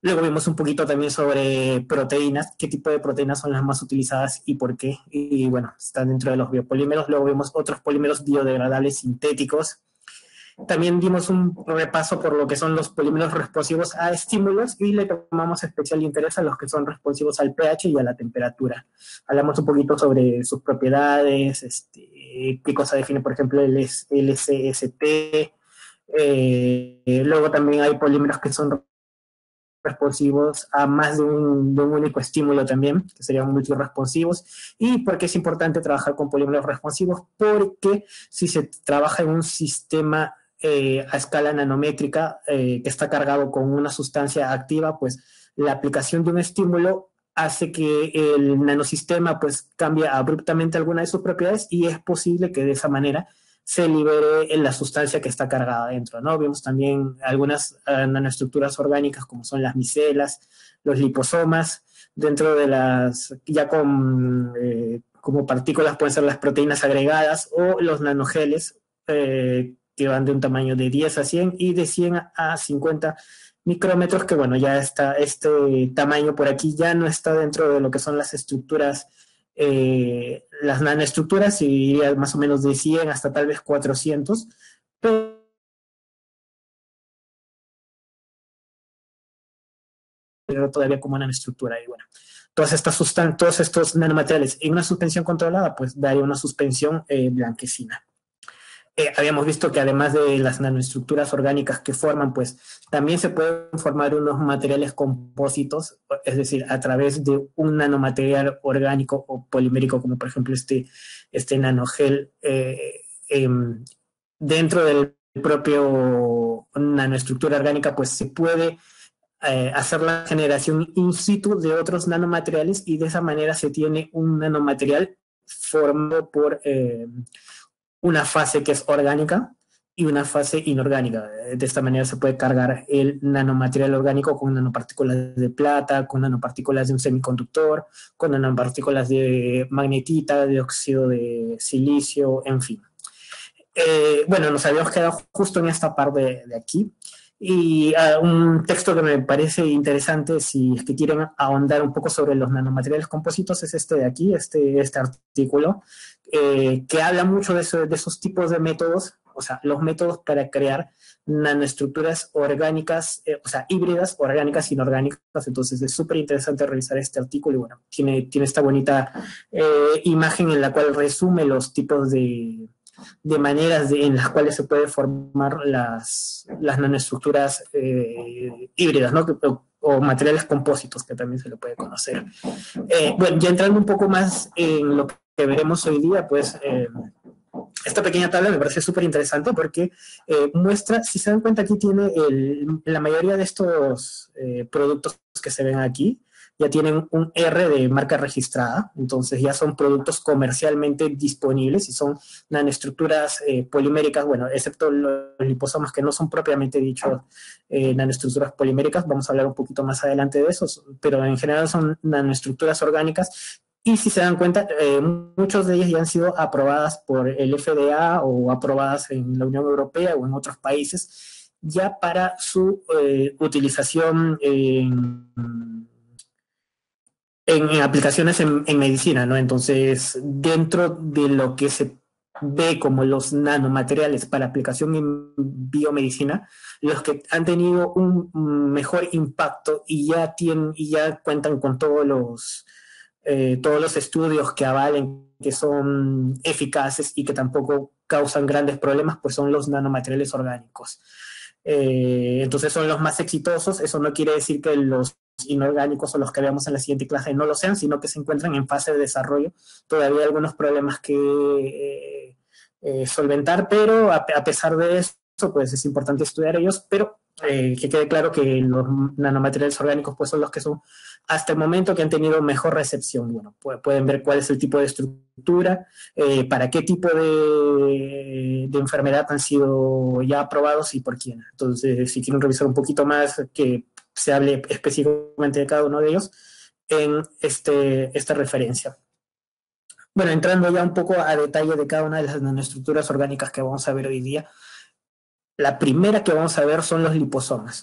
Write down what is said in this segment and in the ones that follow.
Luego vimos un poquito también sobre proteínas, qué tipo de proteínas son las más utilizadas y por qué. Y bueno, están dentro de los biopolímeros. Luego vimos otros polímeros biodegradables sintéticos. También dimos un repaso por lo que son los polímeros responsivos a estímulos y le tomamos especial interés a los que son responsivos al pH y a la temperatura. Hablamos un poquito sobre sus propiedades, qué cosa define, por ejemplo, el LCST. Luego también hay polímeros que son responsivos a más de un único estímulo también, que serían multiresponsivos. ¿Y por qué es importante trabajar con polímeros responsivos? Porque si se trabaja en un sistema a escala nanométrica que está cargado con una sustancia activa, pues la aplicación de un estímulo hace que el nanosistema pues cambie abruptamente alguna de sus propiedades y es posible que de esa manera se libere en la sustancia que está cargada dentro, ¿no? Vemos también algunas nanoestructuras orgánicas como son las micelas, los liposomas, dentro de las, ya con, como partículas pueden ser las proteínas agregadas o los nanogeles, que van de un tamaño de 10 a 100 y de 100 a 50 micrómetros, que bueno, ya está, este tamaño por aquí ya no está dentro de lo que son las estructuras las nanoestructuras iría más o menos de 100 hasta tal vez 400, pero todavía como nanoestructura. Y bueno, todos estos nanomateriales en una suspensión controlada, pues daría una suspensión blanquecina. Habíamos visto que además de las nanoestructuras orgánicas que forman, pues también se pueden formar unos materiales compósitos, es decir, a través de un nanomaterial orgánico o polimérico, como por ejemplo este nanogel, dentro del propio nanoestructura orgánica, pues se puede hacer la generación in situ de otros nanomateriales y de esa manera se tiene un nanomaterial formado por una fase que es orgánica y una fase inorgánica. De esta manera se puede cargar el nanomaterial orgánico con nanopartículas de plata, con nanopartículas de un semiconductor, con nanopartículas de magnetita, de óxido de silicio, en fin. Bueno, nos habíamos quedado justo en esta parte de aquí. Y un texto que me parece interesante, si es que quieren ahondar un poco sobre los nanomateriales compósitos, es este de aquí, este artículo, que habla mucho de esos tipos de métodos, o sea, los métodos para crear nanoestructuras orgánicas, o sea, híbridas, orgánicas, inorgánicas. Entonces es súper interesante revisar este artículo y bueno, tiene esta bonita imagen en la cual resume los tipos de maneras en las cuales se puede formar las nanoestructuras híbridas, ¿no? O materiales compósitos, que también se le puede conocer. Bueno, ya entrando un poco más en lo que veremos hoy día, pues esta pequeña tabla me parece súper interesante porque muestra, si se dan cuenta, aquí tiene la mayoría de estos productos que se ven aquí, ya tienen un R de marca registrada, entonces ya son productos comercialmente disponibles y son nanoestructuras poliméricas, bueno, excepto los liposomas que no son propiamente dichos nanoestructuras poliméricas, vamos a hablar un poquito más adelante de esos, pero en general son nanoestructuras orgánicas y si se dan cuenta, muchos de ellas ya han sido aprobadas por el FDA o aprobadas en la Unión Europea o en otros países ya para su utilización en aplicaciones en medicina, ¿no? Entonces, dentro de lo que se ve como los nanomateriales para aplicación en biomedicina, los que han tenido un mejor impacto y ya cuentan con todos los estudios que avalen que son eficaces y que tampoco causan grandes problemas, pues son los nanomateriales orgánicos. Entonces son los más exitosos. Eso no quiere decir que los inorgánicos o los que veamos en la siguiente clase no lo sean, sino que se encuentran en fase de desarrollo. Todavía hay algunos problemas que solventar, pero a pesar de eso, pues es importante estudiar ellos, pero que quede claro que los nanomateriales orgánicos pues son los que son hasta el momento que han tenido mejor recepción. Bueno, pueden ver cuál es el tipo de estructura, para qué tipo de enfermedad han sido ya aprobados y por quién. Entonces, si quieren revisar un poquito más, que se hable específicamente de cada uno de ellos en esta referencia. Bueno, entrando ya un poco a detalle de cada una de las nanoestructuras orgánicas que vamos a ver hoy día, la primera que vamos a ver son los liposomas.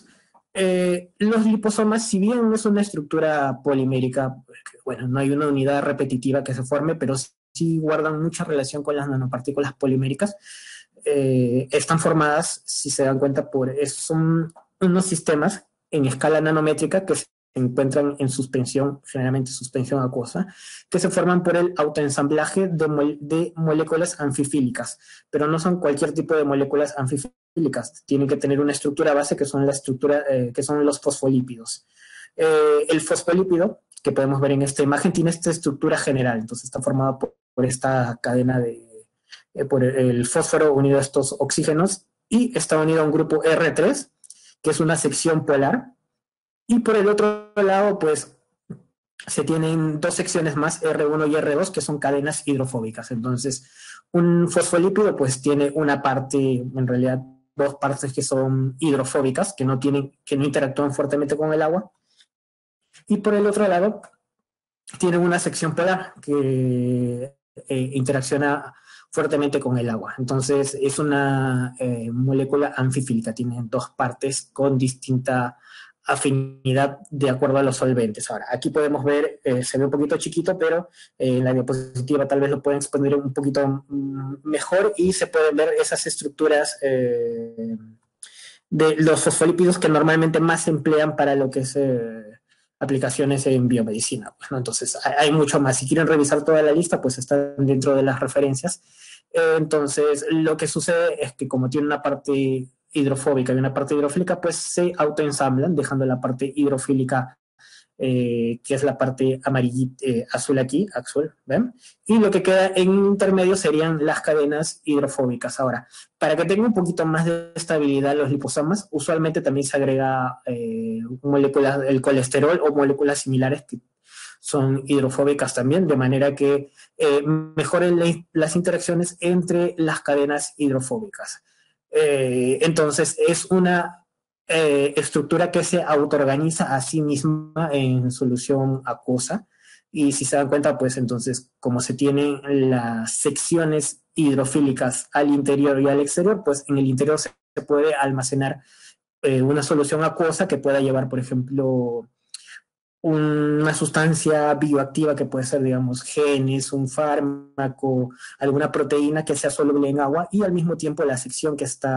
Los liposomas, si bien no es una estructura polimérica, bueno, no hay una unidad repetitiva que se forme, pero sí guardan mucha relación con las nanopartículas poliméricas. Están formadas, si se dan cuenta, son unos sistemas en escala nanométrica que se encuentran en suspensión, generalmente suspensión acuosa, que se forman por el autoensamblaje de moléculas anfifílicas, pero no son cualquier tipo de moléculas anfifílicas, tienen que tener una estructura base que son la estructura, que son los fosfolípidos. El fosfolípido, que podemos ver en esta imagen, tiene esta estructura general, entonces está formado por esta cadena por el fósforo unido a estos oxígenos y está unido a un grupo R3, que es una sección polar, y por el otro lado, pues se tienen dos secciones más, R1 y R2, que son cadenas hidrofóbicas. Entonces, un fosfolípido pues tiene una parte, en realidad dos partes que son hidrofóbicas, que no interactúan fuertemente con el agua, y por el otro lado tienen una sección polar que interacciona fuertemente con el agua. Entonces es una molécula anfifílica, tiene dos partes con distinta afinidad de acuerdo a los solventes. Ahora, aquí podemos ver, se ve un poquito chiquito, pero en la diapositiva tal vez lo pueden exponer un poquito mejor y se pueden ver esas estructuras de los fosfolípidos que normalmente más se emplean para lo que es aplicaciones en biomedicina. Pues, ¿no? Entonces, hay mucho más. Si quieren revisar toda la lista, pues están dentro de las referencias. Entonces, lo que sucede es que como tiene una parte hidrofóbica y una parte hidrofílica, pues se autoensamblan, dejando la parte hidrofílica que es la parte amarillita, azul aquí, azul, ¿ven? Y lo que queda en intermedio serían las cadenas hidrofóbicas. Ahora, para que tenga un poquito más de estabilidad los liposomas, usualmente también se agrega moléculas, el colesterol o moléculas similares que son hidrofóbicas también, de manera que mejoren las interacciones entre las cadenas hidrofóbicas. Entonces, es una estructura que se autoorganiza a sí misma en solución acuosa. Y si se dan cuenta, pues entonces, como se tienen las secciones hidrofílicas al interior y al exterior, pues en el interior se puede almacenar una solución acuosa que pueda llevar, por ejemplo, una sustancia bioactiva que puede ser, digamos, genes, un fármaco, alguna proteína que sea soluble en agua y al mismo tiempo la sección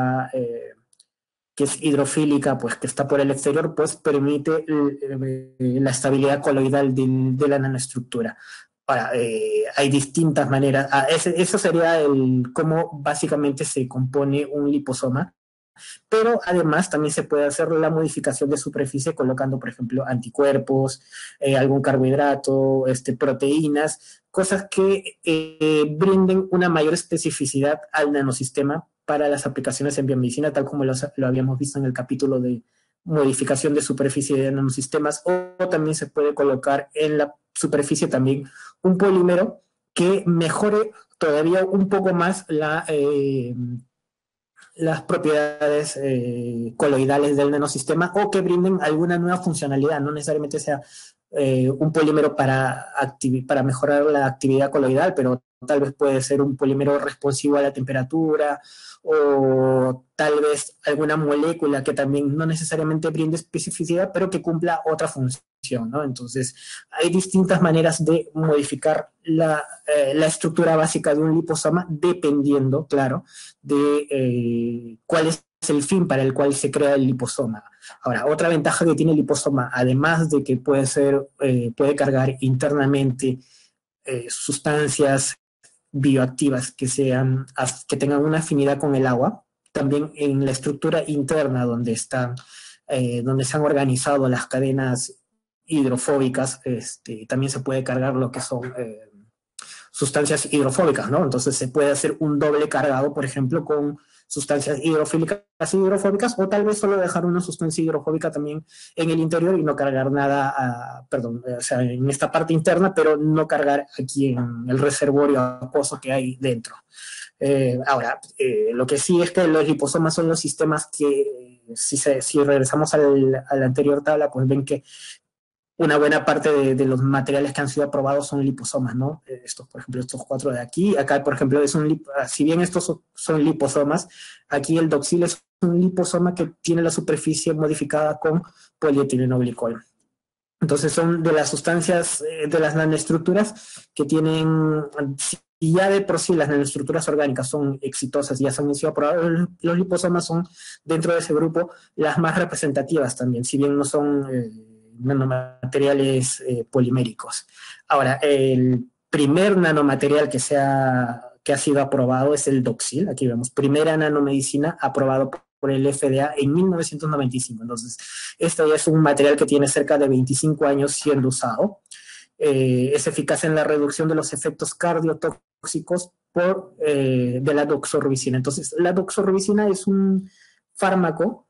que es hidrofílica, pues que está por el exterior, pues permite la estabilidad coloidal de la nanoestructura. Ahora, hay distintas maneras. Eso sería cómo básicamente se compone un liposoma, pero además también se puede hacer la modificación de superficie colocando, por ejemplo, anticuerpos, algún carbohidrato, proteínas, cosas que brinden una mayor especificidad al nanosistema para las aplicaciones en biomedicina, tal como lo habíamos visto en el capítulo de modificación de superficie de nanosistemas, o también se puede colocar en la superficie también un polímero que mejore todavía un poco más las propiedades coloidales del nanosistema o que brinden alguna nueva funcionalidad, no necesariamente sea un polímero para mejorar la actividad coloidal, pero tal vez puede ser un polímero responsivo a la temperatura o tal vez alguna molécula que también no necesariamente brinde especificidad, pero que cumpla otra función, ¿no? Entonces, hay distintas maneras de modificar la estructura básica de un liposoma dependiendo, claro, de cuál es el fin para el cual se crea el liposoma. Ahora, otra ventaja que tiene el liposoma, además de que puede cargar internamente sustancias bioactivas que tengan una afinidad con el agua, también en la estructura interna donde se han organizado las cadenas hidrofóbicas, también se puede cargar lo que son sustancias hidrofóbicas, ¿no? Entonces se puede hacer un doble cargado, por ejemplo, con sustancias hidrofílicas y hidrofóbicas, o tal vez solo dejar una sustancia hidrofóbica también en el interior y no cargar nada, o sea, en esta parte interna, pero no cargar aquí en el reservorio acuoso que hay dentro. Lo que sí es que los liposomas son los sistemas que, si regresamos a la anterior tabla, pues ven que una buena parte de los materiales que han sido aprobados son liposomas, ¿no? Estos, por ejemplo, estos cuatro de aquí. Acá, por ejemplo, si bien estos son liposomas, aquí el doxil es un liposoma que tiene la superficie modificada con polietilenglicol. Entonces son de las sustancias, de las nanoestructuras que tienen, si ya de por sí las nanoestructuras orgánicas son exitosas y ya se han sido aprobadas, los liposomas son dentro de ese grupo las más representativas también, si bien no son nanomateriales poliméricos. Ahora, el primer nanomaterial que ha sido aprobado es el doxil. Aquí vemos, primera nanomedicina aprobado por el FDA en 1995. Entonces, este ya es un material que tiene cerca de 25 años siendo usado. Es eficaz en la reducción de los efectos cardiotóxicos de la doxorubicina. Entonces, la doxorubicina es un fármaco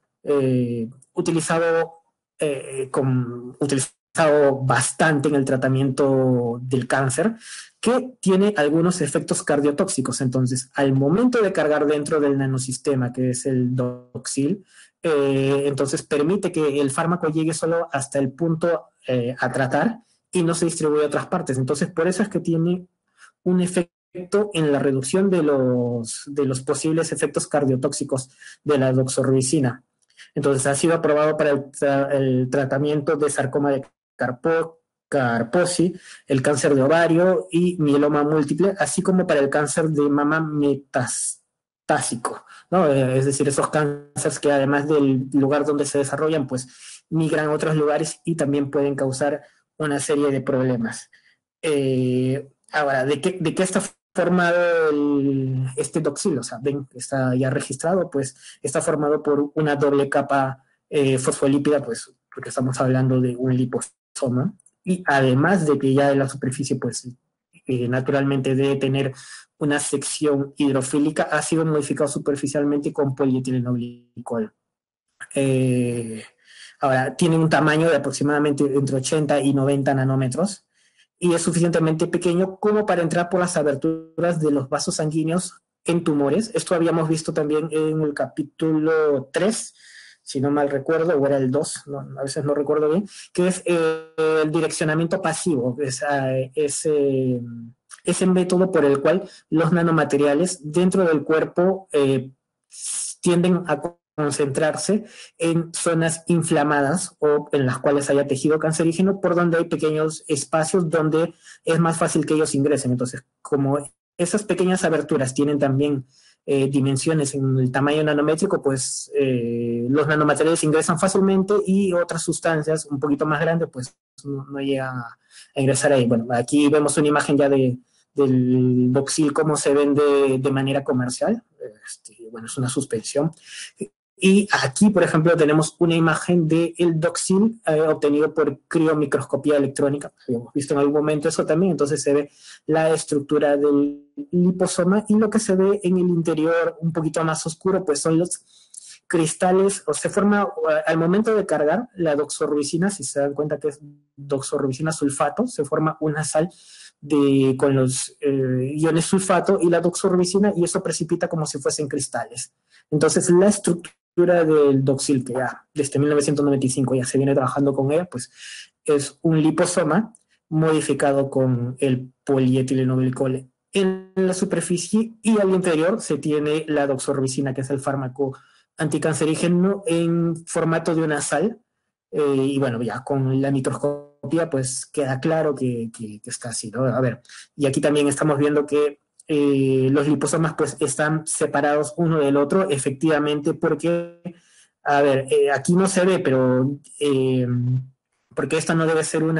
utilizado bastante en el tratamiento del cáncer, que tiene algunos efectos cardiotóxicos. Entonces, al momento de cargar dentro del nanosistema, que es el doxil, entonces permite que el fármaco llegue solo hasta el punto a tratar y no se distribuye a otras partes. Entonces, por eso es que tiene un efecto en la reducción de los posibles efectos cardiotóxicos de la doxorubicina. Entonces, ha sido aprobado para el tratamiento de sarcoma de Kaposi, el cáncer de ovario y mieloma múltiple, así como para el cáncer de mama metastásico, ¿no? Es decir, esos cánceres que además del lugar donde se desarrollan, pues migran a otros lugares y también pueden causar una serie de problemas. Ahora, ¿de qué está formado este doxil? O sea, ven, está ya registrado, pues está formado por una doble capa fosfolípida, pues porque estamos hablando de un liposoma, y además de que ya en la superficie, pues naturalmente debe tener una sección hidrofílica, ha sido modificado superficialmente con polietilenglicol. Eh, Ahora, tiene un tamaño de aproximadamente entre 80 y 90 nanómetros y es suficientemente pequeño como para entrar por las aberturas de los vasos sanguíneos en tumores. Esto habíamos visto también en el capítulo 3, si no mal recuerdo, o era el 2, no, a veces no recuerdo bien, que es el direccionamiento pasivo, ese método por el cual los nanomateriales dentro del cuerpo tienden a concentrarse en zonas inflamadas o en las cuales haya tejido cancerígeno, por donde hay pequeños espacios donde es más fácil que ellos ingresen. Entonces, como esas pequeñas aberturas tienen también dimensiones en el tamaño nanométrico, pues los nanomateriales ingresan fácilmente y otras sustancias un poquito más grandes, pues no llegan a ingresar ahí. Bueno, aquí vemos una imagen ya del doxil, cómo se vende de manera comercial. Bueno, es una suspensión. Y aquí, por ejemplo, tenemos una imagen del doxil obtenido por criomicroscopía electrónica. Habíamos visto en algún momento eso también. Entonces se ve la estructura del liposoma y lo que se ve en el interior un poquito más oscuro, pues son los cristales, o se forma al momento de cargar la doxorubicina, si se dan cuenta que es doxorubicina sulfato, se forma una sal con los iones sulfato y la doxorubicina y eso precipita como si fuesen cristales. Entonces la estructura del doxil, que ya desde 1995 ya se viene trabajando con ella, pues es un liposoma modificado con el polietilenglicol en la superficie y al interior se tiene la doxorubicina, que es el fármaco anticancerígeno en formato de una sal. Y bueno, ya con la microscopía pues queda claro que está así, ¿no? A ver, y aquí también estamos viendo que los liposomas pues están separados uno del otro, efectivamente, porque, a ver, aquí no se ve, pero porque esta no debe ser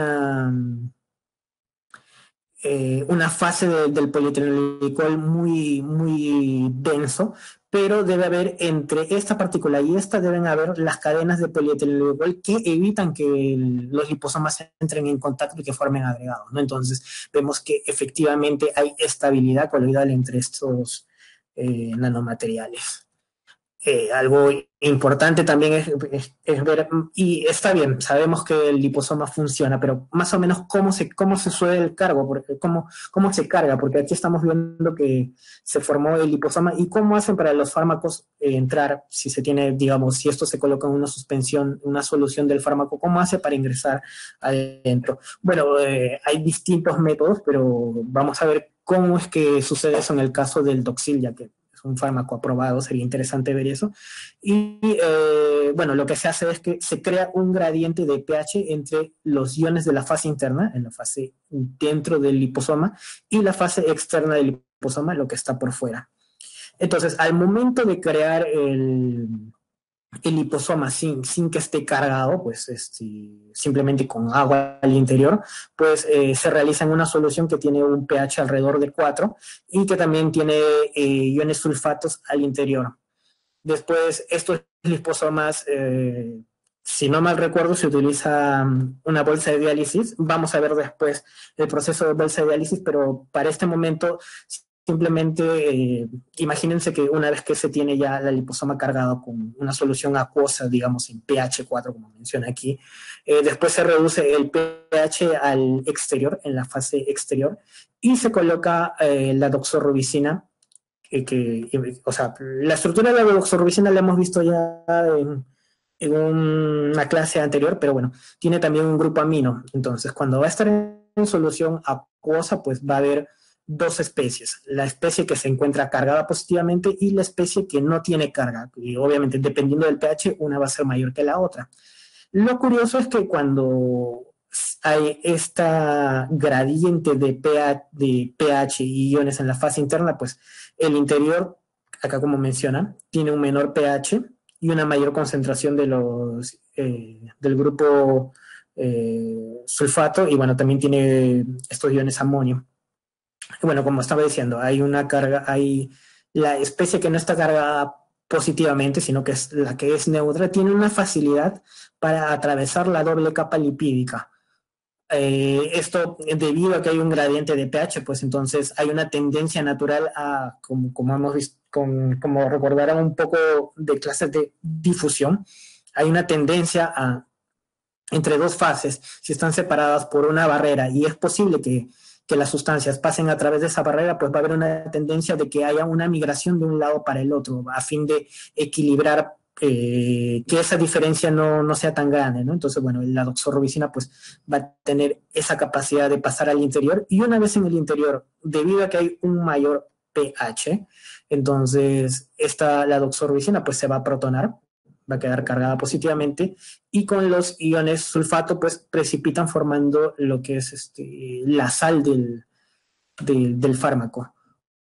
una fase del polietilenglicol muy denso, pero debe haber entre esta partícula y esta deben haber las cadenas de polietilenglicol que evitan que los liposomas entren en contacto y que formen agregados, ¿no? Entonces vemos que efectivamente hay estabilidad coloidal entre estos nanomateriales. Algo importante también es ver, y está bien, sabemos que el liposoma funciona, pero más o menos cómo se suele el cargo, porque cómo se carga, porque aquí estamos viendo que se formó el liposoma y cómo hacen para los fármacos entrar, si se tiene, digamos, si esto se coloca en una suspensión, una solución del fármaco, cómo hace para ingresar adentro. Bueno, hay distintos métodos, pero vamos a ver cómo es que sucede eso en el caso del Doxil, ya que un fármaco aprobado, sería interesante ver eso. Y bueno, lo que se hace es que se crea un gradiente de pH entre los iones de la fase interna, en la fase dentro del liposoma, y la fase externa del liposoma, lo que está por fuera. Entonces, al momento de crear el liposoma sin que esté cargado, pues simplemente con agua al interior, pues se realiza en una solución que tiene un pH alrededor de 4 y que también tiene iones sulfatos al interior. Después, estos liposomas, si no mal recuerdo, se utiliza una bolsa de diálisis. Vamos a ver después el proceso de bolsa de diálisis, pero para este momento simplemente imagínense que una vez que se tiene ya la liposoma cargado con una solución acuosa, digamos en pH 4, como menciona aquí, después se reduce el pH al exterior, en la fase exterior, y se coloca la doxorubicina, o sea, la estructura de la doxorubicina la hemos visto ya en una clase anterior, pero bueno, tiene también un grupo amino. Entonces, cuando va a estar en solución acuosa, pues va a haber dos especies, la especie que se encuentra cargada positivamente y la especie que no tiene carga. Y obviamente, dependiendo del pH, una va a ser mayor que la otra. Lo curioso es que cuando hay esta gradiente de pH y iones en la fase interna, pues el interior, acá como menciona, tiene un menor pH y una mayor concentración del grupo sulfato, y bueno, también tiene estos iones amonio. Bueno, como estaba diciendo, hay una carga, hay la especie que no está cargada positivamente, sino que es la que es neutra, tiene una facilidad para atravesar la doble capa lipídica. Esto debido a que hay un gradiente de pH, pues entonces hay una tendencia natural a, como hemos visto, como recordarán un poco de clases de difusión, hay una tendencia a, entre dos fases, si están separadas por una barrera y es posible que las sustancias pasen a través de esa barrera, pues va a haber una tendencia de que haya una migración de un lado para el otro, a fin de equilibrar que esa diferencia no sea tan grande, ¿no? Entonces, bueno, la doxorubicina pues va a tener esa capacidad de pasar al interior, y una vez en el interior, debido a que hay un mayor pH, entonces la doxorubicina pues se va a protonar, va a quedar cargada positivamente, y con los iones sulfato pues precipitan formando lo que es la sal del fármaco.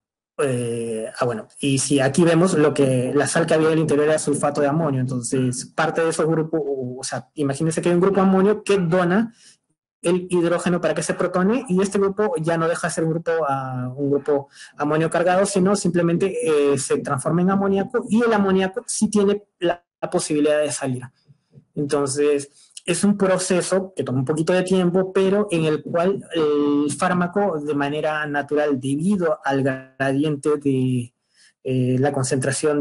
Bueno, y si aquí vemos la sal que había en el interior era sulfato de amonio, entonces parte de esos grupos, o sea, imagínense que hay un grupo de amonio que dona el hidrógeno para que se protone, y este grupo ya no deja de ser un grupo amonio cargado, sino simplemente se transforma en amoníaco, y el amoníaco sí tiene la posibilidad de salir. Entonces, es un proceso que toma un poquito de tiempo, pero en el cual el fármaco, de manera natural, debido al gradiente de la concentración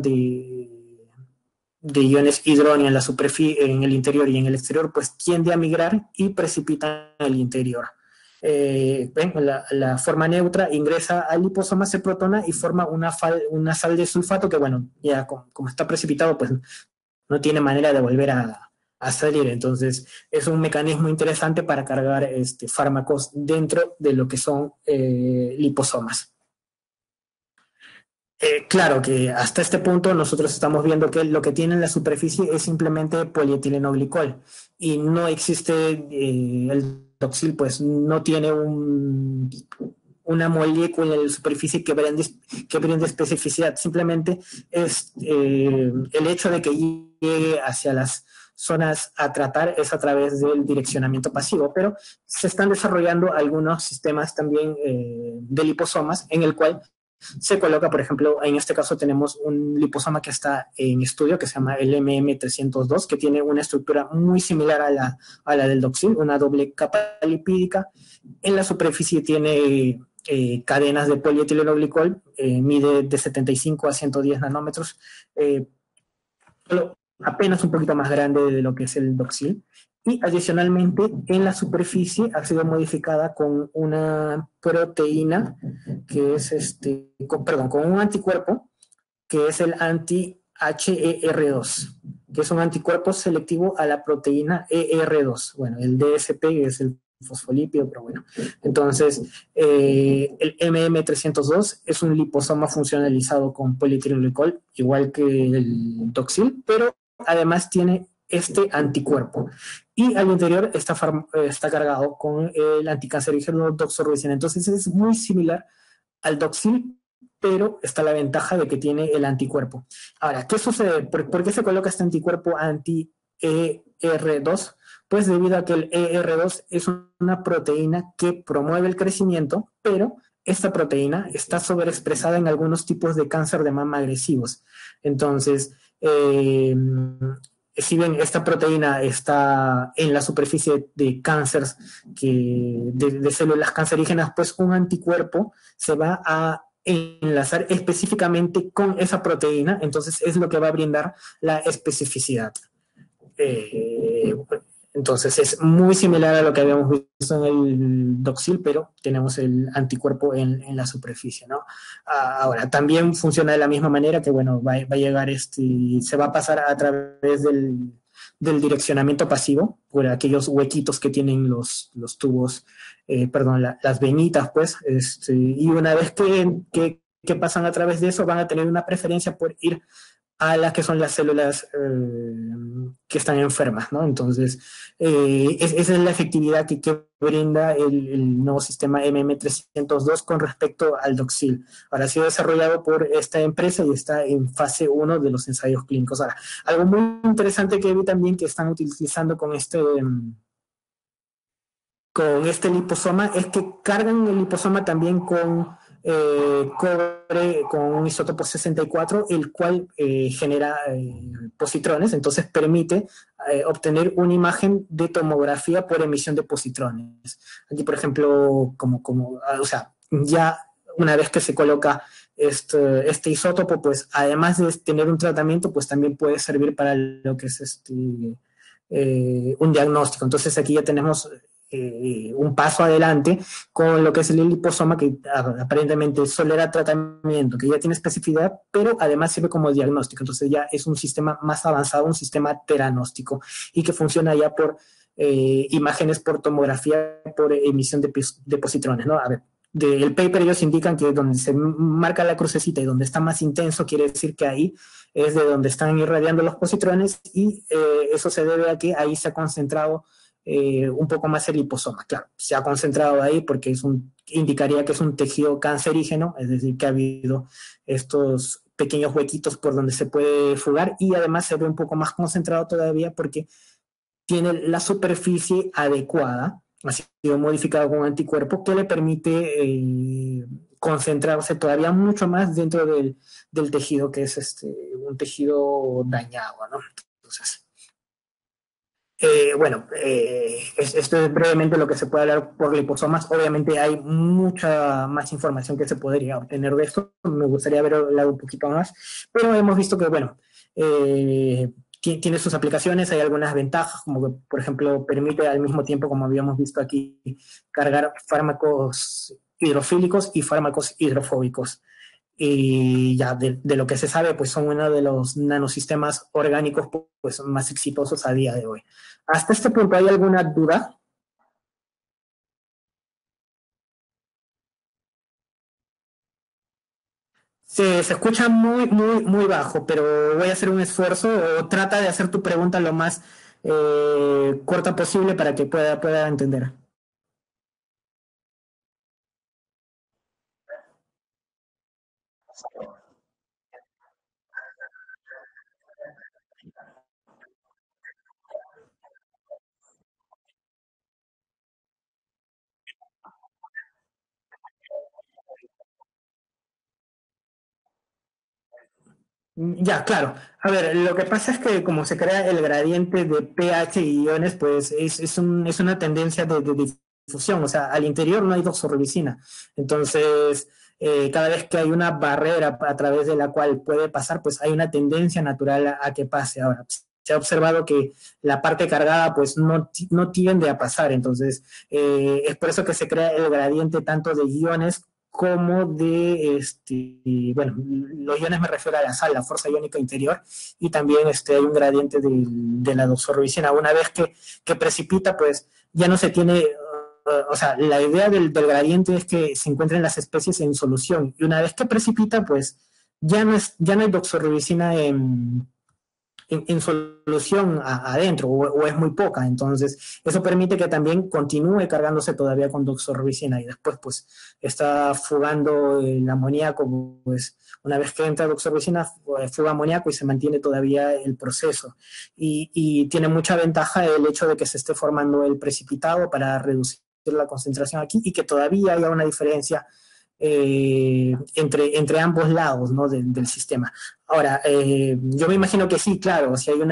de iones hidróneo en la superficie, en el interior y en el exterior, pues tiende a migrar y precipita en el interior. ¿Ven? La forma neutra ingresa al liposoma, se protona y forma una sal de sulfato que, bueno, ya como está precipitado, pues no tiene manera de volver a salir. Entonces, es un mecanismo interesante para cargar fármacos dentro de lo que son liposomas. Claro que hasta este punto nosotros estamos viendo que lo que tiene en la superficie es simplemente polietileno-glicol, y no existe el toxil, pues no tiene una molécula en la superficie que brinde especificidad. Simplemente es el hecho de que llegue hacia las zonas a tratar es a través del direccionamiento pasivo, pero se están desarrollando algunos sistemas también de liposomas en el cual se coloca, por ejemplo, en este caso tenemos un liposoma que está en estudio que se llama el MM302, que tiene una estructura muy similar a la del Doxil, una doble capa lipídica. En la superficie tiene cadenas de polietileno glicol, mide de 75 a 110 nanómetros, solo apenas un poquito más grande de lo que es el doxil. Y adicionalmente, en la superficie ha sido modificada con una proteína que es perdón, con un anticuerpo que es el anti-HER2, que es un anticuerpo selectivo a la proteína ER2. Bueno, el DSP es el fosfolípido, pero bueno. Entonces, el MM302 es un liposoma funcionalizado con polietilenglicol, igual que el doxil, pero además tiene este anticuerpo. Y al interior está cargado con el anticancerígeno doxorubicina. Entonces, es muy similar al doxil, pero está la ventaja de que tiene el anticuerpo. Ahora, ¿qué sucede? ¿Por qué se coloca este anticuerpo anti-ER2? Pues debido a que el ER2 es una proteína que promueve el crecimiento, pero esta proteína está sobreexpresada en algunos tipos de cáncer de mama agresivos. Entonces, si bien esta proteína está en la superficie de cánceres de células cancerígenas, pues un anticuerpo se va a enlazar específicamente con esa proteína, entonces es lo que va a brindar la especificidad. Eh, entonces es muy similar a lo que habíamos visto en el doxil, pero tenemos el anticuerpo en la superficie, ¿no? Ahora, también funciona de la misma manera que, bueno, va a llegar se va a pasar a través del direccionamiento pasivo, por aquellos huequitos que tienen los tubos, perdón, las venitas, pues, y una vez que pasan a través de eso, van a tener una preferencia por ir a las que son las células que están enfermas, ¿no? Entonces, esa es la efectividad que brinda el nuevo sistema MM302 con respecto al doxil. Ahora ha sido desarrollado por esta empresa y está en fase 1 de los ensayos clínicos. Ahora, algo muy interesante que vi también que están utilizando con este liposoma es que cargan el liposoma también con cobre, con un isótopo 64, el cual genera positrones, entonces permite obtener una imagen de tomografía por emisión de positrones. Aquí, por ejemplo, o sea, ya una vez que se coloca este isótopo, pues además de tener un tratamiento, pues también puede servir para lo que es un diagnóstico. Entonces aquí ya tenemos un paso adelante con lo que es el liposoma, que aparentemente solo era tratamiento, que ya tiene especificidad, pero además sirve como diagnóstico. Entonces ya es un sistema más avanzado, un sistema teranóstico, y que funciona ya por imágenes por tomografía, por emisión de positrones, ¿no? A ver, del paper ellos indican que donde se marca la crucecita y donde está más intenso, quiere decir que ahí es de donde están irradiando los positrones, y eso se debe a que ahí se ha concentrado un poco más el liposoma. Claro, se ha concentrado ahí porque indicaría que es un tejido cancerígeno, es decir, que ha habido estos pequeños huequitos por donde se puede fugar, y además se ve un poco más concentrado todavía porque tiene la superficie adecuada, ha sido modificado con un anticuerpo que le permite concentrarse todavía mucho más dentro del tejido, que es un tejido dañado, ¿no? Entonces, bueno, esto es brevemente lo que se puede hablar por liposomas. Obviamente hay mucha más información que se podría obtener de esto. Me gustaría verlo un poquito más, pero hemos visto que, bueno, tiene sus aplicaciones, hay algunas ventajas, como que, por ejemplo, permite al mismo tiempo, como habíamos visto aquí, cargar fármacos hidrofílicos y fármacos hidrofóbicos. Y ya de lo que se sabe, pues son uno de los nanosistemas orgánicos pues, más exitosos a día de hoy. ¿Hasta este punto hay alguna duda? Se escucha muy, muy, muy bajo, pero voy a hacer un esfuerzo, o trata de hacer tu pregunta lo más corta posible para que pueda entender. Ya, claro. A ver, lo que pasa es que como se crea el gradiente de pH y iones, pues es una tendencia de difusión. O sea, al interior no hay doxorubicina. Entonces, cada vez que hay una barrera a través de la cual puede pasar, pues hay una tendencia natural a que pase. Ahora, se ha observado que la parte cargada pues no tiende a pasar, entonces es por eso que se crea el gradiente tanto de iones como de, bueno, los iones me refiero a la sal, la fuerza iónica interior, y también hay un gradiente de la doxorubicina. Una vez que precipita, pues ya no se tiene, o sea, la idea del gradiente es que se encuentren las especies en solución, y una vez que precipita, pues ya no hay doxorubicina en solución adentro o es muy poca. Entonces, eso permite que también continúe cargándose todavía con doxorubicina y después pues está fugando el amoníaco, pues una vez que entra doxorubicina fuga amoníaco y se mantiene todavía el proceso. Y tiene mucha ventaja el hecho de que se esté formando el precipitado para reducir la concentración aquí y que todavía haya una diferencia entre ambos lados, ¿no? del sistema. Ahora, yo me imagino que sí, claro, si hay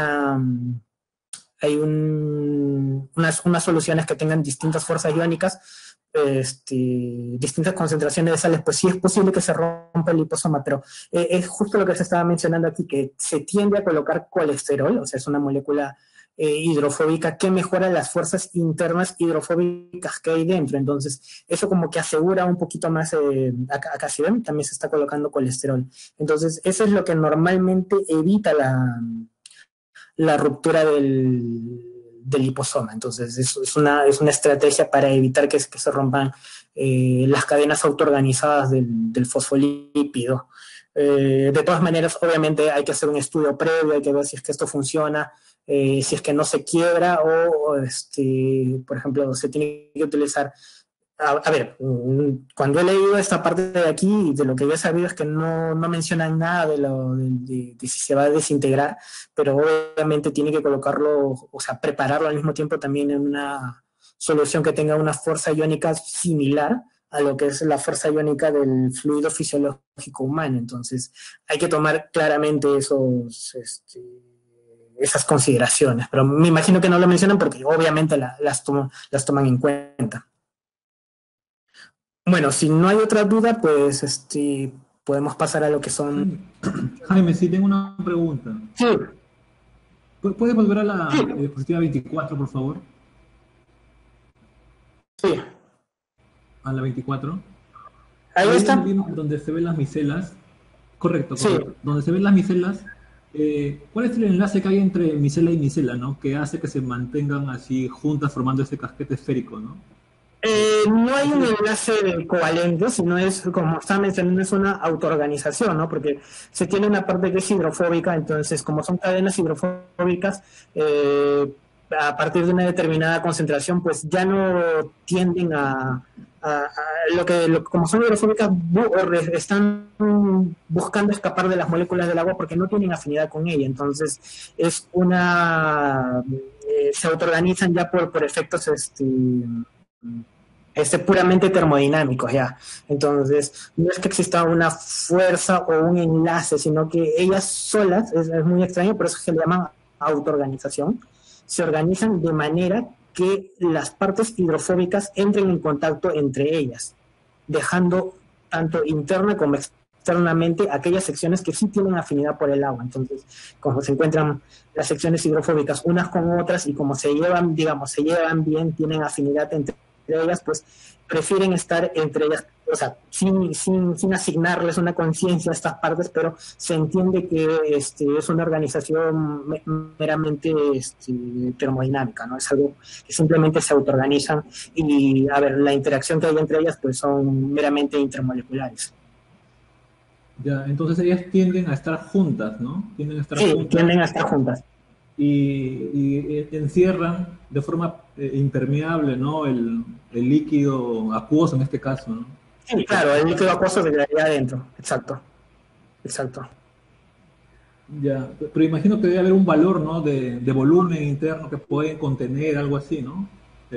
unas soluciones que tengan distintas fuerzas iónicas, distintas concentraciones de sales, pues sí es posible que se rompa el liposoma, pero es justo lo que se estaba mencionando aquí, que se tiende a colocar colesterol, o sea, es una molécula hidrofóbica que mejora las fuerzas internas hidrofóbicas que hay dentro. Entonces, eso como que asegura un poquito más, acá si ven, también se está colocando colesterol. Entonces, eso es lo que normalmente evita la ruptura del liposoma. Entonces, es una estrategia para evitar que se rompan las cadenas autoorganizadas del fosfolípido. De todas maneras, obviamente hay que hacer un estudio previo, hay que ver si es que esto funciona, si es que no se quiebra o por ejemplo, se tiene que utilizar. A ver, cuando he leído esta parte de aquí, de lo que yo he sabido es que no mencionan nada de si se va a desintegrar, pero obviamente tiene que colocarlo, o sea, prepararlo al mismo tiempo también en una solución que tenga una fuerza iónica similar a lo que es la fuerza iónica del fluido fisiológico humano. Entonces, hay que tomar claramente esas consideraciones, pero me imagino que no lo mencionan porque obviamente las toman en cuenta. Bueno, si no hay otra duda, pues podemos pasar a lo que son. Jaime, sí tengo una pregunta. Sí, ¿Puedes volver a la sí, diapositiva 24, por favor? sí. A la 24. Ahí Ahí está. donde se ven las micelas, correcto, Sí. correcto. Donde se ven las micelas, ¿cuál es el enlace que hay entre micela y micela, ¿no? Que hace que se mantengan así juntas formando ese casquete esférico, ¿no? No hay Ese un es- enlace covalente, sino es, como estaba mencionando, es una autoorganización, ¿no? Porque se tiene una parte que es hidrofóbica, entonces, como son cadenas hidrofóbicas, eh, a partir de una determinada concentración, pues ya no tienden como son hidrofóbicas, están buscando escapar de las moléculas del agua porque no tienen afinidad con ella. Entonces, se autoorganizan ya por efectos, puramente termodinámicos, ya. Entonces, no es que exista una fuerza o un enlace, sino que ellas solas, es muy extraño, por eso se le llaman autoorganización, se organizan de manera que las partes hidrofóbicas entren en contacto entre ellas, dejando tanto interna como externamente aquellas secciones que sí tienen afinidad por el agua. Entonces, como se encuentran las secciones hidrofóbicas unas con otras y como se llevan, digamos, se llevan bien, tienen afinidad entre ellas, pues prefieren estar entre ellas, o sea, sin asignarles una conciencia a estas partes, pero se entiende que es una organización meramente termodinámica, ¿no? Es algo que simplemente se autoorganizan y, a ver, la interacción que hay entre ellas, pues son meramente intermoleculares. Ya, entonces ellas tienden a estar juntas, ¿no? Tienden a estar Sí, juntas tienden a estar juntas. y encierran de forma impermeable, ¿no? El líquido acuoso en este caso, ¿no? Sí, claro, el líquido acuoso se quedaría adentro. Exacto, exacto. Ya, pero imagino que debe haber un valor, ¿no? De volumen interno que pueden contener, algo así, ¿no?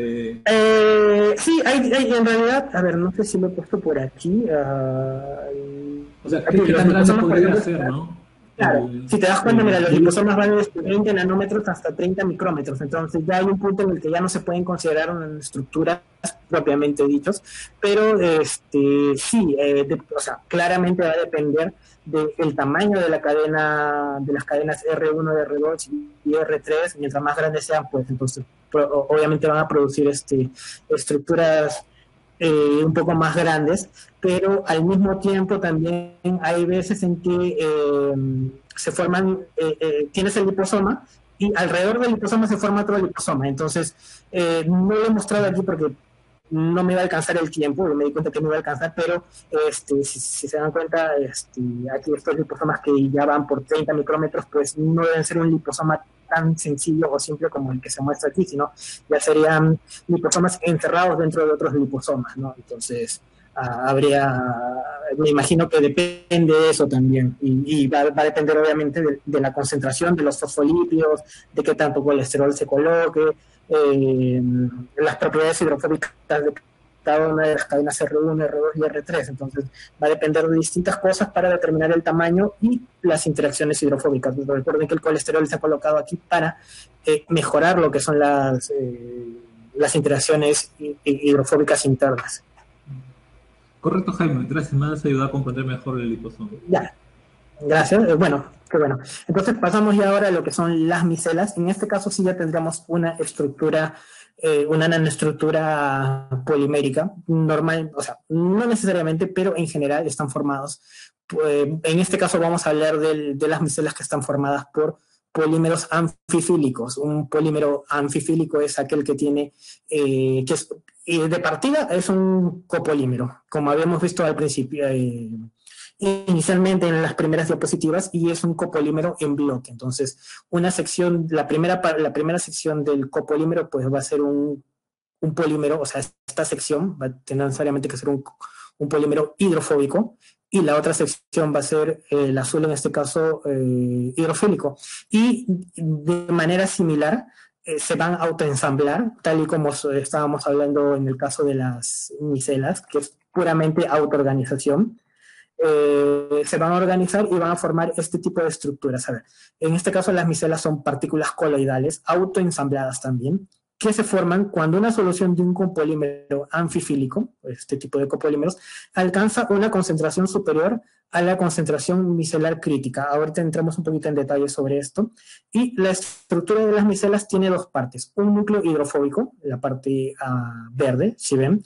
Sí, en realidad, a ver, no sé si lo he puesto por aquí. O sea, Aquí ¿qué los tan grande liposomas, por podría ejemplo, ser, no? Claro, si te das cuenta, mira, el los virus. liposomas van desde 20 nanómetros hasta 30 micrómetros, entonces ya hay un punto en el que ya no se pueden considerar unas estructuras propiamente dichos, pero sí, o sea, claramente va a depender del tamaño de la cadena, de las cadenas R1, R2 y R3, mientras más grandes sean, pues entonces obviamente van a producir estructuras un poco más grandes, pero al mismo tiempo también hay veces en que se forman, tienes el liposoma y alrededor del liposoma se forma otro liposoma. Entonces, no lo he mostrado aquí porque no me iba a alcanzar el tiempo, me di cuenta que no iba a alcanzar, pero si se dan cuenta, aquí estos liposomas que ya van por 30 micrómetros, pues no deben ser un liposoma tan sencillo o simple como el que se muestra aquí, sino ya serían liposomas encerrados dentro de otros liposomas, ¿no? Entonces, me imagino que depende de eso también, y va a depender obviamente de la concentración de los fosfolípidos, de qué tanto colesterol se coloque, eh, las propiedades hidrofóbicas de cada una de las cadenas R1, R2 y R3. Entonces, va a depender de distintas cosas para determinar el tamaño y las interacciones hidrofóbicas. Recuerden que el colesterol se ha colocado aquí para mejorar lo que son las interacciones hidrofóbicas internas. Correcto, Jaime. Gracias, me has ayudado a comprender mejor el liposoma. Ya, gracias. Bueno, qué bueno. Entonces pasamos ya ahora a lo que son las micelas. En este caso sí ya tendríamos una estructura, una nanoestructura polimérica normal, o sea, no necesariamente, pero en general están formados. En este caso vamos a hablar de las micelas que están formadas por polímeros anfifílicos. Un polímero anfifílico es aquel que tiene, que es, de partida es un copolímero, como habíamos visto al principio. Inicialmente en las primeras diapositivas, y es un copolímero en bloque. Entonces, una sección, la primera sección del copolímero pues va a ser un polímero, o sea, esta sección va a tener necesariamente que ser un polímero hidrofóbico, y la otra sección va a ser el azul, en este caso, hidrofílico. Y de manera similar, se van a autoensamblar, tal y como estábamos hablando en el caso de las micelas, que es puramente autoorganización. Se van a organizar y van a formar este tipo de estructuras. A ver, en este caso las micelas son partículas coloidales, autoensambladas también, que se forman cuando una solución de un copolímero anfifílico, este tipo de copolímeros, alcanza una concentración superior a la concentración micelar crítica. Ahorita entramos un poquito en detalle sobre esto. Y la estructura de las micelas tiene dos partes: un núcleo hidrofóbico, la parte verde, si ven,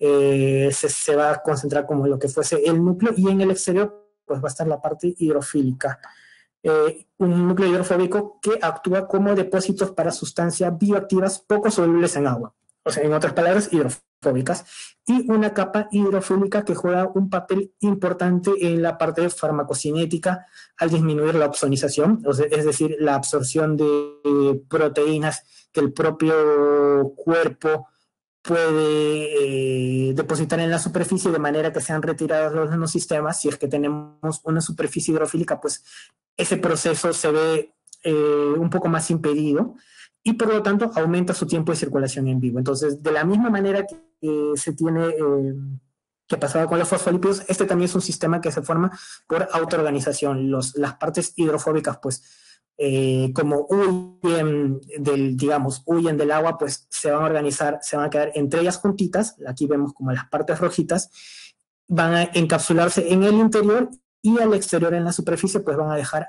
se va a concentrar como lo que fuese el núcleo, y en el exterior pues va a estar la parte hidrofílica. Un núcleo hidrofóbico que actúa como depósitos para sustancias bioactivas poco solubles en agua, o sea, en otras palabras, hidrofóbicas, y una capa hidrofílica que juega un papel importante en la parte farmacocinética al disminuir la opsonización, o sea, es decir, la absorción de proteínas que el propio cuerpo puede depositar en la superficie, de manera que sean retirados los nanosistemas. Si es que tenemos una superficie hidrofílica, pues ese proceso se ve un poco más impedido, y por lo tanto aumenta su tiempo de circulación en vivo. Entonces, de la misma manera que se tiene, que pasaba con los fosfolípidos, este también es un sistema que se forma por autoorganización. Las partes hidrofóbicas, pues, como huyen del agua, pues se van a organizar, se van a quedar entre ellas juntitas. Aquí vemos como las partes rojitas van a encapsularse en el interior, y al exterior, en la superficie, pues van a dejar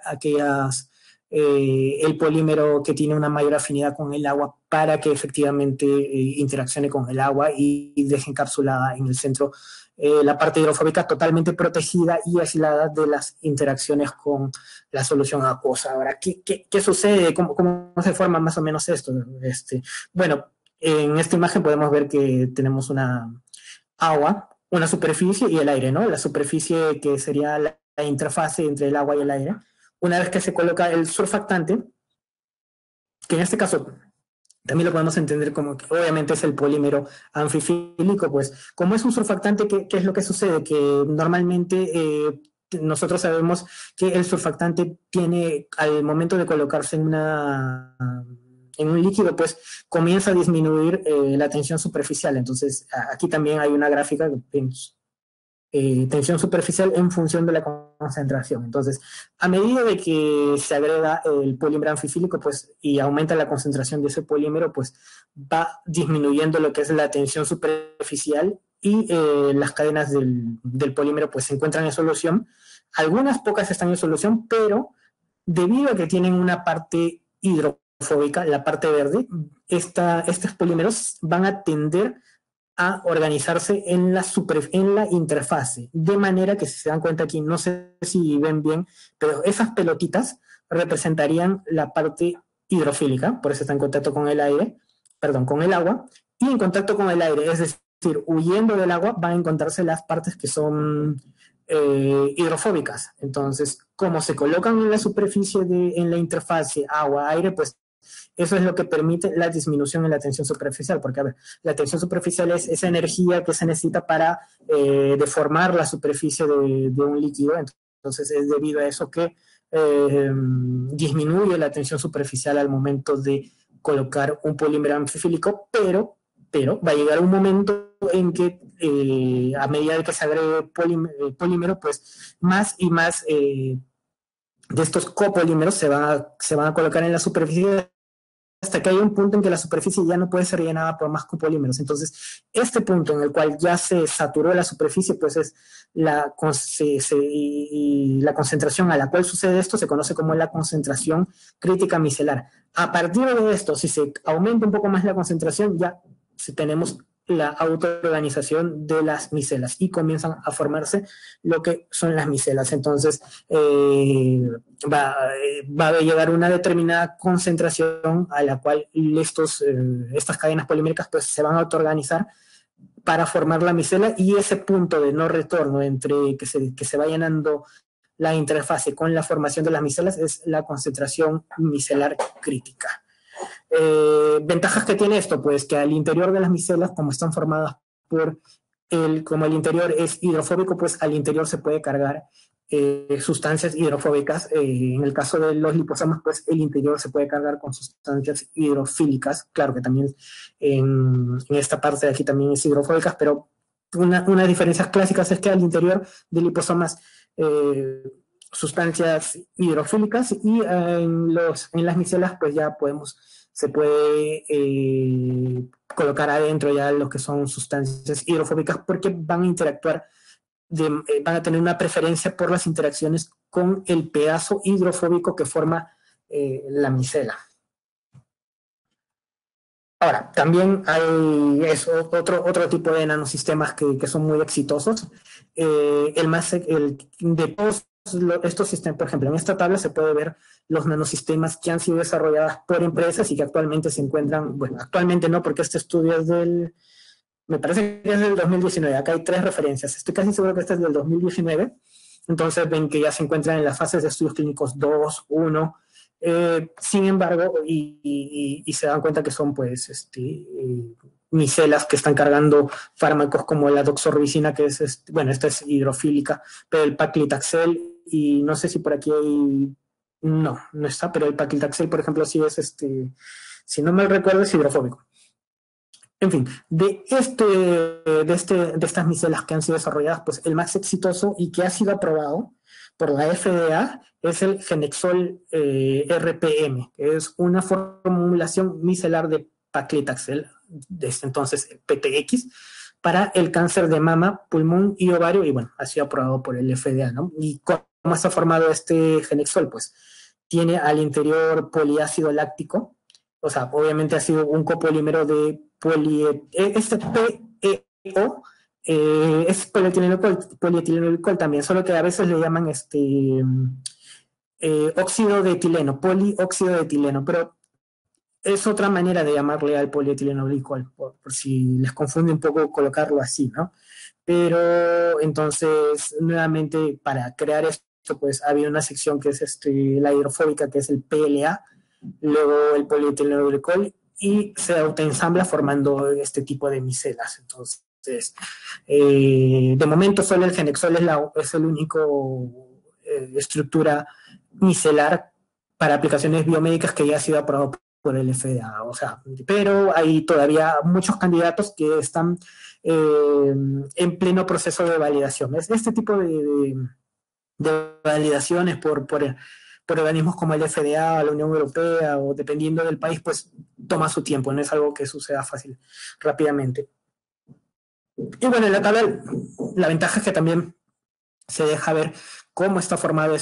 el polímero que tiene una mayor afinidad con el agua, para que efectivamente interaccione con el agua y deje encapsulada en el centro la parte hidrofóbica, totalmente protegida y aislada de las interacciones con la solución acuosa. Ahora, ¿qué sucede? ¿Cómo se forma más o menos esto? Bueno, en esta imagen podemos ver que tenemos una superficie y el aire, ¿no? La superficie, que sería la interfase entre el agua y el aire. Una vez que se coloca el surfactante, que en este caso también lo podemos entender como que obviamente es el polímero anfifílico, pues como es un surfactante, ¿qué es lo que sucede? Que normalmente nosotros sabemos que el surfactante tiene, al momento de colocarse en un líquido, pues comienza a disminuir la tensión superficial. Entonces aquí también hay una gráfica que vemos. tensión superficial en función de la concentración. Entonces, a medida de que se agrega el polímero anfifílico, pues, y aumenta la concentración de ese polímero, pues va disminuyendo lo que es la tensión superficial y las cadenas del polímero pues se encuentran en solución. Algunas pocas están en solución, pero debido a que tienen una parte hidrofóbica, la parte verde, estos polímeros van a tender a organizarse en la interfase, de manera que si se dan cuenta aquí, no sé si ven bien, pero esas pelotitas representarían la parte hidrofílica, por eso está en contacto con el aire, perdón, con el agua, y en contacto con el aire, es decir, huyendo del agua, van a encontrarse las partes que son hidrofóbicas. Entonces, como se colocan en la superficie, en la interfase agua-aire, pues eso es lo que permite la disminución en la tensión superficial, porque a ver, la tensión superficial es esa energía que se necesita para deformar la superficie de un líquido. Entonces es debido a eso que disminuye la tensión superficial al momento de colocar un polímero anfifílico, pero va a llegar un momento en que a medida de que se agregue polímero, pues más y más de estos copolímeros se van a colocar en la superficie hasta que hay un punto en que la superficie ya no puede ser llenada por más copolímeros. Entonces, este punto en el cual ya se saturó la superficie, pues es la concentración a la cual sucede esto se conoce como la concentración crítica micelar. A partir de esto, si se aumenta un poco más la concentración, ya tenemos la autoorganización de las micelas y comienzan a formarse lo que son las micelas. Entonces, va a llegar una determinada concentración a la cual estas cadenas poliméricas pues, se van a autoorganizar para formar la micela, y ese punto de no retorno entre que se va llenando la interfase con la formación de las micelas es la concentración micelar crítica. Ventajas que tiene esto, pues que al interior de las micelas, como están formadas como el interior es hidrofóbico, pues al interior se puede cargar sustancias hidrofóbicas. En el caso de los liposomas, pues el interior se puede cargar con sustancias hidrofílicas. Claro que también en esta parte de aquí también es hidrofóbicas, pero unas diferencias clásicas es que al interior de liposomas sustancias hidrofílicas, y en las micelas pues ya se puede colocar adentro ya lo que son sustancias hidrofóbicas, porque van a interactuar, van a tener una preferencia por las interacciones con el pedazo hidrofóbico que forma la micela. Ahora, también hay otro tipo de nanosistemas que son muy exitosos. De todos estos sistemas, por ejemplo, en esta tabla se puede ver los nanosistemas que han sido desarrollados por empresas y que actualmente se encuentran, bueno, actualmente no, porque este estudio es me parece que es del 2019, acá hay 3 referencias, estoy casi seguro que este es del 2019, entonces ven que ya se encuentran en las fases de estudios clínicos 2, 1, sin embargo, y se dan cuenta que son pues micelas que están cargando fármacos como la doxorubicina, que es, bueno, esta es hidrofílica, pero el paclitaxel, y no sé si por aquí hay, no está, pero el paclitaxel, por ejemplo, sí es, si no me recuerdo, es hidrofóbico. En fin, de estas micelas que han sido desarrolladas, pues el más exitoso y que ha sido aprobado por la FDA es el Genexol RPM, que es una formulación micelar de paclitaxel, desde entonces PTX, para el cáncer de mama, pulmón y ovario, y bueno, ha sido aprobado por el FDA, ¿no? ¿Y cómo está formado este Genexol? Pues tiene al interior poliácido láctico, o sea, obviamente ha sido un copolímero de este PEO, es polietilenglicol también, solo que a veces le llaman óxido de etileno, polióxido de etileno, pero es otra manera de llamarle al polietilenglicol, por si les confunde un poco colocarlo así, ¿no? Pero entonces, nuevamente, para crear esto, pues había una sección que es la hidrofóbica, que es el PLA, luego el polietilenglicol, y se autoensambla formando este tipo de micelas. Entonces, de momento solo el Genexol es el único estructura micelar para aplicaciones biomédicas que ya ha sido aprobado por el FDA, o sea, pero hay todavía muchos candidatos que están en pleno proceso de validación. Es este tipo de validaciones por organismos como el FDA, la Unión Europea, o dependiendo del país, pues toma su tiempo, no es algo que suceda fácil, rápidamente. Y bueno, en la tabla, la ventaja es que también se deja ver cómo está formado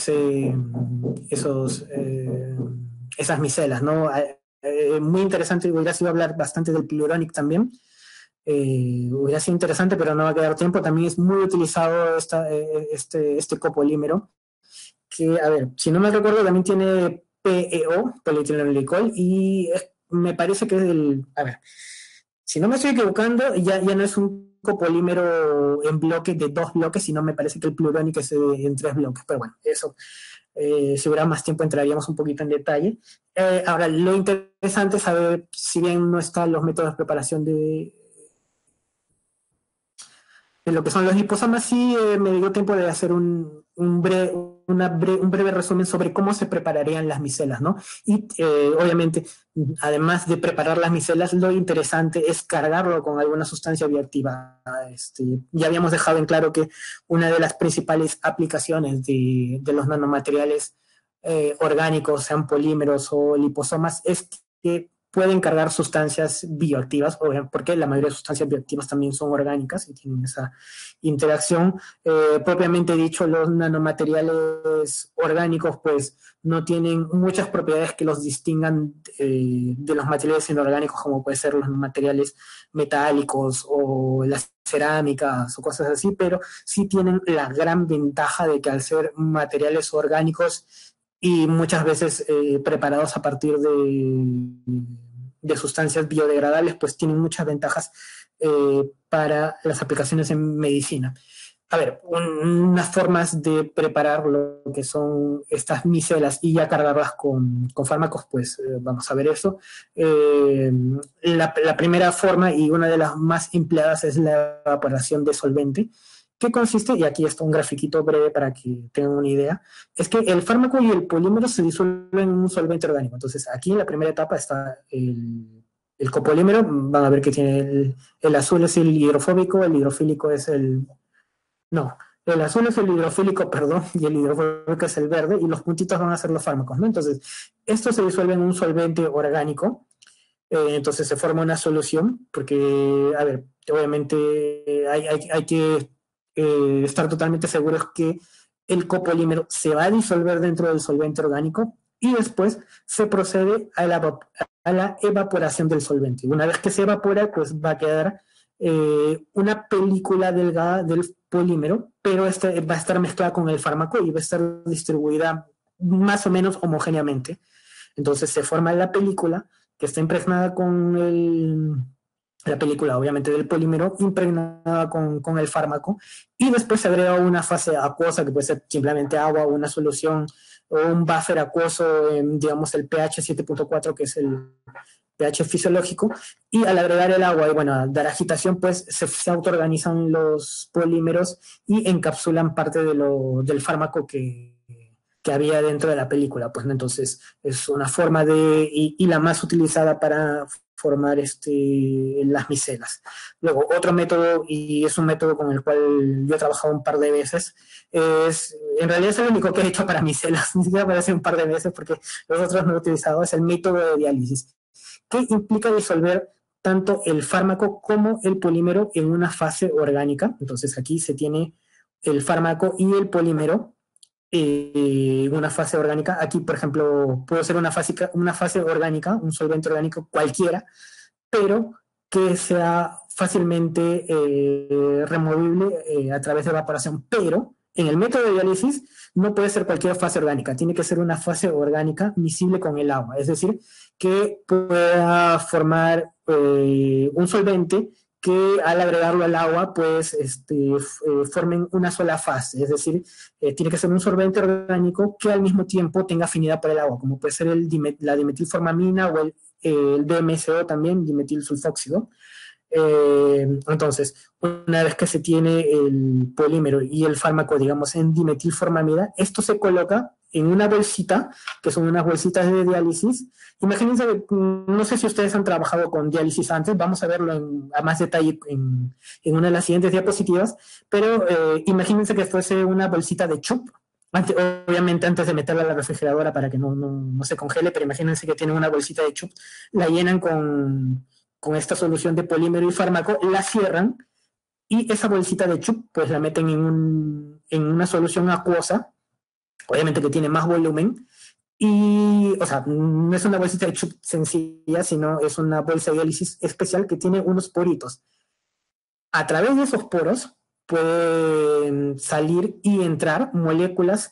esas micelas, ¿no? Muy interesante, hubiera sido hablar bastante del Pluronic también. Hubiera sido interesante, pero no va a quedar tiempo. También es muy utilizado este copolímero, que, a ver, si no me recuerdo, también tiene PEO, polietilenglicol, y me parece que es a ver, si no me estoy equivocando, ya no es un copolímero en bloque de 2 bloques, sino me parece que el Pluronic es en 3 bloques, pero bueno, eso, si hubiera más tiempo entraríamos un poquito en detalle. Ahora, lo interesante es saber, si bien no están los métodos de preparación de lo que son los liposomas, sí me dio tiempo de hacer un breve resumen sobre cómo se prepararían las micelas, ¿no? Y obviamente, además de preparar las micelas, lo interesante es cargarlo con alguna sustancia bioactiva. Ya habíamos dejado en claro que una de las principales aplicaciones de los nanomateriales orgánicos, sean polímeros o liposomas, es que pueden cargar sustancias bioactivas, porque la mayoría de sustancias bioactivas también son orgánicas y tienen esa interacción. Propiamente dicho, los nanomateriales orgánicos pues no tienen muchas propiedades que los distingan de los materiales inorgánicos, como pueden ser los materiales metálicos o las cerámicas o cosas así, pero sí tienen la gran ventaja de que al ser materiales orgánicos y muchas veces preparados a partir de sustancias biodegradables, pues tienen muchas ventajas para las aplicaciones en medicina. A ver, unas formas de preparar lo que son estas micelas y ya cargarlas con fármacos, pues vamos a ver eso. La primera forma y una de las más empleadas es la evaporación de solvente, que consiste, y aquí está un grafiquito breve para que tengan una idea, es que el fármaco y el polímero se disuelven en un solvente orgánico. Entonces, aquí en la primera etapa está el copolímero, van a ver que tiene el azul es el hidrofóbico, el hidrofílico es no, el azul es el hidrofílico, perdón, y el hidrofóbico es el verde, y los puntitos van a ser los fármacos, ¿no? Entonces, esto se disuelve en un solvente orgánico, entonces se forma una solución, porque, a ver, obviamente hay que estar totalmente seguros que el copolímero se va a disolver dentro del solvente orgánico y después se procede a la evaporación del solvente. Una vez que se evapora, pues va a quedar una película delgada del polímero, pero va a estar mezclada con el fármaco y va a estar distribuida más o menos homogéneamente. Entonces se forma la película que está impregnada con la película, obviamente, del polímero, impregnada con el fármaco, y después se agrega una fase acuosa, que puede ser simplemente agua o una solución, o un buffer acuoso, digamos el pH 7.4, que es el pH fisiológico, y al agregar el agua y bueno, al dar agitación, pues se autoorganizan los polímeros y encapsulan parte del fármaco que había dentro de la película, pues, ¿no? Entonces es una forma y la más utilizada para formar las micelas. Luego, otro método, y es un método con el cual yo he trabajado un par de veces, en realidad es el único que he hecho para micelas, ni siquiera para hacer un par de veces porque los otros no he utilizado, es el método de diálisis, que implica disolver tanto el fármaco como el polímero en una fase orgánica. Entonces aquí se tiene el fármaco y el polímero una fase orgánica. Aquí, por ejemplo, puede ser una fase orgánica, un solvente orgánico cualquiera, pero que sea fácilmente removible a través de evaporación. Pero en el método de diálisis no puede ser cualquier fase orgánica, tiene que ser una fase orgánica miscible con el agua, es decir, que pueda formar un solvente que al agregarlo al agua, pues formen una sola fase, es decir, tiene que ser un solvente orgánico que al mismo tiempo tenga afinidad por el agua, como puede ser la dimetilformamina o el DMSO también, dimetilsulfóxido. Entonces, una vez que se tiene el polímero y el fármaco, digamos, en dimetilformamida, esto se coloca en una bolsita, que son unas bolsitas de diálisis. Imagínense, no sé si ustedes han trabajado con diálisis antes, vamos a verlo a más detalle en una de las siguientes diapositivas, pero imagínense que fuese una bolsita de chup, obviamente antes de meterla a la refrigeradora para que no se congele, pero imagínense que tienen una bolsita de chup, la llenan con esta solución de polímero y fármaco, la cierran y esa bolsita de chup pues la meten en una solución acuosa, obviamente que tiene más volumen, y, o sea, no es una bolsita de chup sencilla, sino es una bolsa de diálisis especial que tiene unos poritos. A través de esos poros pueden salir y entrar moléculas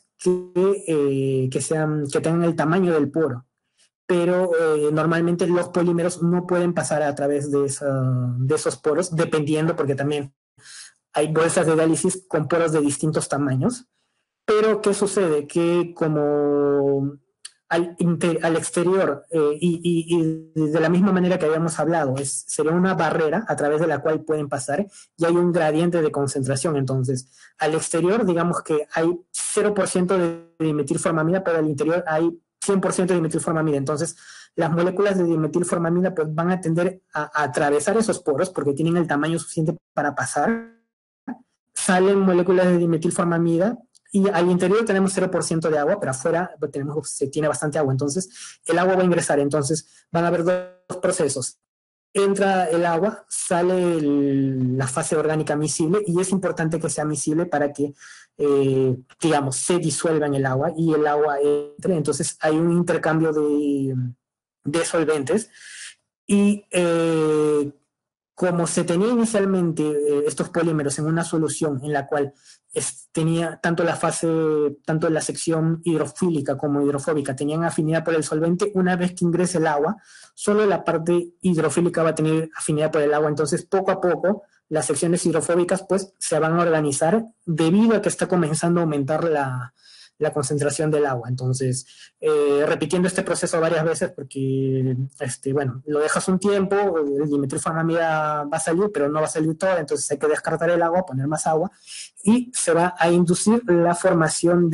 que tengan el tamaño del poro, pero normalmente los polímeros no pueden pasar a través de esos poros, dependiendo, porque también hay bolsas de diálisis con poros de distintos tamaños. Pero, ¿qué sucede? Que como al exterior y de la misma manera que habíamos hablado, sería una barrera a través de la cual pueden pasar y hay un gradiente de concentración. Entonces, al exterior, digamos que hay 0% de dimetilformamida, pero al interior hay 100% de dimetilformamida. Entonces, las moléculas de dimetilformamida pues, van a tender a atravesar esos poros porque tienen el tamaño suficiente para pasar. Salen moléculas de dimetilformamida y al interior tenemos 0% de agua, pero afuera se tiene bastante agua, entonces el agua va a ingresar, entonces van a haber dos procesos. Entra el agua, sale la fase orgánica miscible y es importante que sea miscible para que, digamos, se disuelva en el agua y el agua entre, entonces hay un intercambio de solventes y como se tenía inicialmente estos polímeros en una solución en la cual tenía tanto la sección hidrofílica como hidrofóbica tenían afinidad por el solvente, una vez que ingrese el agua, solo la parte hidrofílica va a tener afinidad por el agua, entonces poco a poco las secciones hidrofóbicas pues se van a organizar debido a que está comenzando a aumentar la concentración del agua. Entonces, repitiendo este proceso varias veces porque, bueno, lo dejas un tiempo, el dimetilformamida va a salir, pero no va a salir toda, entonces hay que descartar el agua, poner más agua y se va a inducir la formación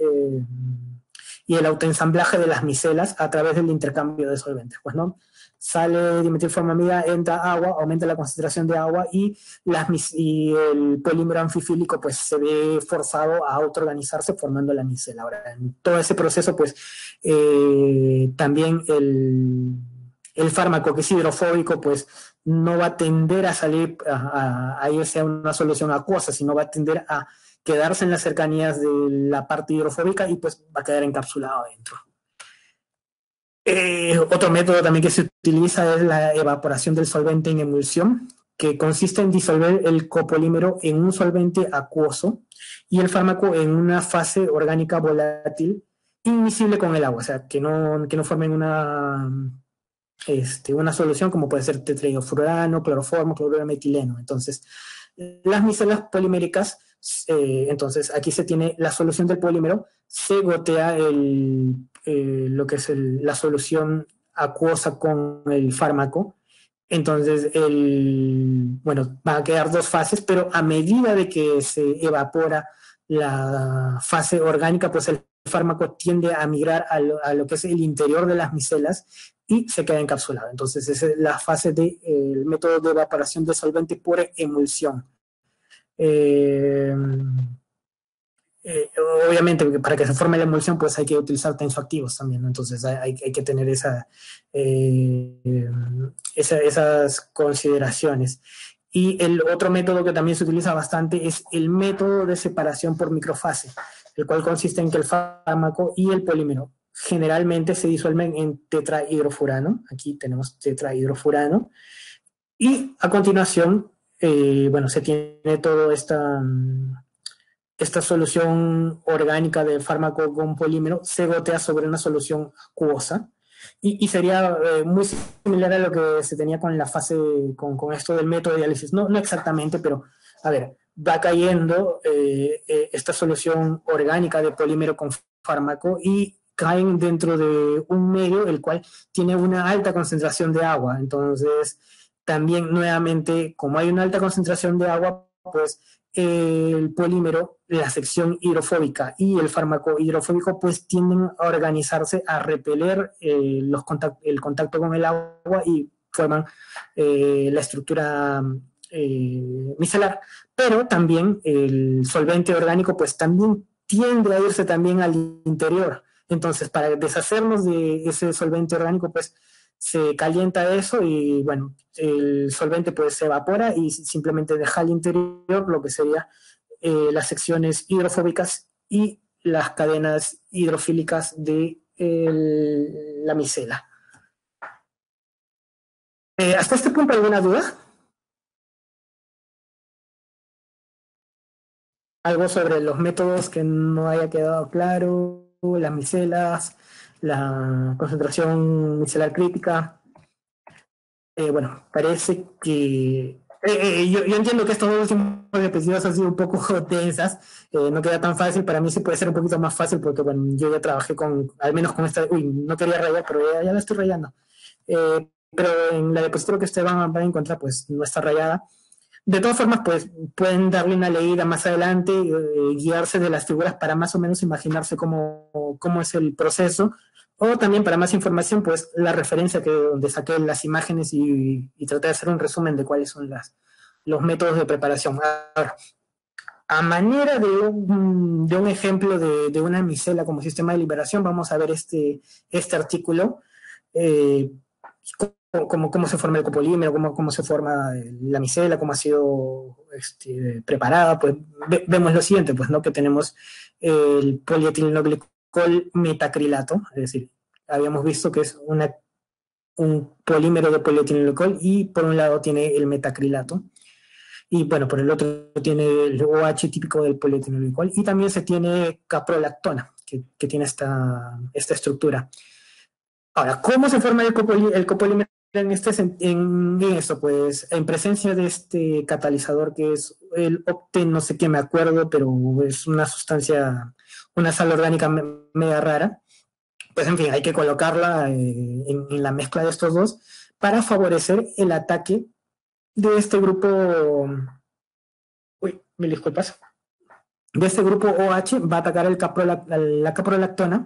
y el autoensamblaje de las micelas a través del intercambio de solventes, pues, ¿no? Sale dimetilformamida, entra agua, aumenta la concentración de agua y el polímero anfifílico pues se ve forzado a autoorganizarse formando la micela. Ahora, en todo ese proceso pues también el fármaco que es hidrofóbico pues no va a tender a salir a irse a una solución acuosa, sino va a tender a quedarse en las cercanías de la parte hidrofóbica y pues va a quedar encapsulado adentro. Otro método también que se utiliza es la evaporación del solvente en emulsión, que consiste en disolver el copolímero en un solvente acuoso y el fármaco en una fase orgánica volátil inmiscible con el agua, o sea, que no formen una solución como puede ser tetrahidrofurano, cloroformo, cloruro de metileno. Entonces, las micelas poliméricas, entonces aquí se tiene la solución del polímero, se gotea lo que es la solución acuosa con el fármaco. Entonces, bueno, van a quedar dos fases, pero a medida de que se evapora la fase orgánica, pues el fármaco tiende a migrar a lo que es el interior de las micelas y se queda encapsulado. Entonces, esa es la fase del método de evaporación de solvente por emulsión. Eh, Obviamente, para que se forme la emulsión, pues hay que utilizar tensoactivos también, ¿no? Entonces hay que tener esas consideraciones. Y el otro método que también se utiliza bastante es el método de separación por microfase, el cual consiste en que el fármaco y el polímero generalmente se disuelven en tetrahidrofurano. Aquí tenemos tetrahidrofurano. Y a continuación, bueno, se tiene toda esta solución orgánica del fármaco con polímero, se gotea sobre una solución acuosa y sería muy similar a lo que se tenía con la fase, con esto del método de diálisis. No exactamente, pero a ver, va cayendo esta solución orgánica de polímero con fármaco y caen dentro de un medio el cual tiene una alta concentración de agua. Entonces, también nuevamente, como hay una alta concentración de agua, pues el polímero, la sección hidrofóbica y el fármaco hidrofóbico pues tienden a organizarse, a repeler el contacto con el agua y forman la estructura micelar. Pero también el solvente orgánico pues también tiende a irse también al interior. Entonces, para deshacernos de ese solvente orgánico, pues se calienta eso y bueno, el solvente pues se evapora y simplemente deja al interior lo que sería las secciones hidrofóbicas y las cadenas hidrofílicas de la micela. ¿Hasta este punto alguna duda? ¿Algo sobre los métodos que no haya quedado claro? Las micelas, la concentración micelar crítica. Bueno, parece que yo entiendo que estos dos últimos episodios han sido un poco tensas, no queda tan fácil, para mí sí puede ser un poquito más fácil porque bueno, yo ya trabajé al menos con esta, uy, no quería rayar, pero ya la estoy rayando. Pero en la diapositiva que ustedes van a encontrar, pues no está rayada. De todas formas, pues pueden darle una leída más adelante, guiarse de las figuras para más o menos imaginarse cómo es el proceso, o también para más información, pues la referencia donde saqué las imágenes y traté de hacer un resumen de cuáles son los métodos de preparación. Ahora, a manera de un ejemplo de una micela como sistema de liberación, vamos a ver este artículo. Cómo se forma el copolímero, cómo se forma la micela, cómo ha sido preparada, pues vemos lo siguiente, pues, ¿no? Que tenemos el polietilenglicol metacrilato, es decir, habíamos visto que es un polímero de polietilenglicol y por un lado tiene el metacrilato y bueno, por el otro tiene el OH típico del polietilenglicol y también se tiene caprolactona, que tiene esta estructura. Ahora, ¿cómo se forma el copolímero en esto? Pues en presencia de este catalizador que es el octen, no sé qué me acuerdo, pero es una sustancia, una sal orgánica media rara. Pues en fin, hay que colocarla en la mezcla de estos dos para favorecer el ataque de este grupo, uy, mil disculpas, de este grupo OH va a atacar la caprolactona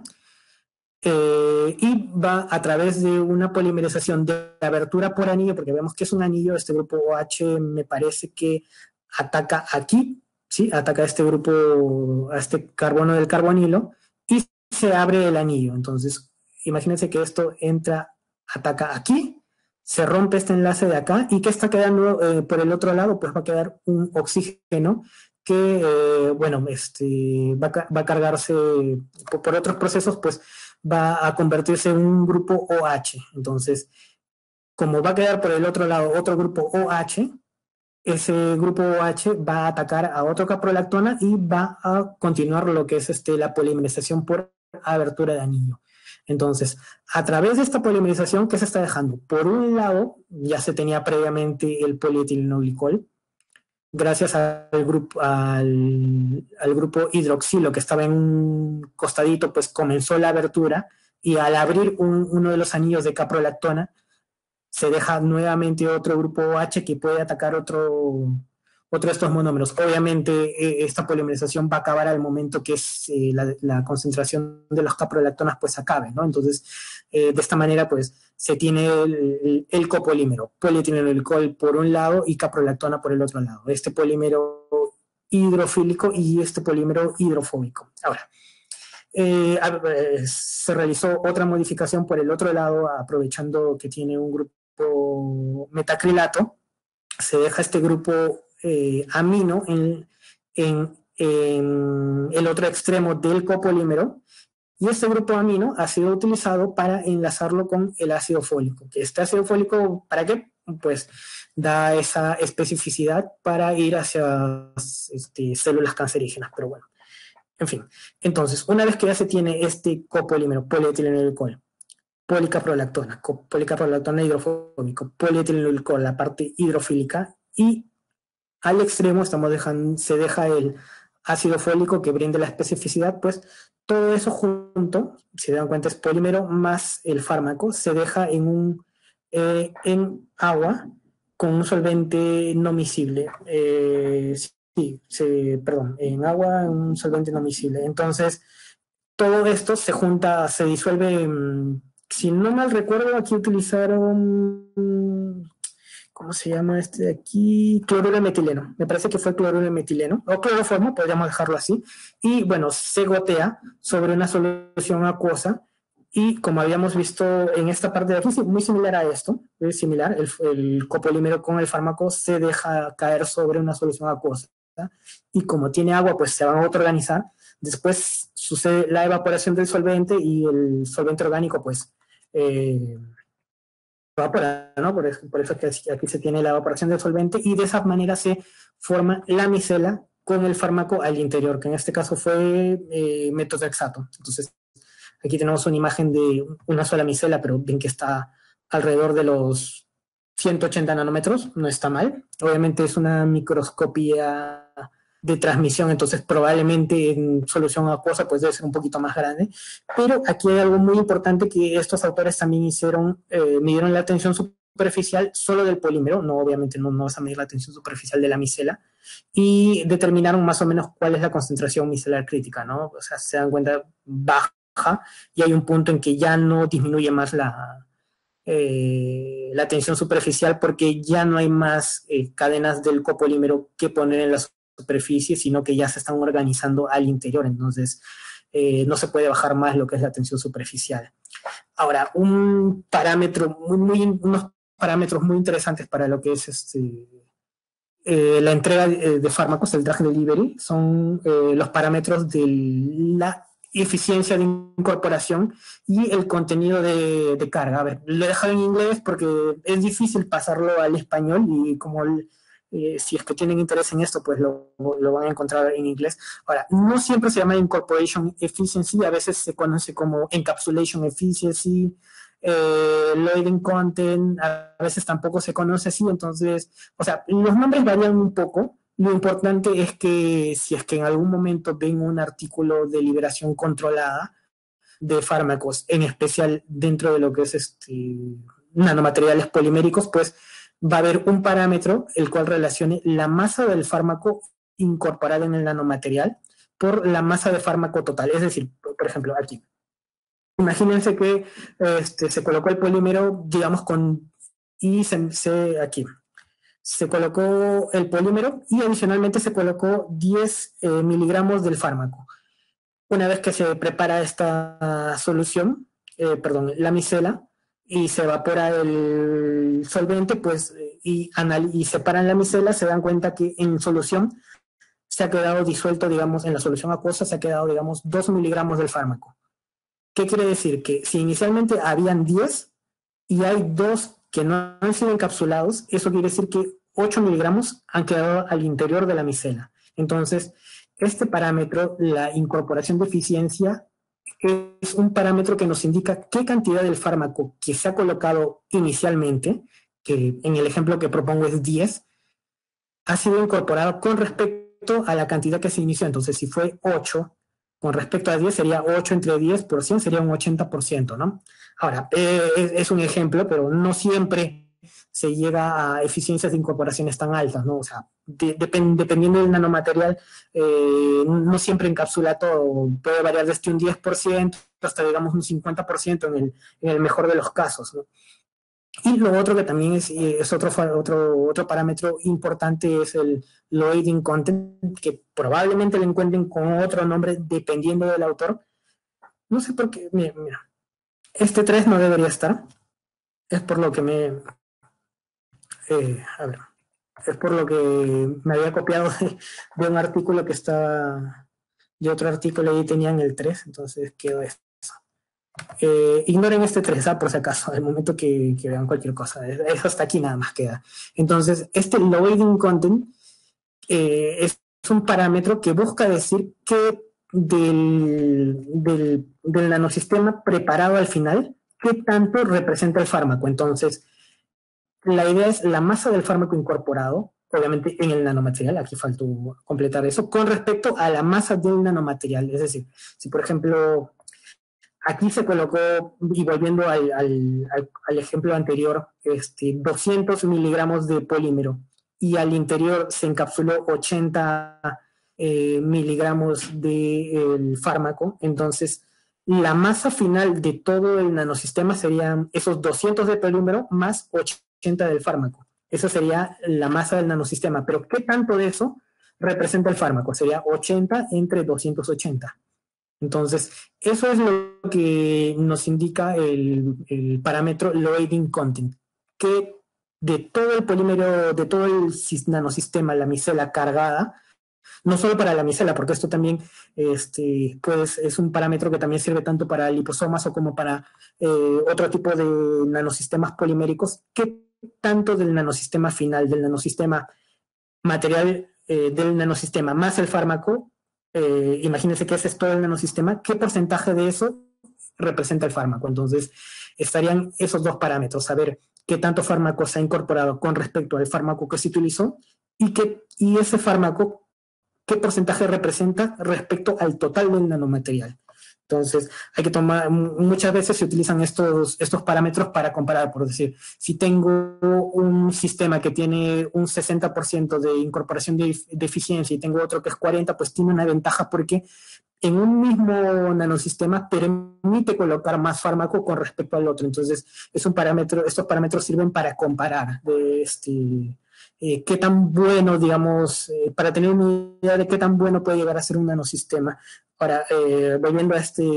y va a través de una polimerización de abertura por anillo, porque vemos que es un anillo, este grupo OH me parece que ataca aquí, ¿sí? Ataca a este grupo, a este carbono del carbonilo, y se abre el anillo. Entonces, imagínense que esto ataca aquí, se rompe este enlace de acá, y que está quedando por el otro lado, pues va a quedar un oxígeno que, bueno, va a cargarse por otros procesos, pues va a convertirse en un grupo OH. Entonces, como va a quedar por el otro lado otro grupo OH, ese grupo OH va a atacar a otro caprolactona y va a continuar lo que es la polimerización por abertura de anillo. Entonces, a través de esta polimerización, ¿qué se está dejando? Por un lado, ya se tenía previamente el polietilenglicol, gracias al grupo hidroxilo que estaba en un costadito, pues comenzó la abertura y al abrir uno de los anillos de caprolactona, se deja nuevamente otro grupo OH que puede atacar otro de estos monómeros. Obviamente esta polimerización va a acabar al momento que la concentración de los caprolactonas pues acabe, ¿no? Entonces, de esta manera pues se tiene el copolímero, polietilenglicol por un lado y caprolactona por el otro lado. Este polímero hidrofílico y este polímero hidrofóbico. Ahora, se realizó otra modificación por el otro lado, aprovechando que tiene un grupo metacrilato, se deja este grupo amino en el otro extremo del copolímero, y este grupo amino ha sido utilizado para enlazarlo con el ácido fólico. ¿Este ácido fólico para qué? Pues da esa especificidad para ir hacia células cancerígenas, pero bueno. En fin, entonces, una vez que ya se tiene este copolímero, polietilenglicol, policaprolactona hidrofóbico, polietilenglicol, la parte hidrofílica, y al extremo se deja el ácido fólico que brinde la especificidad, pues todo eso junto, si se dan cuenta es polímero más el fármaco, se deja en agua con un solvente no miscible. Perdón, en agua, un solvente no miscible. Entonces, todo esto se junta, se disuelve. Si no mal recuerdo, aquí utilizaron, ¿cómo se llama este de aquí? Cloruro de metileno. Me parece que fue cloruro de metileno, o cloroformo, podríamos dejarlo así. Y bueno, se gotea sobre una solución acuosa. Y como habíamos visto en esta parte de aquí, sí, muy similar a esto, es similar, el copolímero con el fármaco se deja caer sobre una solución acuosa. Y como tiene agua, pues se van a autoorganizar. Después sucede la evaporación del solvente y el solvente orgánico, pues, evapora, ¿no? Por eso es que aquí se tiene la evaporación del solvente y de esa manera se forma la micela con el fármaco al interior, que en este caso fue metotrexato. Entonces, aquí tenemos una imagen de una sola micela, pero ven que está alrededor de los 180 nanómetros, no está mal. Obviamente es una microscopía de transmisión, entonces probablemente en solución acuosa pues debe ser un poquito más grande, pero aquí hay algo muy importante que estos autores también hicieron, midieron la tensión superficial solo del polímero, no obviamente no vas a medir la tensión superficial de la micela, y determinaron más o menos cuál es la concentración micelar crítica, ¿no? O sea, se dan cuenta baja y hay un punto en que ya no disminuye más la tensión superficial porque ya no hay más cadenas del copolímero que poner en la superficie, sino que ya se están organizando al interior, entonces no se puede bajar más lo que es la tensión superficial. Ahora, un parámetro unos parámetros muy interesantes para lo que es la entrega de fármacos, el drug delivery, son los parámetros de la eficiencia de incorporación y el contenido de carga. A ver, lo he dejado en inglés porque es difícil pasarlo al español y como si es que tienen interés en esto, pues lo van a encontrar en inglés. Ahora, no siempre se llama incorporation efficiency, a veces se conoce como encapsulation efficiency, loading content, a veces tampoco se conoce así, entonces, o sea, los nombres varían un poco. Lo importante es que si es que en algún momento ven un artículo de liberación controlada de fármacos, en especial dentro de lo que es nanomateriales poliméricos, pues va a haber un parámetro el cual relacione la masa del fármaco incorporada en el nanomaterial por la masa de fármaco total. Es decir, por ejemplo, aquí. Imagínense que se colocó el polímero, digamos, aquí. Se colocó el polímero y adicionalmente se colocó 10 miligramos del fármaco. Una vez que se prepara esta solución, la micela, y se evapora el solvente, pues, y separan la micela, se dan cuenta que en solución se ha quedado disuelto, digamos, en la solución acuosa se ha quedado, digamos, 2 miligramos del fármaco. ¿Qué quiere decir? Que si inicialmente habían 10 y hay 2 que no han sido encapsulados, eso quiere decir que 8 miligramos han quedado al interior de la micela. Entonces, este parámetro, la incorporación de eficiencia, es un parámetro que nos indica qué cantidad del fármaco que se ha colocado inicialmente, que en el ejemplo que propongo es 10, ha sido incorporado con respecto a la cantidad que se inició. Entonces, si fue 8, con respecto a 10 sería 8 entre 10%, sería un 80%, ¿no? Ahora, es un ejemplo, pero no siempre se llega a eficiencias de incorporaciones tan altas, ¿no? O sea, dependiendo del nanomaterial, no siempre encapsula todo, puede variar desde un 10% hasta, digamos, un 50% en el mejor de los casos, ¿no? Y lo otro que también es otro parámetro importante es el loading content, que probablemente lo encuentren con otro nombre dependiendo del autor. No sé por qué, mira, este 3 no debería estar. Es por lo que es por lo que me había copiado de un artículo que estaba, de otro artículo y tenían el 3, entonces quedó esto. Ignoren este 3 por si acaso, al momento que vean cualquier cosa. Eso hasta aquí nada más queda. Entonces, este loading content es un parámetro que busca decir que del nanosistema preparado al final, qué tanto representa el fármaco. Entonces, la idea es la masa del fármaco incorporado, obviamente en el nanomaterial, aquí faltó completar eso, con respecto a la masa del nanomaterial. Es decir, si por ejemplo aquí se colocó, y volviendo al ejemplo anterior, 200 miligramos de polímero y al interior se encapsuló 80 miligramos del fármaco. Entonces, la masa final de todo el nanosistema serían esos 200 de polímero más 80 del fármaco. Esa sería la masa del nanosistema. Pero ¿qué tanto de eso representa el fármaco? Sería 80 entre 280. Entonces, eso es lo que nos indica el parámetro loading content, que de todo el polímero, de todo el nanosistema, la micela cargada, no solo para la micela, porque esto también pues, es un parámetro que también sirve tanto para liposomas o como para otro tipo de nanosistemas poliméricos, que tanto del nanosistema final, del nanosistema material del nanosistema más el fármaco, imagínense que ese es todo el nanosistema, ¿qué porcentaje de eso representa el fármaco? Entonces, estarían esos dos parámetros, saber qué tanto fármaco se ha incorporado con respecto al fármaco que se utilizó y ese fármaco, qué porcentaje representa respecto al total del nanomaterial. Entonces, hay que tomar, muchas veces se utilizan estos parámetros para comparar, por decir, si tengo un sistema que tiene un 60% de incorporación de eficiencia y tengo otro que es 40%, pues tiene una ventaja porque en un mismo nanosistema permite colocar más fármaco con respecto al otro. Entonces, es un parámetro, estos parámetros sirven para comparar qué tan bueno, digamos, para tener una idea de qué tan bueno puede llegar a ser un nanosistema. Ahora, volviendo a este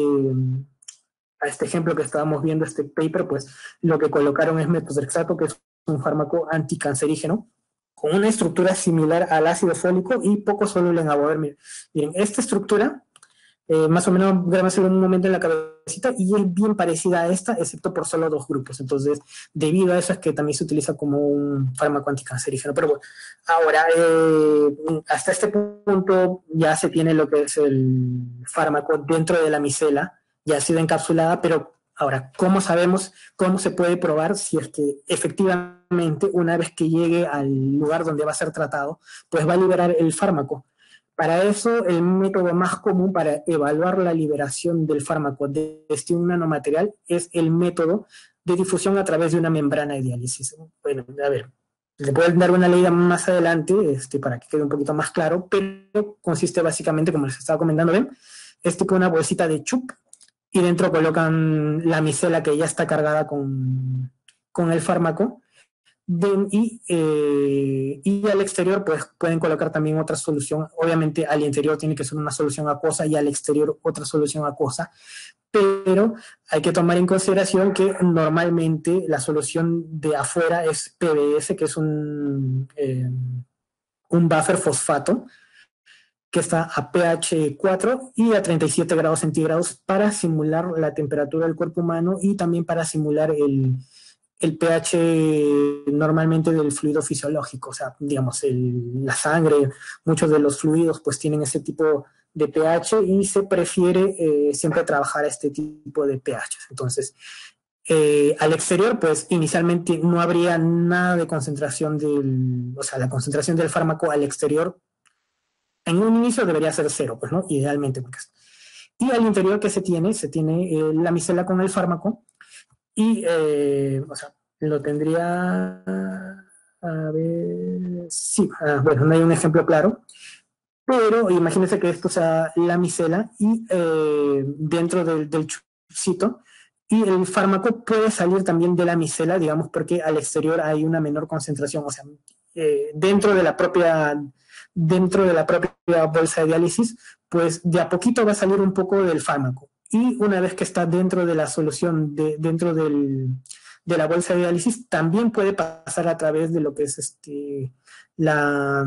ejemplo que estábamos viendo, este paper, pues lo que colocaron es metotrexato, que es un fármaco anticancerígeno, con una estructura similar al ácido fólico y poco soluble en agua. Miren, esta estructura, más o menos grábaselo en un momento en la cabecita, y es bien parecida a esta, excepto por solo dos grupos. Entonces, debido a eso es que también se utiliza como un fármaco anticancerígeno. Pero bueno, ahora, hasta este punto ya se tiene lo que es el fármaco dentro de la micela, ya ha sido encapsulada, pero ahora, ¿cómo sabemos, cómo se puede probar si es que efectivamente una vez que llegue al lugar donde va a ser tratado, pues va a liberar el fármaco? Para eso, el método más común para evaluar la liberación del fármaco de un nanomaterial es el método de difusión a través de una membrana de diálisis. Bueno, a ver, le puedo dar una leída más adelante para que quede un poquito más claro, pero consiste básicamente, como les estaba comentando, ¿ven? Es tipo una bolsita de chup y dentro colocan la micela que ya está cargada con el fármaco. Y al exterior pues pueden colocar también otra solución. Obviamente al interior tiene que ser una solución acuosa y al exterior otra solución acuosa, pero hay que tomar en consideración que normalmente la solución de afuera es PBS, que es un buffer fosfato que está a pH 4 y a 37 grados centígrados para simular la temperatura del cuerpo humano y también para simular el pH normalmente del fluido fisiológico. O sea, digamos, la sangre, muchos de los fluidos pues tienen ese tipo de pH y se prefiere siempre trabajar este tipo de pH. Entonces, al exterior, pues inicialmente no habría nada de concentración o sea, la concentración del fármaco al exterior en un inicio debería ser cero, pues, ¿no? Idealmente. Y al interior que se tiene la micela con el fármaco y, o sea, lo tendría, a ver, sí, bueno, no hay un ejemplo claro, pero imagínense que esto sea la micela y dentro del chupcito, y el fármaco puede salir también de la micela, digamos, porque al exterior hay una menor concentración, o sea, dentro de la propia bolsa de diálisis, pues de a poquito va a salir un poco del fármaco. Y una vez que está dentro de la solución, dentro de la bolsa de diálisis, también puede pasar a través de lo que es la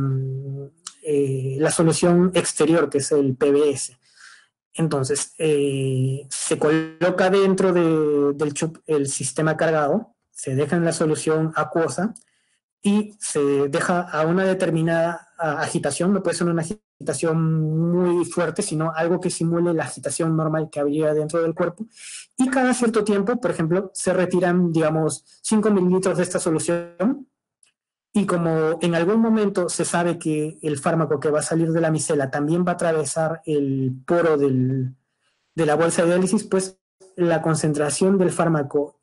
solución exterior, que es el PBS. Entonces, se coloca dentro del chup el sistema cargado, se deja en la solución acuosa y se deja a una determinada agitación. No puede ser una agitación muy fuerte, sino algo que simule la agitación normal que habría dentro del cuerpo. Y cada cierto tiempo, por ejemplo, se retiran, digamos, 5 mililitros de esta solución. Y como en algún momento se sabe que el fármaco que va a salir de la micela también va a atravesar el poro de la bolsa de diálisis, pues la concentración del fármaco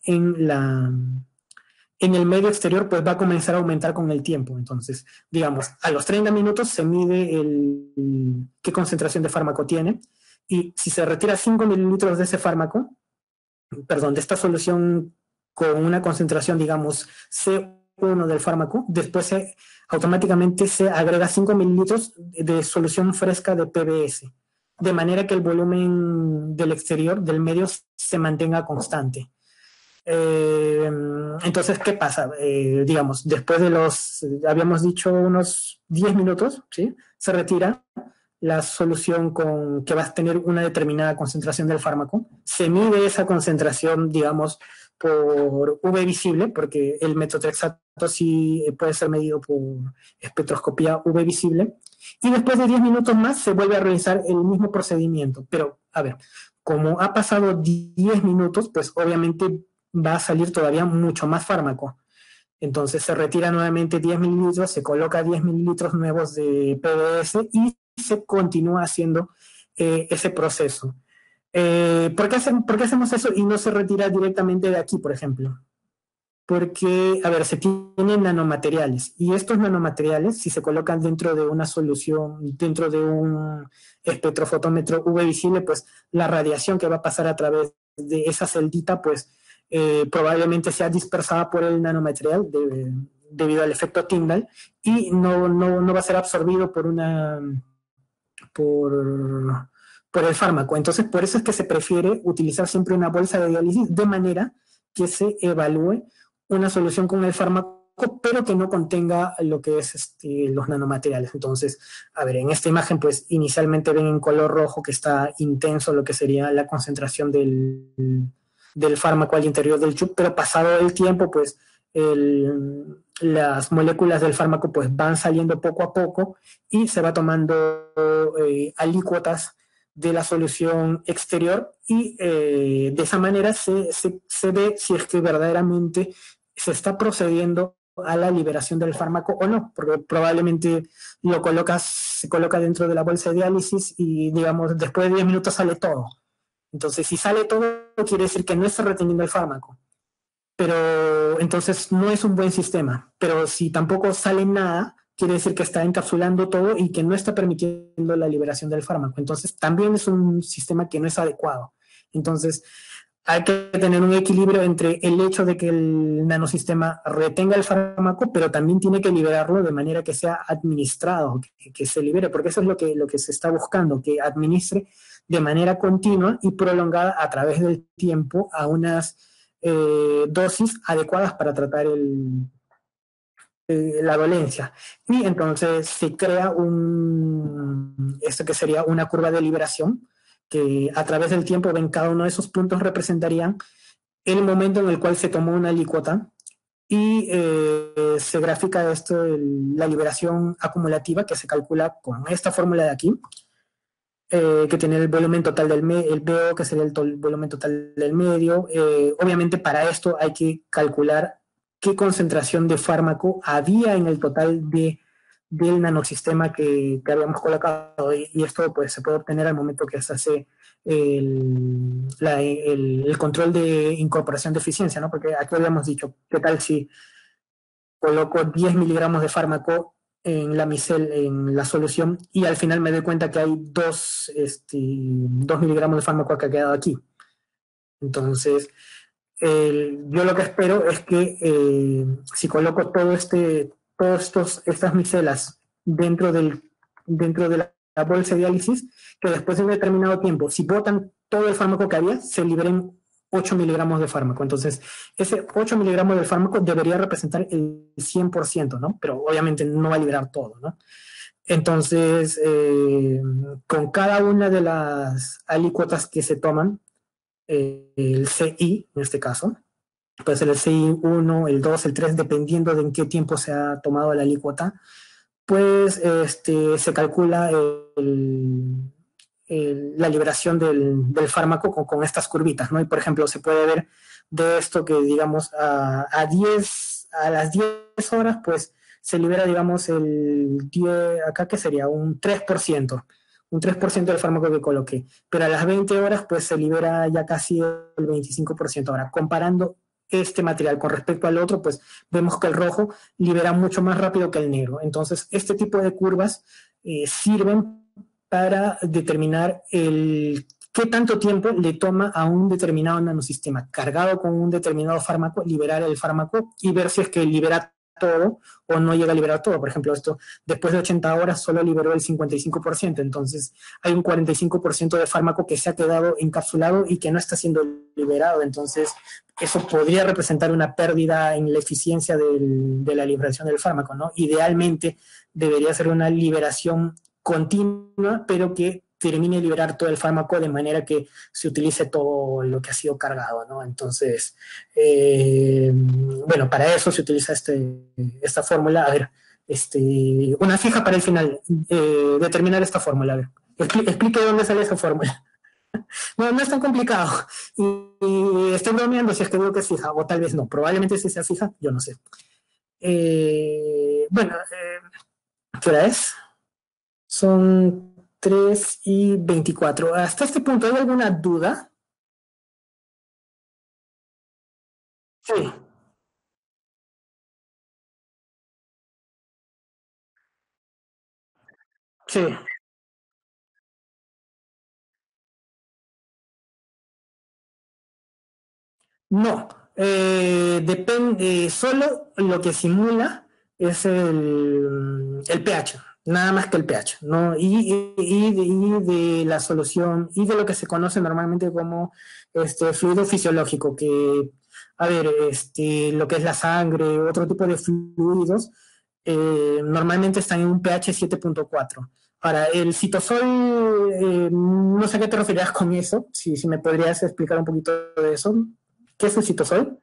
en el medio exterior pues va a comenzar a aumentar con el tiempo. Entonces, digamos, a los 30 minutos se mide qué concentración de fármaco tiene, y si se retira 5 mililitros de ese fármaco, perdón, de esta solución con una concentración, digamos, C1 del fármaco, después automáticamente se agrega 5 mililitros de solución fresca de PBS, de manera que el volumen del exterior, del medio, se mantenga constante. Entonces, ¿qué pasa? Digamos, después de habíamos dicho, unos 10 minutos, ¿sí? Se retira la solución que va a tener una determinada concentración del fármaco. Se mide esa concentración, digamos, por V visible, porque el metotrexato sí puede ser medido por espectroscopía V visible. Y después de 10 minutos más se vuelve a realizar el mismo procedimiento. Pero, a ver, como ha pasado 10 minutos, pues obviamente va a salir todavía mucho más fármaco. Entonces se retira nuevamente 10 mililitros, se coloca 10 mililitros nuevos de PBS y se continúa haciendo ese proceso. ¿Por qué hacemos eso y no se retira directamente de aquí, por ejemplo? Porque, a ver, se tienen nanomateriales, y estos nanomateriales, si se colocan dentro de una solución, dentro de un espectrofotómetro UV visible, pues la radiación que va a pasar a través de esa celdita, pues probablemente sea dispersada por el nanomaterial debido al efecto Tyndall, y no va a ser absorbido por el fármaco. Entonces, por eso es que se prefiere utilizar siempre una bolsa de diálisis, de manera que se evalúe una solución con el fármaco, pero que no contenga lo que es los nanomateriales. Entonces, a ver, en esta imagen, pues inicialmente ven en color rojo que está intenso lo que sería la concentración del fármaco al interior del chip, pero pasado el tiempo, pues las moléculas del fármaco pues van saliendo poco a poco y se va tomando alícuotas de la solución exterior, y de esa manera se ve si es que verdaderamente se está procediendo a la liberación del fármaco o no, porque probablemente se coloca dentro de la bolsa de diálisis y, digamos, después de 10 minutos sale todo. Entonces, si sale todo, quiere decir que no está reteniendo el fármaco, pero entonces no es un buen sistema. Pero si tampoco sale nada, quiere decir que está encapsulando todo y que no está permitiendo la liberación del fármaco. Entonces, también es un sistema que no es adecuado. Entonces, hay que tener un equilibrio entre el hecho de que el nanosistema retenga el fármaco, pero también tiene que liberarlo de manera que sea administrado, que se libere, porque eso es lo que se está buscando, que administre de manera continua y prolongada a través del tiempo a unas dosis adecuadas para tratar la dolencia. Y entonces se crea esto que sería una curva de liberación, que a través del tiempo, ven, cada uno de esos puntos representarían el momento en el cual se tomó una alícuota, y se grafica esto, la liberación acumulativa, que se calcula con esta fórmula de aquí, que tiene el volumen total el BO, que sería el volumen total del medio. Obviamente para esto hay que calcular qué concentración de fármaco había en el total del nanosistema que habíamos colocado, y esto pues se puede obtener al momento que se hace el control de incorporación de eficiencia, ¿no? Porque aquí habíamos dicho, ¿qué tal si coloco 10 miligramos de fármaco en en la solución, y al final me doy cuenta que hay 2 miligramos de fármaco que ha quedado aquí? Entonces, yo lo que espero es que si coloco estas micelas dentro de la bolsa de diálisis, que después de un determinado tiempo, si botan todo el fármaco que había, se liberen 8 miligramos de fármaco. Entonces, ese 8 miligramos del fármaco debería representar el 100%, ¿no? Pero obviamente no va a liberar todo, ¿no? Entonces, con cada una de las alícuotas que se toman, el CI, en este caso, puede ser el CI1, el 2, el 3, dependiendo de en qué tiempo se ha tomado la alícuota, pues se calcula la liberación del fármaco con estas curvitas, ¿no? Y por ejemplo, se puede ver de esto que, digamos, a las 10 horas, pues se libera, digamos, acá que sería un 3%. un 3% del fármaco que coloqué, pero a las 20 horas pues se libera ya casi el 25%. Ahora, comparando este material con respecto al otro, pues vemos que el rojo libera mucho más rápido que el negro. Entonces, este tipo de curvas sirven para determinar qué tanto tiempo le toma a un determinado nanosistema cargado con un determinado fármaco liberar el fármaco y ver si es que libera todo o no llega a liberar todo. Por ejemplo, esto después de 80 horas solo liberó el 55%, entonces hay un 45% de fármaco que se ha quedado encapsulado y que no está siendo liberado. Entonces, eso podría representar una pérdida en la eficiencia de la liberación del fármaco, ¿no? Idealmente debería ser una liberación continua, pero que termine de liberar todo el fármaco de manera que se utilice todo lo que ha sido cargado, ¿no? Entonces, bueno, para eso se utiliza esta fórmula. A ver, una fija para el final, determinar esta fórmula. A ver, explique dónde sale esa fórmula. No, no es tan complicado. Y estoy bromeando si es que digo que es fija, o tal vez no. Probablemente sí sea fija, yo no sé. Bueno, ¿qué hora es? Son 3:24. Hasta este punto, ¿hay alguna duda? Sí, sí. No, depende, solo lo que simula es el pH, nada más que el pH, ¿no? Y de la solución, y de lo que se conoce normalmente como fluido fisiológico, que, a ver, lo que es la sangre, otro tipo de fluidos, normalmente están en un pH 7.4. Ahora, el citosol, no sé a qué te referías con eso, si me podrías explicar un poquito de eso. ¿Qué es el citosol?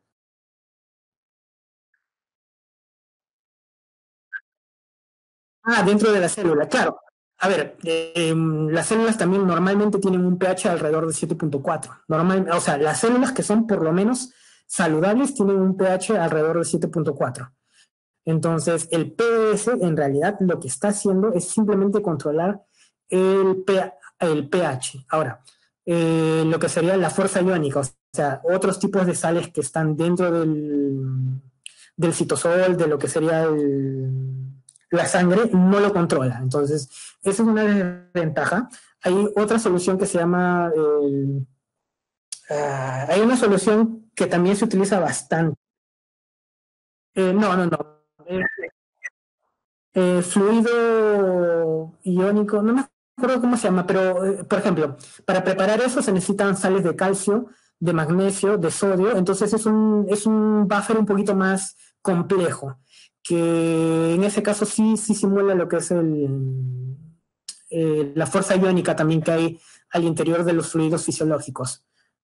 Ah, dentro de la célula, claro. A ver, las células también normalmente tienen un pH alrededor de 7.4. Normal, o sea, las células que son por lo menos saludables tienen un pH alrededor de 7.4. Entonces, el PS en realidad lo que está haciendo es simplemente controlar el pH. Ahora, lo que sería la fuerza iónica, o sea, otros tipos de sales que están dentro del citosol, de lo que sería la sangre, no lo controla. Entonces, esa es una desventaja. Hay otra solución que se llama, hay una solución que también se utiliza bastante. No, no, no. Eh, fluido iónico, no me acuerdo cómo se llama, pero por ejemplo, para preparar eso se necesitan sales de calcio, de magnesio, de sodio, entonces es un buffer un poquito más complejo, que en ese caso sí simula lo que es la fuerza iónica también que hay al interior de los fluidos fisiológicos.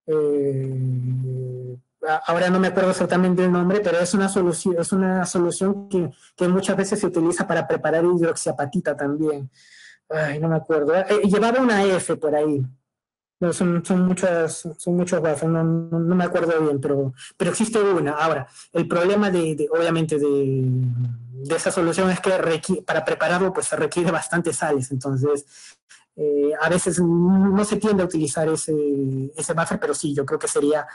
Ahora no me acuerdo exactamente el nombre, pero es una solución que muchas veces se utiliza para preparar hidroxiapatita también. Ay, no me acuerdo. Llevaba una F por ahí. No, son muchos bafos, no me acuerdo bien, pero existe una. Ahora, el problema obviamente, de esa solución es que para prepararlo pues se requiere bastantes sales, entonces a veces no se tiende a utilizar ese buffer, pero sí, yo creo que sería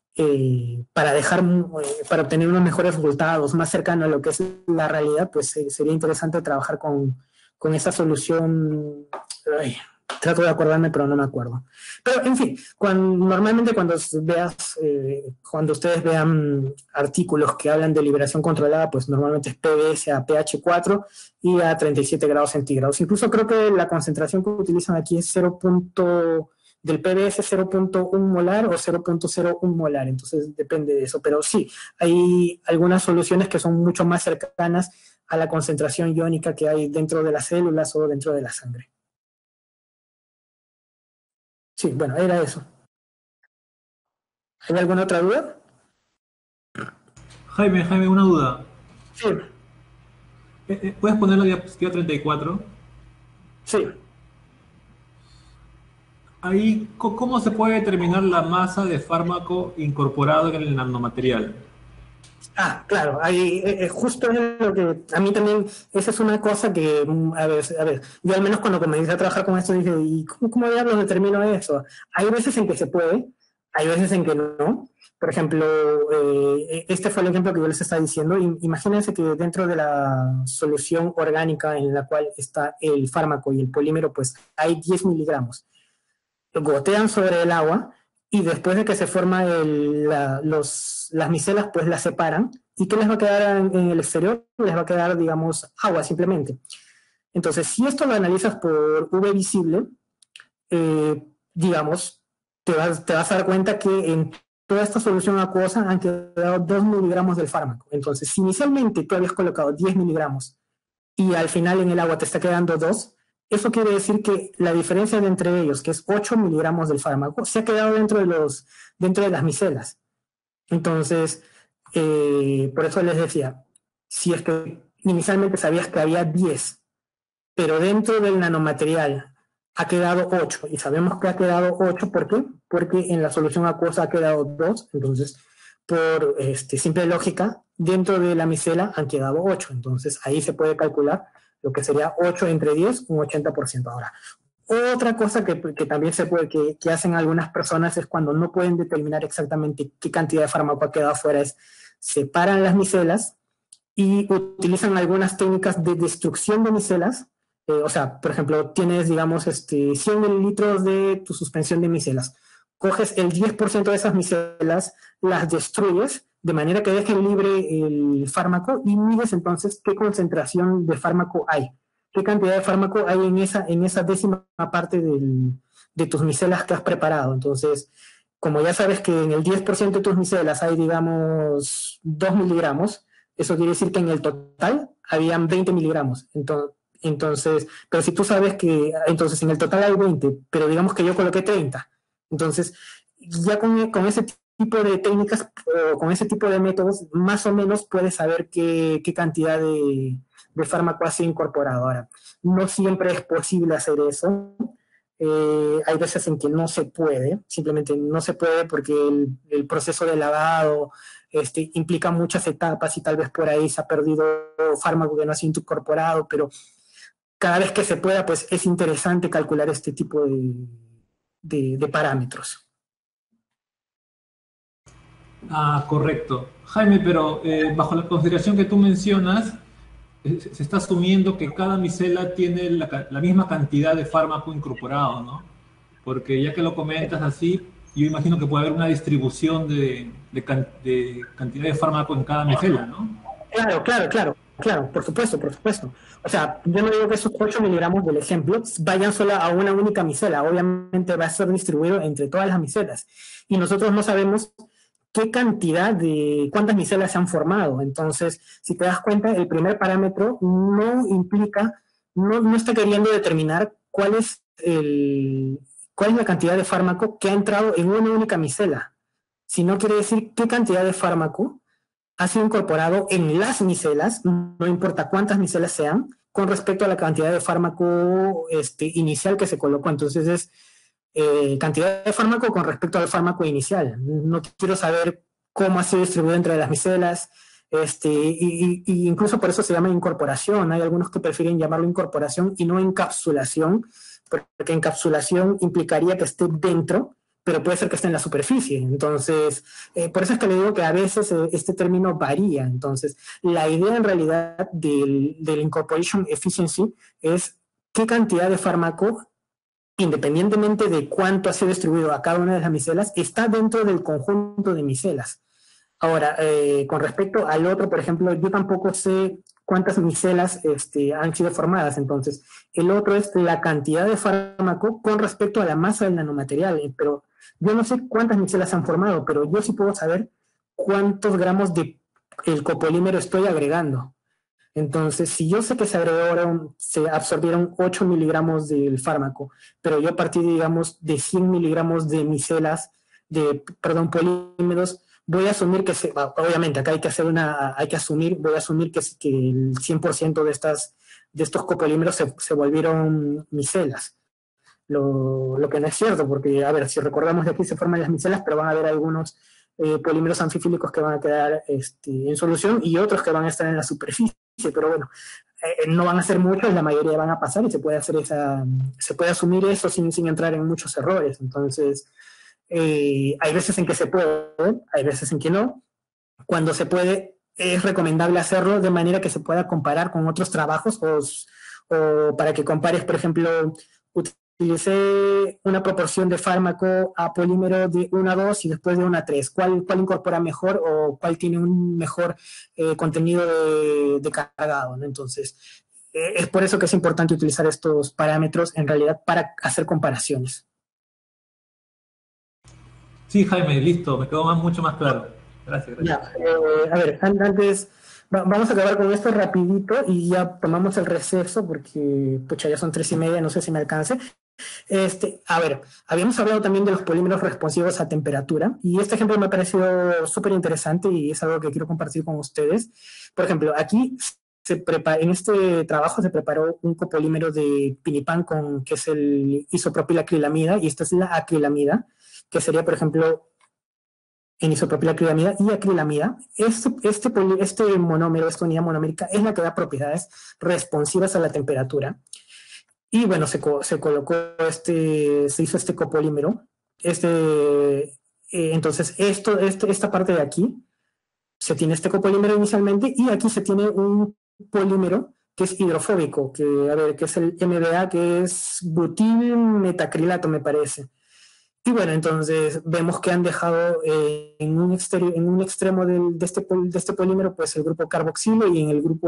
para obtener unos mejores resultados, más cercano a lo que es la realidad, pues sería interesante trabajar con esa solución. Ay, trato de acordarme, pero no me acuerdo. Pero, en fin, normalmente cuando ustedes vean artículos que hablan de liberación controlada, pues normalmente es PBS a pH 4 y a 37 grados centígrados. Incluso creo que la concentración que utilizan aquí es del PBS 0.1 molar o 0.01 molar, entonces depende de eso. Pero sí, hay algunas soluciones que son mucho más cercanas a la concentración iónica que hay dentro de las células o dentro de la sangre. Sí, bueno, era eso. ¿Hay alguna otra duda? Jaime, una duda. Sí, ¿Puedes poner la diapositiva 34? sí. Ahí, ¿cómo se puede determinar la masa de fármaco incorporado en el nanomaterial? Claro, ahí, justo es lo que a mí también, esa es una cosa que, a ver, yo al menos cuando comencé a trabajar con esto dije, ¿y cómo diablos determino eso? Hay veces en que se puede, hay veces en que no. Por ejemplo, este fue el ejemplo que yo les estaba diciendo. Imagínense que dentro de la solución orgánica en la cual está el fármaco y el polímero, pues hay 10 miligramos. Gotean sobre el agua y después de que se forman las micelas, pues las separan. ¿Y qué les va a quedar en el exterior? Les va a quedar, digamos, agua simplemente. Entonces, si esto lo analizas por UV visible, digamos, te vas a dar cuenta que en toda esta solución acuosa han quedado 2 miligramos del fármaco. Entonces, si inicialmente tú habías colocado 10 miligramos y al final en el agua te está quedando 2, eso quiere decir que la diferencia entre ellos, que es 8 miligramos del fármaco, se ha quedado dentro de las micelas. Entonces, por eso les decía, si es que inicialmente sabías que había 10, pero dentro del nanomaterial ha quedado 8, y sabemos que ha quedado 8, ¿por qué? Porque en la solución acuosa ha quedado 2, entonces, por simple lógica, dentro de la micela han quedado 8, entonces ahí se puede calcular lo que sería 8 entre 10, un 80%. Ahora, otra cosa que también se puede, que hacen algunas personas es cuando no pueden determinar exactamente qué cantidad de fármaco ha quedado afuera, es separan las micelas y utilizan algunas técnicas de destrucción de micelas. O sea, por ejemplo, tienes, digamos, 100 mililitros de tu suspensión de micelas. Coges el 10% de esas micelas, las destruyes de manera que dejen libre el fármaco y mides entonces qué concentración de fármaco hay, qué cantidad de fármaco hay en esa décima parte de tus micelas que has preparado. Entonces, como ya sabes que en el 10% de tus micelas hay, digamos, 2 miligramos, eso quiere decir que en el total habían 20 miligramos. Entonces, pero si tú sabes que, entonces en el total hay 20, pero digamos que yo coloqué 30. Entonces, ya con ese tipo de técnicas o con ese tipo de métodos, más o menos puedes saber qué cantidad de fármaco ha sido incorporado. Ahora, no siempre es posible hacer eso. Hay veces en que no se puede, simplemente no se puede porque el proceso de lavado implica muchas etapas y tal vez por ahí se ha perdido fármaco que no ha sido incorporado, pero cada vez que se pueda, pues es interesante calcular este tipo de parámetros. Correcto. Jaime, pero bajo la consideración que tú mencionas, se está asumiendo que cada micela tiene la misma cantidad de fármaco incorporado, ¿no? Porque ya que lo comentas así, yo imagino que puede haber una distribución de cantidad de fármaco en cada micela, ¿no? Claro, claro, claro, claro, por supuesto, por supuesto. O sea, yo no digo que esos 8 miligramos del ejemplo vayan solo a una única micela, obviamente va a ser distribuido entre todas las micelas. Y nosotros no sabemos cuántas micelas se han formado. Entonces, si te das cuenta, el primer parámetro no está queriendo determinar cuál es la cantidad de fármaco que ha entrado en una única micela, sino quiere decir qué cantidad de fármaco ha sido incorporado en las micelas, no importa cuántas micelas sean, con respecto a la cantidad de fármaco inicial que se colocó. Entonces es cantidad de fármaco con respecto al fármaco inicial. No quiero saber cómo ha sido distribuido entre las micelas, y incluso por eso se llama incorporación. Hay algunos que prefieren llamarlo incorporación y no encapsulación, porque encapsulación implicaría que esté dentro, pero puede ser que esté en la superficie. Entonces, por eso es que le digo que a veces este término varía. Entonces, la idea en realidad del incorporation efficiency es qué cantidad de fármaco, independientemente de cuánto ha sido distribuido a cada una de las micelas, está dentro del conjunto de micelas. Ahora, con respecto al otro, por ejemplo, yo tampoco sé cuántas micelas han sido formadas. Entonces, el otro es la cantidad de fármaco con respecto a la masa del nanomaterial. Pero yo no sé cuántas micelas se han formado, pero yo sí puedo saber cuántos gramos de el copolímero estoy agregando. Entonces, si yo sé que se absorbieron 8 miligramos del fármaco, pero yo a partir, digamos, de 100 miligramos de micelas, perdón, polímeros, voy a asumir obviamente, acá voy a asumir que el 100% de estos copolímeros se volvieron micelas. Lo que no es cierto, porque, a ver, si recordamos de aquí se forman las micelas, pero van a haber algunos polímeros anfifílicos que van a quedar en solución y otros que van a estar en la superficie, pero bueno, no van a ser muchos, la mayoría van a pasar y se puede asumir eso sin entrar en muchos errores. Entonces, hay veces en que se puede, hay veces en que no. Cuando se puede, es recomendable hacerlo de manera que se pueda comparar con otros trabajos o para que compares, por ejemplo, utilicé una proporción de fármaco a polímero de 1 a 2 y después de 1 a 3. ¿Cuál incorpora mejor o cuál tiene un mejor contenido de cargado, ¿no? Entonces, es por eso que es importante utilizar estos parámetros en realidad para hacer comparaciones. Sí, Jaime, listo, me quedó mucho más claro. Gracias, gracias. Ya, a ver, antes vamos a acabar con esto rapidito y ya tomamos el receso porque pucha, ya son 3:30, no sé si me alcance. A ver, habíamos hablado también de los polímeros responsivos a temperatura y este ejemplo me ha parecido súper interesante y es algo que quiero compartir con ustedes. Por ejemplo, aquí en este trabajo se preparó un copolímero de pinipán que es el isopropilacrilamida y esta es la acrilamida, que sería, por ejemplo, en isopropilacrilamida y acrilamida. Este monómero, esta unidad monómerica, es la que da propiedades responsivas a la temperatura. Y bueno, se hizo este copolímero. Entonces, esta parte de aquí, se tiene este copolímero inicialmente y aquí se tiene un polímero que es hidrofóbico, que es el MBA, que es butil metacrilato, me parece. Y bueno, entonces vemos que han dejado en un extremo de este polímero, pues el grupo carboxilo y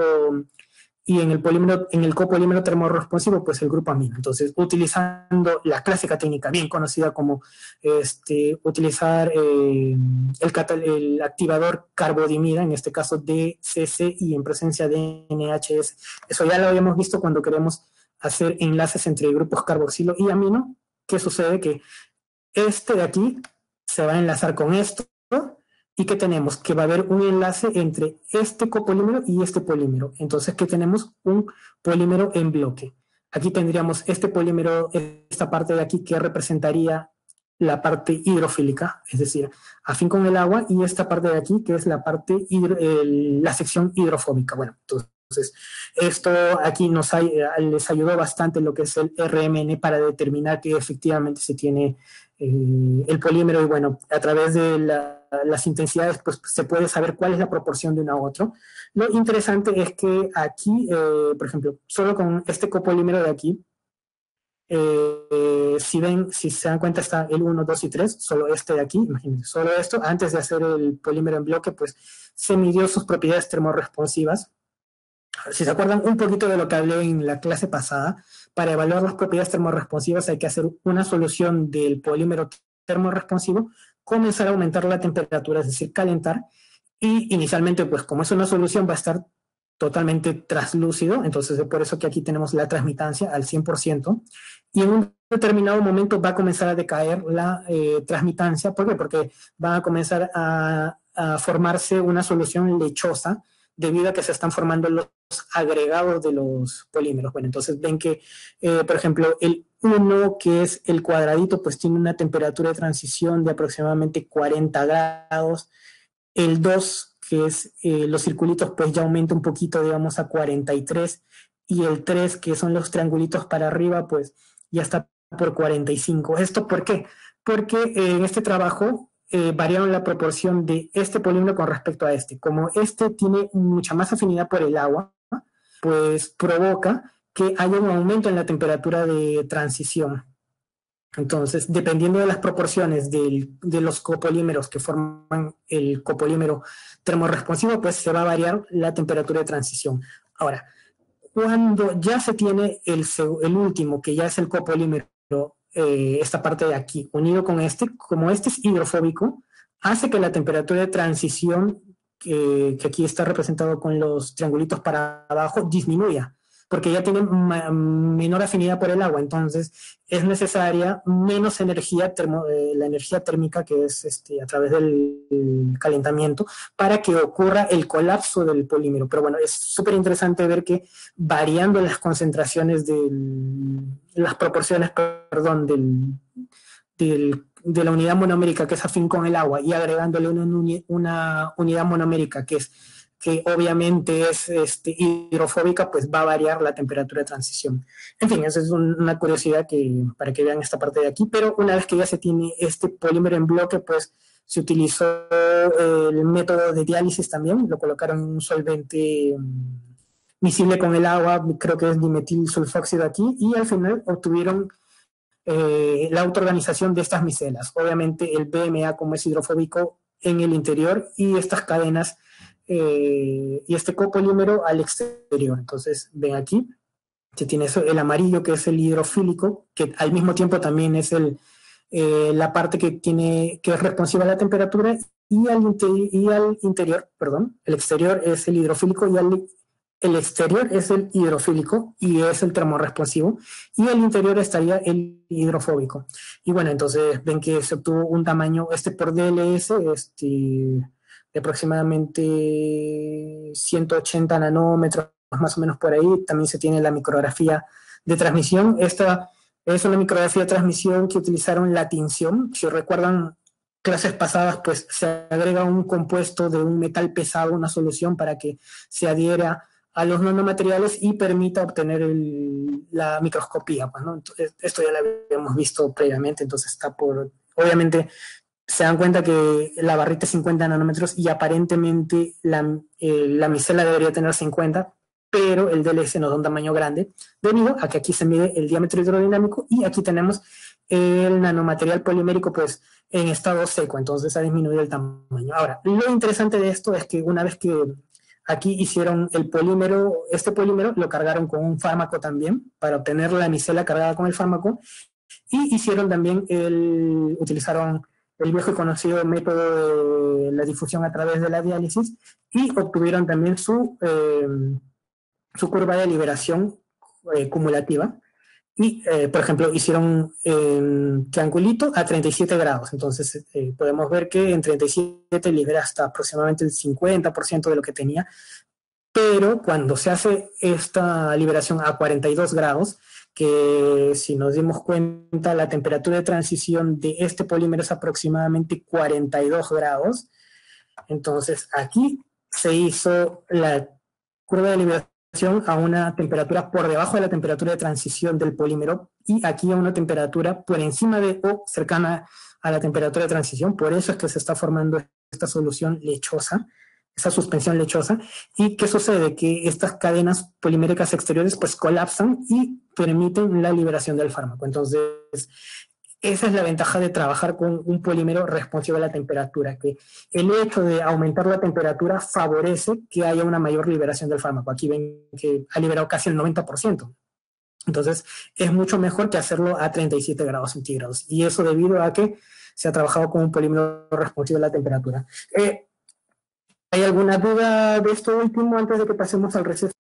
en el copolímero termorresponsivo, pues el grupo amino. Entonces, utilizando la clásica técnica bien conocida como utilizar el activador carbodimida, en este caso DCC y en presencia de NHS. Eso ya lo habíamos visto cuando queremos hacer enlaces entre grupos carboxilo y amino. ¿Qué sucede? Que este de aquí se va a enlazar con esto y que tenemos que va a haber un enlace entre este copolímero y este polímero. Entonces, ¿qué tenemos? Un polímero en bloque. Aquí tendríamos este polímero, esta parte de aquí que representaría la parte hidrofílica, es decir, afín con el agua, y esta parte de aquí que es la parte la sección hidrofóbica. Bueno, entonces esto aquí les ayudó bastante lo que es el RMN para determinar que efectivamente se tiene el polímero y bueno, a través de las intensidades pues se puede saber cuál es la proporción de uno a otro. Lo interesante es que aquí, por ejemplo, solo con este copolímero de aquí, si se dan cuenta está el 1, 2 y 3, solo este de aquí, imagínense, solo esto, antes de hacer el polímero en bloque, pues se midió sus propiedades termorresponsivas. Si se acuerdan un poquito de lo que hablé en la clase pasada, para evaluar las propiedades termorresponsivas hay que hacer una solución del polímero termorresponsivo, comenzar a aumentar la temperatura, es decir, calentar, y inicialmente, pues como es una solución, va a estar totalmente translúcido, entonces es por eso que aquí tenemos la transmitancia al 100%, y en un determinado momento va a comenzar a decaer la transmitancia. ¿Por qué? Porque va a comenzar a formarse una solución lechosa, debido a que se están formando los agregados de los polímeros. Bueno, entonces ven que, por ejemplo, el 1, que es el cuadradito, pues tiene una temperatura de transición de aproximadamente 40 grados. El 2, que es los circulitos, pues ya aumenta un poquito, digamos, a 43. Y el 3, que son los triangulitos para arriba, pues ya está por 45. ¿Esto por qué? Porque en este trabajo variaron la proporción de este polímero con respecto a este. Como este tiene mucha más afinidad por el agua, pues provoca que haya un aumento en la temperatura de transición. Entonces, dependiendo de las proporciones de los copolímeros que forman el copolímero termorresponsivo, pues se va a variar la temperatura de transición. Ahora, cuando ya se tiene el último, que ya es el copolímero, esta parte de aquí, unido con este, como este es hidrofóbico, hace que la temperatura de transición, que aquí está representado con los triangulitos para abajo, disminuya, porque ya tiene menor afinidad por el agua, entonces es necesaria menos energía, la energía térmica, que es a través del calentamiento, para que ocurra el colapso del polímero. Pero bueno, es súper interesante ver que variando las concentraciones las proporciones, perdón, de la unidad monomérica que es afín con el agua y agregándole una unidad monomérica que obviamente es hidrofóbica, pues va a variar la temperatura de transición. En fin, esa es una curiosidad para que vean esta parte de aquí, pero una vez que ya se tiene este polímero en bloque, pues se utilizó el método de diálisis también, lo colocaron en un solvente miscible con el agua, creo que es dimetil sulfóxido aquí, y al final obtuvieron la autoorganización de estas micelas. Obviamente el BMA como es hidrofóbico en el interior y estas cadenas y este copolímero al exterior. Entonces, ven aquí, se tiene eso, el amarillo que es el hidrofílico, que al mismo tiempo también es la parte que es responsiva a la temperatura, y al interior, perdón, el exterior es el hidrofílico y el exterior es el hidrofílico y es el termorresponsivo, y el interior estaría el hidrofóbico. Y bueno, entonces ven que se obtuvo un tamaño, por DLS, de aproximadamente 180 nanómetros, más o menos por ahí. También se tiene la micrografía de transmisión. Esta es una micrografía de transmisión que utilizaron la tinción. Si recuerdan clases pasadas, pues se agrega un compuesto de un metal pesado, una solución para que se adhiera a los nanomateriales y permita obtener la microscopía. Pues, ¿no? Entonces, esto ya lo habíamos visto previamente, entonces está obviamente se dan cuenta que la barrita es 50 nanómetros y aparentemente la micela debería tener 50, pero el DLS nos da un tamaño grande debido a que aquí se mide el diámetro hidrodinámico y aquí tenemos el nanomaterial polimérico pues en estado seco, entonces ha disminuido el tamaño. Ahora, lo interesante de esto es que una vez que aquí hicieron el polímero, este polímero lo cargaron con un fármaco también para obtener la micela cargada con el fármaco, y hicieron también utilizaron el viejo y conocido método de la difusión a través de la diálisis y obtuvieron también su curva de liberación cumulativa. Y, por ejemplo, hicieron triangulito a 37 grados. Entonces, podemos ver que en 37 libera hasta aproximadamente el 50% de lo que tenía. Pero cuando se hace esta liberación a 42 grados, que si nos dimos cuenta, la temperatura de transición de este polímero es aproximadamente 42 grados. Entonces, aquí se hizo la curva de liberación a una temperatura por debajo de la temperatura de transición del polímero y aquí a una temperatura por encima de o cercana a la temperatura de transición. Por eso es que se está formando esta solución lechosa, esa suspensión lechosa. ¿Y qué sucede? Que estas cadenas poliméricas exteriores pues colapsan y permiten la liberación del fármaco. Entonces, esa es la ventaja de trabajar con un polímero responsivo a la temperatura, que el hecho de aumentar la temperatura favorece que haya una mayor liberación del fármaco. Aquí ven que ha liberado casi el 90%. Entonces, es mucho mejor que hacerlo a 37 grados centígrados. Y eso debido a que se ha trabajado con un polímero responsivo a la temperatura. ¿Hay alguna duda de esto último antes de que pasemos al receso?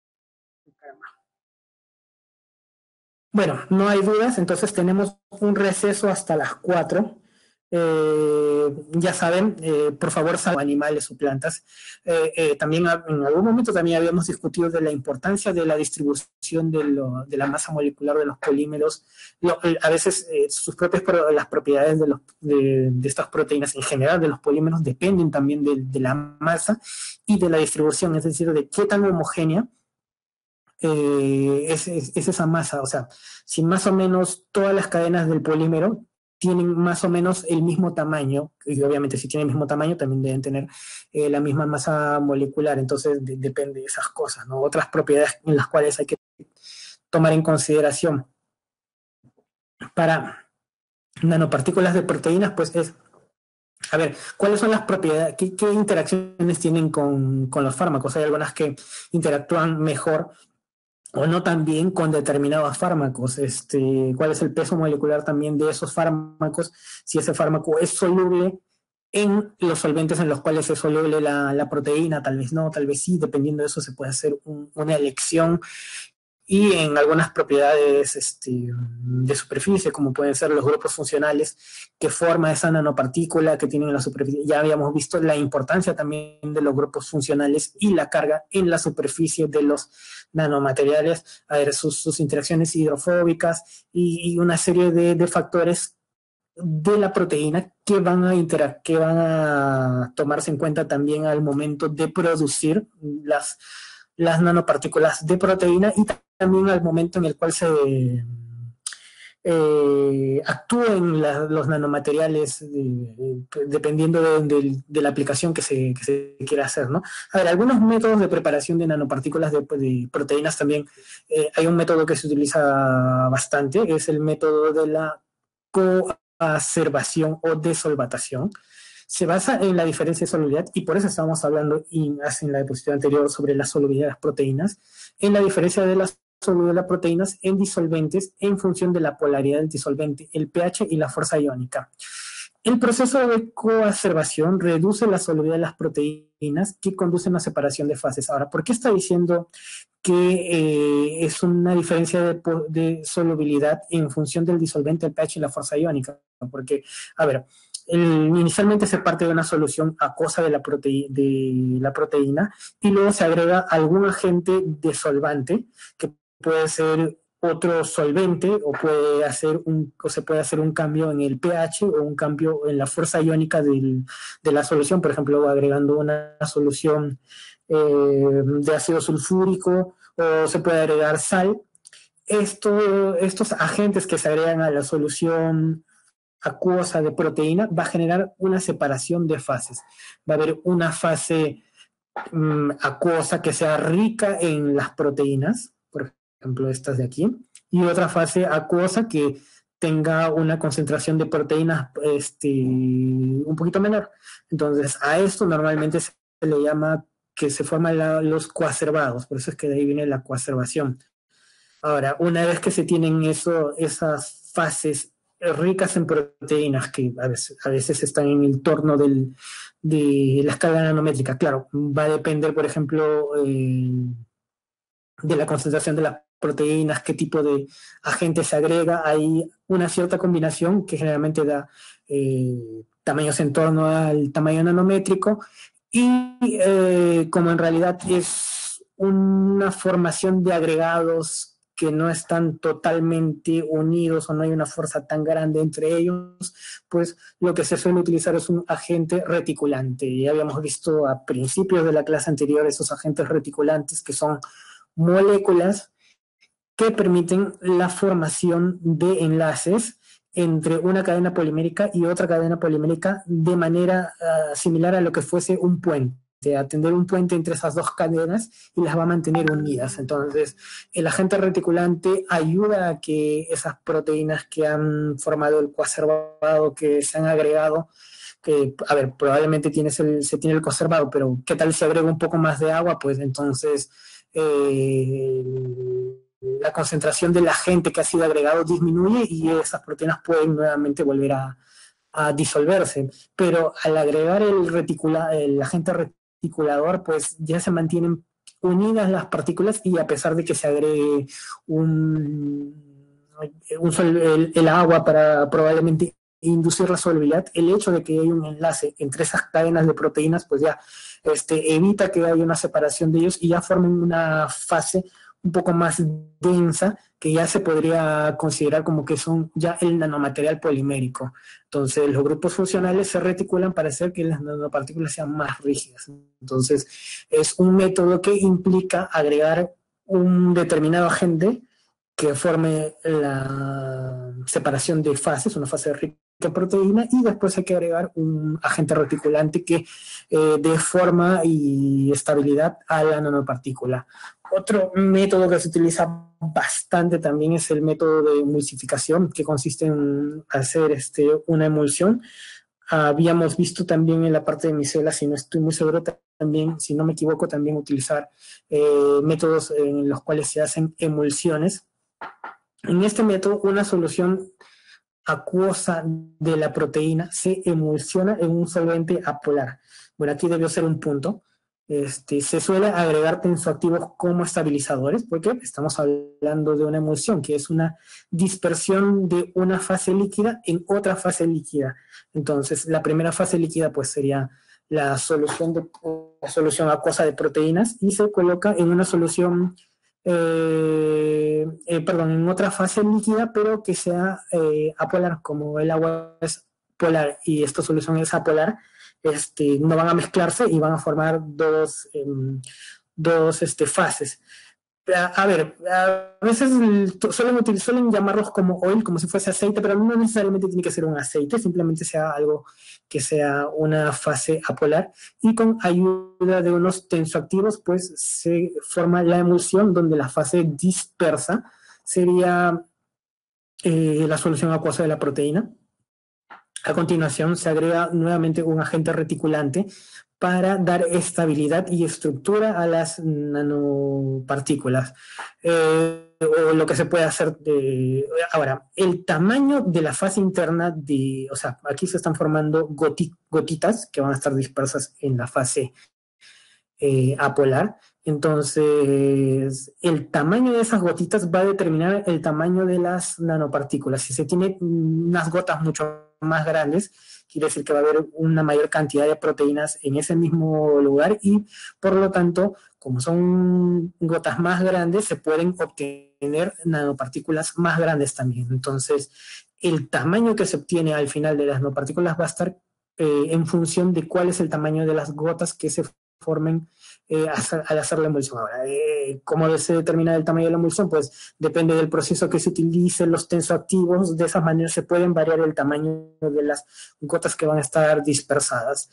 Bueno, no hay dudas, entonces tenemos un receso hasta las 4. Ya saben, por favor, salven animales o plantas. También en algún momento también habíamos discutido de la importancia de la distribución de la masa molecular de los polímeros. A veces las propiedades de estas proteínas en general, de los polímeros, dependen también de la masa y de la distribución, es decir, de qué tan homogénea es esa masa. O sea, si más o menos todas las cadenas del polímero tienen más o menos el mismo tamaño, y obviamente si tienen el mismo tamaño también deben tener la misma masa molecular, entonces depende de esas cosas, ¿no? Otras propiedades en las cuales hay que tomar en consideración para nanopartículas de proteínas, pues es, a ver, ¿cuáles son las propiedades, qué interacciones tienen con los fármacos? Hay algunas que interactúan mejor o no también con determinados fármacos. ¿Cuál es el peso molecular también de esos fármacos? Si ese fármaco es soluble en los solventes en los cuales es soluble la proteína, tal vez no, tal vez sí, dependiendo de eso se puede hacer una elección. Y en algunas propiedades de superficie, como pueden ser los grupos funcionales que forma esa nanopartícula que tienen en la superficie. Ya habíamos visto la importancia también de los grupos funcionales y la carga en la superficie de los nanomateriales, a ver, sus interacciones hidrofóbicas y una serie de factores de la proteína que van que van a tomarse en cuenta también al momento de producir las nanopartículas de proteína y también al momento en el cual se actúen los nanomateriales dependiendo de la aplicación que se quiera hacer, ¿no? A ver, algunos métodos de preparación de nanopartículas de proteínas también, hay un método que se utiliza bastante, es el método de la coacervación o desolvatación. Se basa en la diferencia de solubilidad y por eso estábamos hablando en la diapositiva anterior sobre la solubilidad de las proteínas, en la diferencia de las de las proteínas en disolventes en función de la polaridad del disolvente, el pH y la fuerza iónica. El proceso de coacervación reduce la solubilidad de las proteínas que conducen a separación de fases. Ahora, ¿por qué está diciendo que es una diferencia de solubilidad en función del disolvente, el pH y la fuerza iónica? Porque, a ver, inicialmente se parte de una solución acuosa de la proteína y luego se agrega algún agente desolvante que puede ser otro solvente o se puede hacer un cambio en el pH o un cambio en la fuerza iónica de la solución, por ejemplo, agregando una solución de ácido sulfúrico o se puede agregar sal. Estos agentes que se agregan a la solución acuosa de proteína va a generar una separación de fases. Va a haber una fase acuosa que sea rica en las proteínas, por ejemplo estas de aquí, y otra fase acuosa que tenga una concentración de proteínas un poquito menor. Entonces a esto normalmente se le llama que se forman los coacervados, por eso es que de ahí viene la coacervación. Ahora, una vez que se tienen esas fases ricas en proteínas que a veces están en el torno de la escala nanométrica, claro, va a depender, por ejemplo, de la concentración de las proteínas, qué tipo de agente se agrega. Hay una cierta combinación que generalmente da tamaños en torno al tamaño nanométrico y como en realidad es una formación de agregados que no están totalmente unidos o no hay una fuerza tan grande entre ellos, pues lo que se suele utilizar es un agente reticulante. Ya habíamos visto a principios de la clase anterior esos agentes reticulantes que son moléculas que permiten la formación de enlaces entre una cadena polimérica y otra cadena polimérica de manera similar a lo que fuese un puente, a tender un puente entre esas dos cadenas y las va a mantener unidas. Entonces, el agente reticulante ayuda a que esas proteínas que han formado el coacervado, que se han agregado, que, a ver, probablemente se tiene el coacervado, pero ¿qué tal si agrega un poco más de agua? Pues entonces la concentración del agente que ha sido agregado disminuye y esas proteínas pueden nuevamente volver a disolverse. Pero al agregar el agente reticulador, pues ya se mantienen unidas las partículas y a pesar de que se agregue el agua para probablemente inducir la solubilidad, el hecho de que hay un enlace entre esas cadenas de proteínas, pues ya evita que haya una separación de ellos y ya formen una fase un poco más densa que ya se podría considerar como que son ya el nanomaterial polimérico. Entonces los grupos funcionales se reticulan para hacer que las nanopartículas sean más rígidas. Entonces es un método que implica agregar un determinado agente que forme la separación de fases, una fase rica en proteína, y después hay que agregar un agente reticulante que dé forma y estabilidad a la nanopartícula. Otro método que se utiliza bastante también es el método de emulsificación, que consiste en hacer una emulsión. Habíamos visto también en la parte de micelas, si no estoy muy seguro, también, si no me equivoco, también utilizar métodos en los cuales se hacen emulsiones. En este método, una solución acuosa de la proteína se emulsiona en un solvente apolar. Bueno, aquí debió ser un punto. Se suele agregar tensoactivos como estabilizadores porque estamos hablando de una emulsión, que es una dispersión de una fase líquida en otra fase líquida. Entonces, la primera fase líquida pues sería la solución acuosa de proteínas y se coloca en una solución perdón, en otra fase líquida, pero que sea apolar, como el agua es polar y esta solución es apolar, no van a mezclarse y van a formar dos fases. A ver, a veces suelen llamarlos como oil, como si fuese aceite, pero no necesariamente tiene que ser un aceite, simplemente sea algo que sea una fase apolar y con ayuda de unos tensoactivos pues se forma la emulsión donde la fase dispersa sería la solución acuosa de la proteína. A continuación se agrega nuevamente un agente reticulante para dar estabilidad y estructura a las nanopartículas. O lo que se puede hacer ahora, el tamaño de la fase interna o sea, aquí se están formando gotitas que van a estar dispersas en la fase apolar. Entonces, el tamaño de esas gotitas va a determinar el tamaño de las nanopartículas. Si se tiene unas gotas mucho más grandes, quiere decir que va a haber una mayor cantidad de proteínas en ese mismo lugar y, por lo tanto, como son gotas más grandes, se pueden obtener nanopartículas más grandes también. Entonces, el tamaño que se obtiene al final de las nanopartículas va a estar en función de cuál es el tamaño de las gotas que se formen al hacer la emulsión. Ahora, ¿cómo se determina el tamaño de la emulsión? Pues depende del proceso que se utilice, los tensoactivos, de esa manera se pueden variar el tamaño de las gotas que van a estar dispersadas.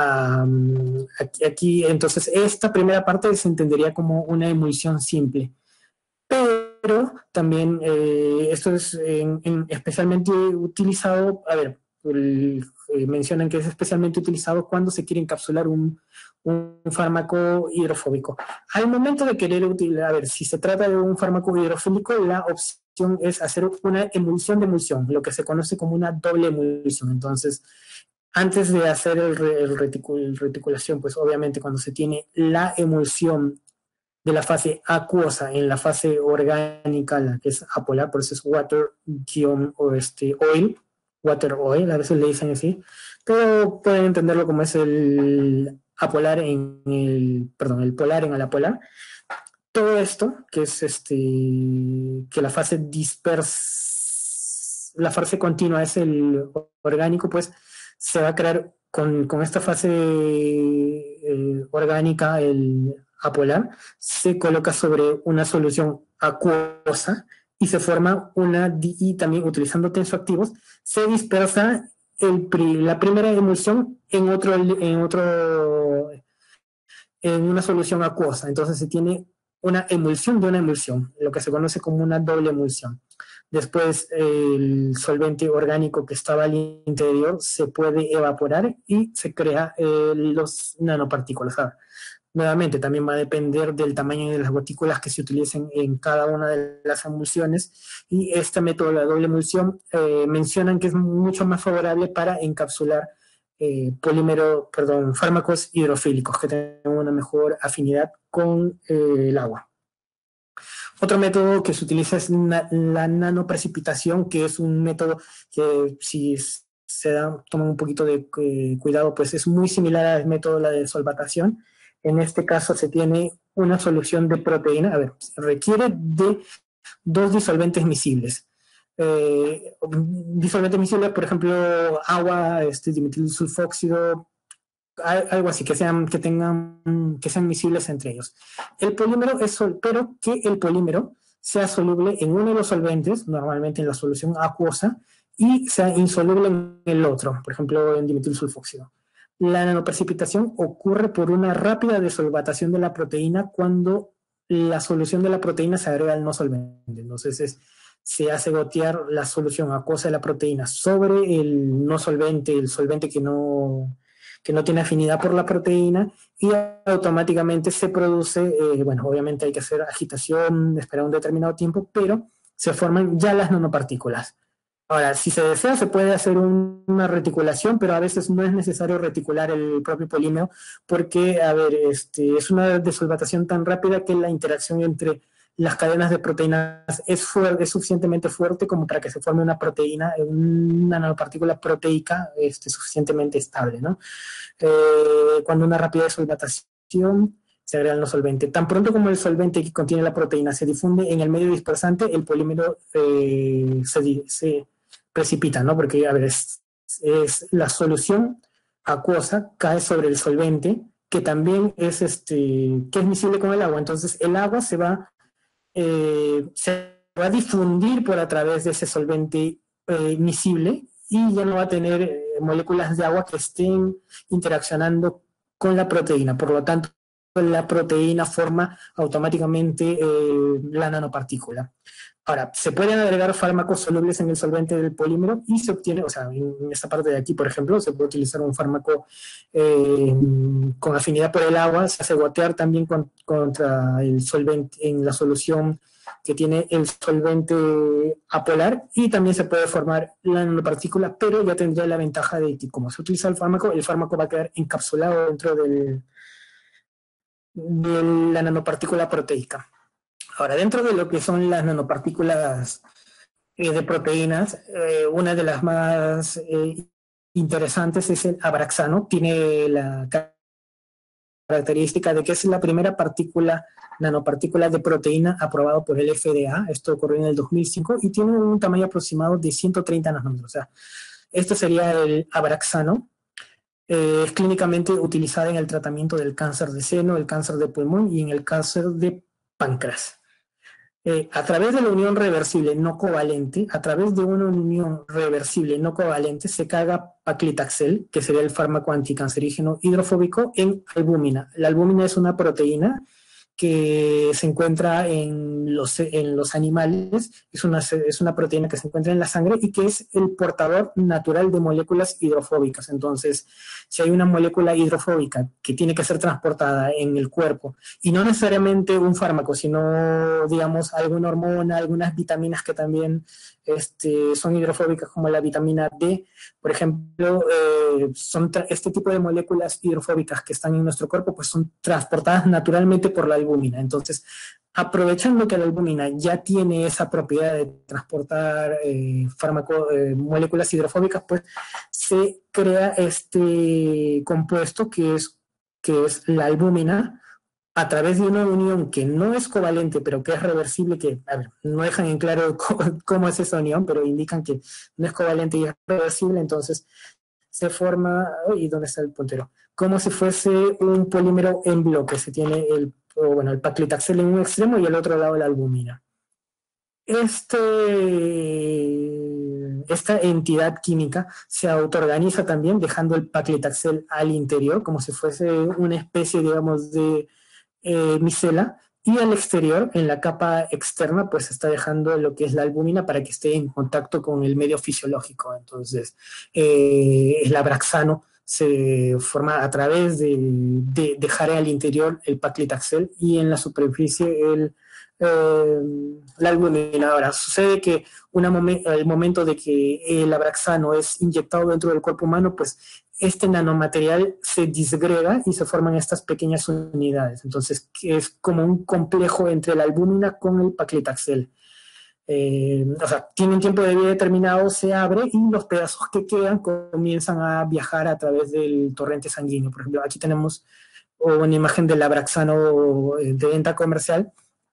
Aquí, entonces, esta primera parte se entendería como una emulsión simple. Pero también esto es especialmente utilizado, a ver, mencionan que es especialmente utilizado cuando se quiere encapsular un fármaco hidrofóbico. Al momento de querer utilizar, a ver, si se trata de un fármaco hidrofílico, la opción es hacer una emulsión de emulsión, lo que se conoce como una doble emulsión. Entonces, antes de hacer el reticulación, pues obviamente cuando se tiene la emulsión de la fase acuosa en la fase orgánica, la que es apolar, por eso es water-oil, water oil, a veces le dicen así, pero pueden entenderlo como es el apolar perdón, el polar en el apolar. Todo esto, que es que la fase la fase continua es el orgánico, pues se va a crear con esta fase orgánica, el apolar, se coloca sobre una solución acuosa y se forma y también utilizando tensoactivos, se dispersa la primera emulsión en una solución acuosa. Entonces se tiene una emulsión de una emulsión, lo que se conoce como una doble emulsión. Después el solvente orgánico que estaba al interior se puede evaporar y se crea los nanopartículas. Nuevamente, también va a depender del tamaño de las gotículas que se utilicen en cada una de las emulsiones. Y este método, la doble emulsión, mencionan que es mucho más favorable para encapsular fármacos hidrofílicos que tengan una mejor afinidad con el agua. Otro método que se utiliza es la nanoprecipitación, que es un método que si toman un poquito de cuidado, pues es muy similar al método de la desolvatación. En este caso se tiene una solución de proteína, a ver, requiere de dos disolventes miscibles. Disolventes miscibles, por ejemplo, agua, dimetilsulfóxido, algo así, que sean miscibles entre ellos. El polímero pero que el polímero sea soluble en uno de los solventes, normalmente en la solución acuosa, y sea insoluble en el otro, por ejemplo, en dimetilsulfóxido. La nanoprecipitación ocurre por una rápida desolvatación de la proteína cuando la solución de la proteína se agrega al no solvente. Entonces se hace gotear la solución acuosa de la proteína sobre el no solvente, el solvente que no tiene afinidad por la proteína, y automáticamente se produce, bueno, obviamente hay que hacer agitación, esperar un determinado tiempo, pero se forman ya las nanopartículas. Ahora, si se desea, se puede hacer una reticulación, pero a veces no es necesario reticular el propio polímero porque, a ver, es una desolvatación tan rápida que la interacción entre las cadenas de proteínas es suficientemente fuerte como para que se forme una proteína, una nanopartícula proteica suficientemente estable, ¿no? Cuando una rápida desolvatación se agregan los solventes. Tan pronto como el solvente que contiene la proteína se difunde en el medio dispersante, el polímero se precipita, ¿no? Porque, a ver, es la solución acuosa cae sobre el solvente, que también que es miscible con el agua. Entonces, el agua se va a difundir por a través de ese solvente miscible y ya no va a tener moléculas de agua que estén interaccionando con la proteína. Por lo tanto, la proteína forma automáticamente la nanopartícula. Ahora, se pueden agregar fármacos solubles en el solvente del polímero y se obtiene, o sea, en esta parte de aquí, por ejemplo, se puede utilizar un fármaco con afinidad por el agua, se hace gotear también contra el solvente en la solución que tiene el solvente apolar y también se puede formar la nanopartícula, pero ya tendría la ventaja de que como se utiliza el fármaco va a quedar encapsulado dentro de la nanopartícula proteica. Ahora, dentro de lo que son las nanopartículas de proteínas, una de las más interesantes es el abraxano. Tiene la característica de que es la primera nanopartícula de proteína aprobado por el FDA. Esto ocurrió en el 2005 y tiene un tamaño aproximado de 130 nanómetros. O sea, esto sería el abraxano. Es clínicamente utilizada en el tratamiento del cáncer de seno, el cáncer de pulmón y en el cáncer de páncreas. A través de la unión reversible no covalente, se carga paclitaxel, que sería el fármaco anticancerígeno hidrofóbico, en albúmina. La albúmina es una proteína que se encuentra en los animales, es una proteína que se encuentra en la sangre y que es el portador natural de moléculas hidrofóbicas. Entonces, si hay una molécula hidrofóbica que tiene que ser transportada en el cuerpo, y no necesariamente un fármaco, sino, digamos, alguna hormona, algunas vitaminas que también son hidrofóbicas, como la vitamina D, por ejemplo, este tipo de moléculas hidrofóbicas que están en nuestro cuerpo, pues son transportadas naturalmente por la albúmina. Entonces, aprovechando que la albúmina ya tiene esa propiedad de transportar moléculas hidrofóbicas, pues se crea este compuesto que es la albúmina, a través de una unión que no es covalente, pero que es reversible, que a ver, no dejan en claro cómo es esa unión, pero indican que no es covalente y es reversible. Entonces se forma, ¿y dónde está el puntero? Como si fuese un polímero en bloque. Se tiene el paclitaxel en un extremo y al otro lado la albúmina. Esta entidad química se autoorganiza también, dejando el paclitaxel al interior, como si fuese una especie, digamos, de micela, y al exterior, en la capa externa, pues está dejando lo que es la albúmina para que esté en contacto con el medio fisiológico. Entonces, el abraxano se forma a través de dejar al interior el paclitaxel y en la superficie la albúmina. Ahora, sucede que al momento de que el abraxano es inyectado dentro del cuerpo humano, pues este nanomaterial se disgrega y se forman estas pequeñas unidades. Entonces, es como un complejo entre la albúmina con el paclitaxel. O sea, tiene un tiempo de vida determinado, se abre y los pedazos que quedan comienzan a viajar a través del torrente sanguíneo. Por ejemplo, aquí tenemos una imagen del abraxano de venta comercial.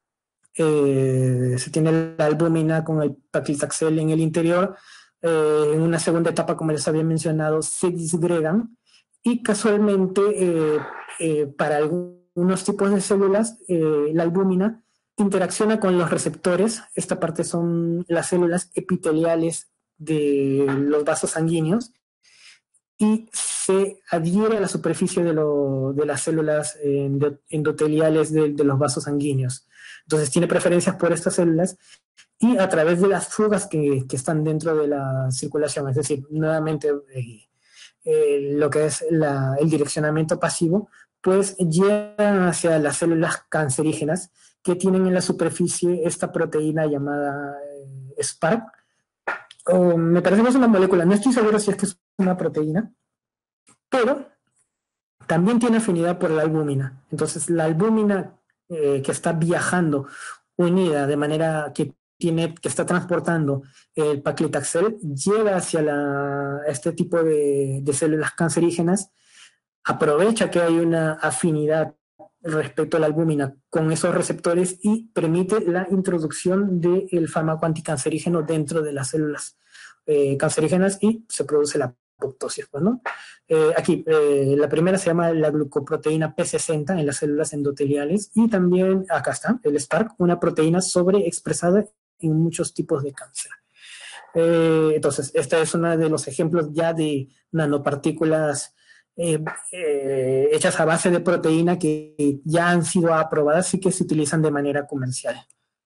Se tiene la albúmina con el paclitaxel en el interior. En una segunda etapa, como les había mencionado, se disgregan y casualmente para algunos tipos de células la albúmina interacciona con los receptores. Esta parte son las células epiteliales de los vasos sanguíneos y se adhiere a la superficie de las células endoteliales de los vasos sanguíneos. Entonces tiene preferencias por estas células y a través de las fugas que están dentro de la circulación, es decir, nuevamente lo que es el direccionamiento pasivo, pues llegan hacia las células cancerígenas que tienen en la superficie esta proteína llamada SPARC. Me parece que es una molécula, no estoy seguro si es que es una proteína, pero también tiene afinidad por la albúmina. Entonces, la albúmina que está viajando unida de manera que está transportando el paclitaxel, llega hacia este tipo de células cancerígenas, aprovecha que hay una afinidad respecto a la albúmina con esos receptores y permite la introducción del fármaco anticancerígeno dentro de las células cancerígenas y se produce la apoptosis, pues, ¿no? La primera se llama la glucoproteína P60 en las células endoteliales y también, acá está, el SPARC, una proteína sobreexpresada en muchos tipos de cáncer. Entonces, este es uno de los ejemplos ya de nanopartículas hechas a base de proteína que ya han sido aprobadas y que se utilizan de manera comercial.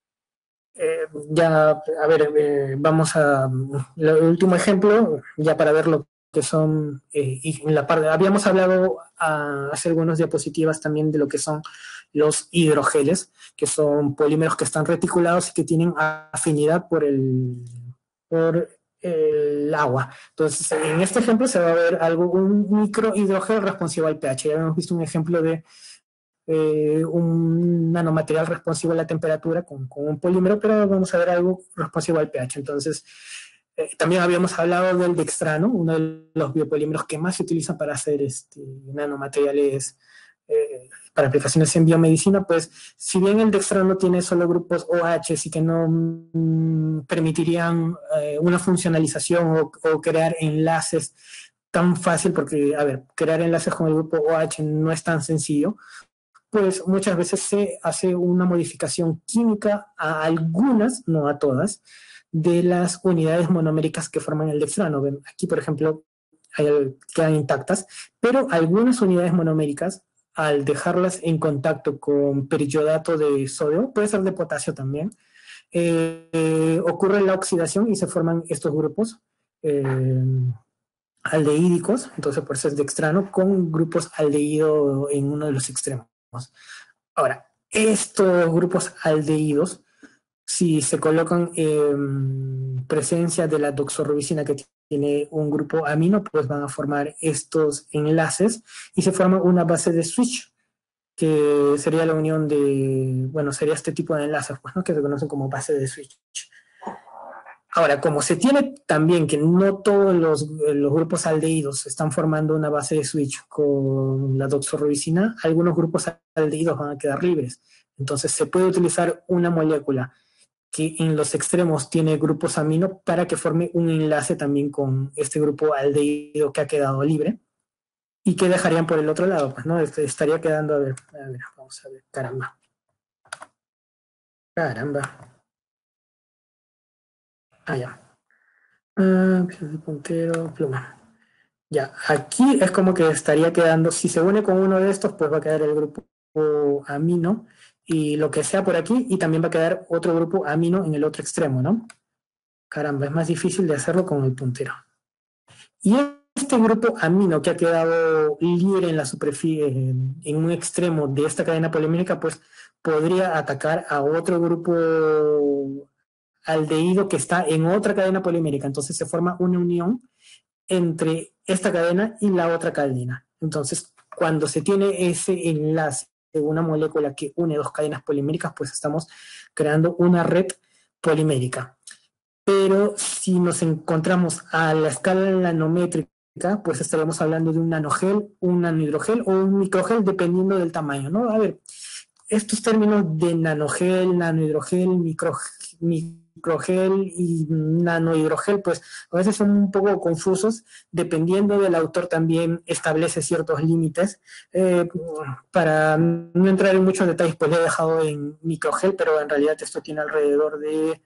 Ya, a ver, vamos a el último ejemplo, ya para ver lo que son, y en la parte, habíamos hablado hace algunas diapositivas también de lo que son los hidrogeles, que son polímeros que están reticulados y que tienen afinidad por el agua. Entonces, en este ejemplo se va a ver un microhidrogel responsivo al pH. Ya hemos visto un ejemplo de un nanomaterial responsivo a la temperatura con un polímero, pero vamos a ver algo responsivo al pH. Entonces, también habíamos hablado del dextrano, uno de los biopolímeros que más se utilizan para hacer nanomateriales para aplicaciones en biomedicina. Pues si bien el dextrano tiene solo grupos OH y que no permitirían una funcionalización o crear enlaces tan fácil, porque, a ver, crear enlaces con el grupo OH no es tan sencillo, pues muchas veces se hace una modificación química a algunas, no a todas, de las unidades monoméricas que forman el dextrano. Ven, aquí, por ejemplo, quedan intactas, pero algunas unidades monoméricas, al dejarlas en contacto con periyodato de sodio, puede ser de potasio también, ocurre la oxidación y se forman estos grupos aldehídicos, entonces por eso es dextrano, con grupos aldehído en uno de los extremos. Ahora, estos grupos aldehídos, si se colocan en presencia de la doxorubicina que tiene un grupo amino, pues van a formar estos enlaces y se forma una base de switch, que sería la unión de, bueno, sería este tipo de enlaces, pues, ¿no? Que se conocen como base de switch. Ahora, como se tiene también que no todos los grupos aldehídos están formando una base de switch con la doxorubicina, algunos grupos aldehídos van a quedar libres. Entonces, se puede utilizar una molécula que en los extremos tiene grupos amino para que forme un enlace también con este grupo aldehído que ha quedado libre. ¿Y qué dejarían por el otro lado? Pues, ¿no? Estaría quedando, a ver, vamos a ver, caramba. Ya. Puntero, pluma. Ya, aquí es como que estaría quedando, si se une con uno de estos, pues va a quedar el grupo amino y lo que sea por aquí, y también va a quedar otro grupo amino en el otro extremo, ¿no? Caramba, es más difícil de hacerlo con el puntero. Y este grupo amino que ha quedado libre en la superficie, en un extremo de esta cadena polimérica, pues podría atacar a otro grupo aldehído que está en otra cadena polimérica. Entonces se forma una unión entre esta cadena y la otra cadena. Entonces, cuando se tiene ese enlace de una molécula que une dos cadenas poliméricas, pues estamos creando una red polimérica. Pero si nos encontramos a la escala nanométrica, pues estaríamos hablando de un nanogel, un nanohidrogel o un microgel, dependiendo del tamaño, ¿no? A ver, estos términos de nanogel, nanohidrogel, microgel y nanohidrogel, pues a veces son un poco confusos, dependiendo del autor también establece ciertos límites. Para no entrar en muchos detalles, pues le he dejado en microgel, pero en realidad esto tiene alrededor de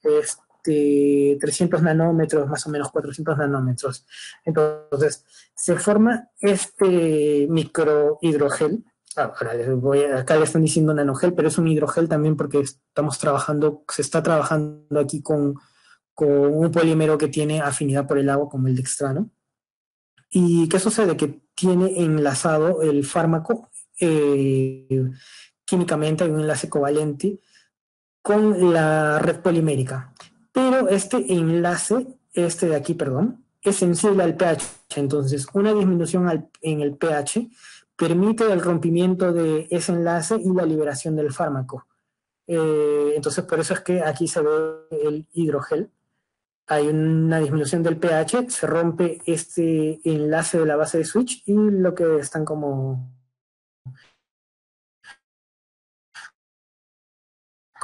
300 nanómetros, más o menos 400 nanómetros. Entonces, se forma este microhidrogel. Acá le están diciendo nanogel, pero es un hidrogel también porque se está trabajando aquí con un polímero que tiene afinidad por el agua, como el dextrano. ¿Y qué sucede? Que tiene enlazado el fármaco químicamente, hay un enlace covalente con la red polimérica. Pero este enlace, este de aquí, perdón, es sensible al pH. Entonces, una disminución en el pH permite el rompimiento de ese enlace y la liberación del fármaco. Entonces, por eso es que aquí se ve el hidrogel. Hay una disminución del pH, se rompe este enlace de la base de switch y lo que están como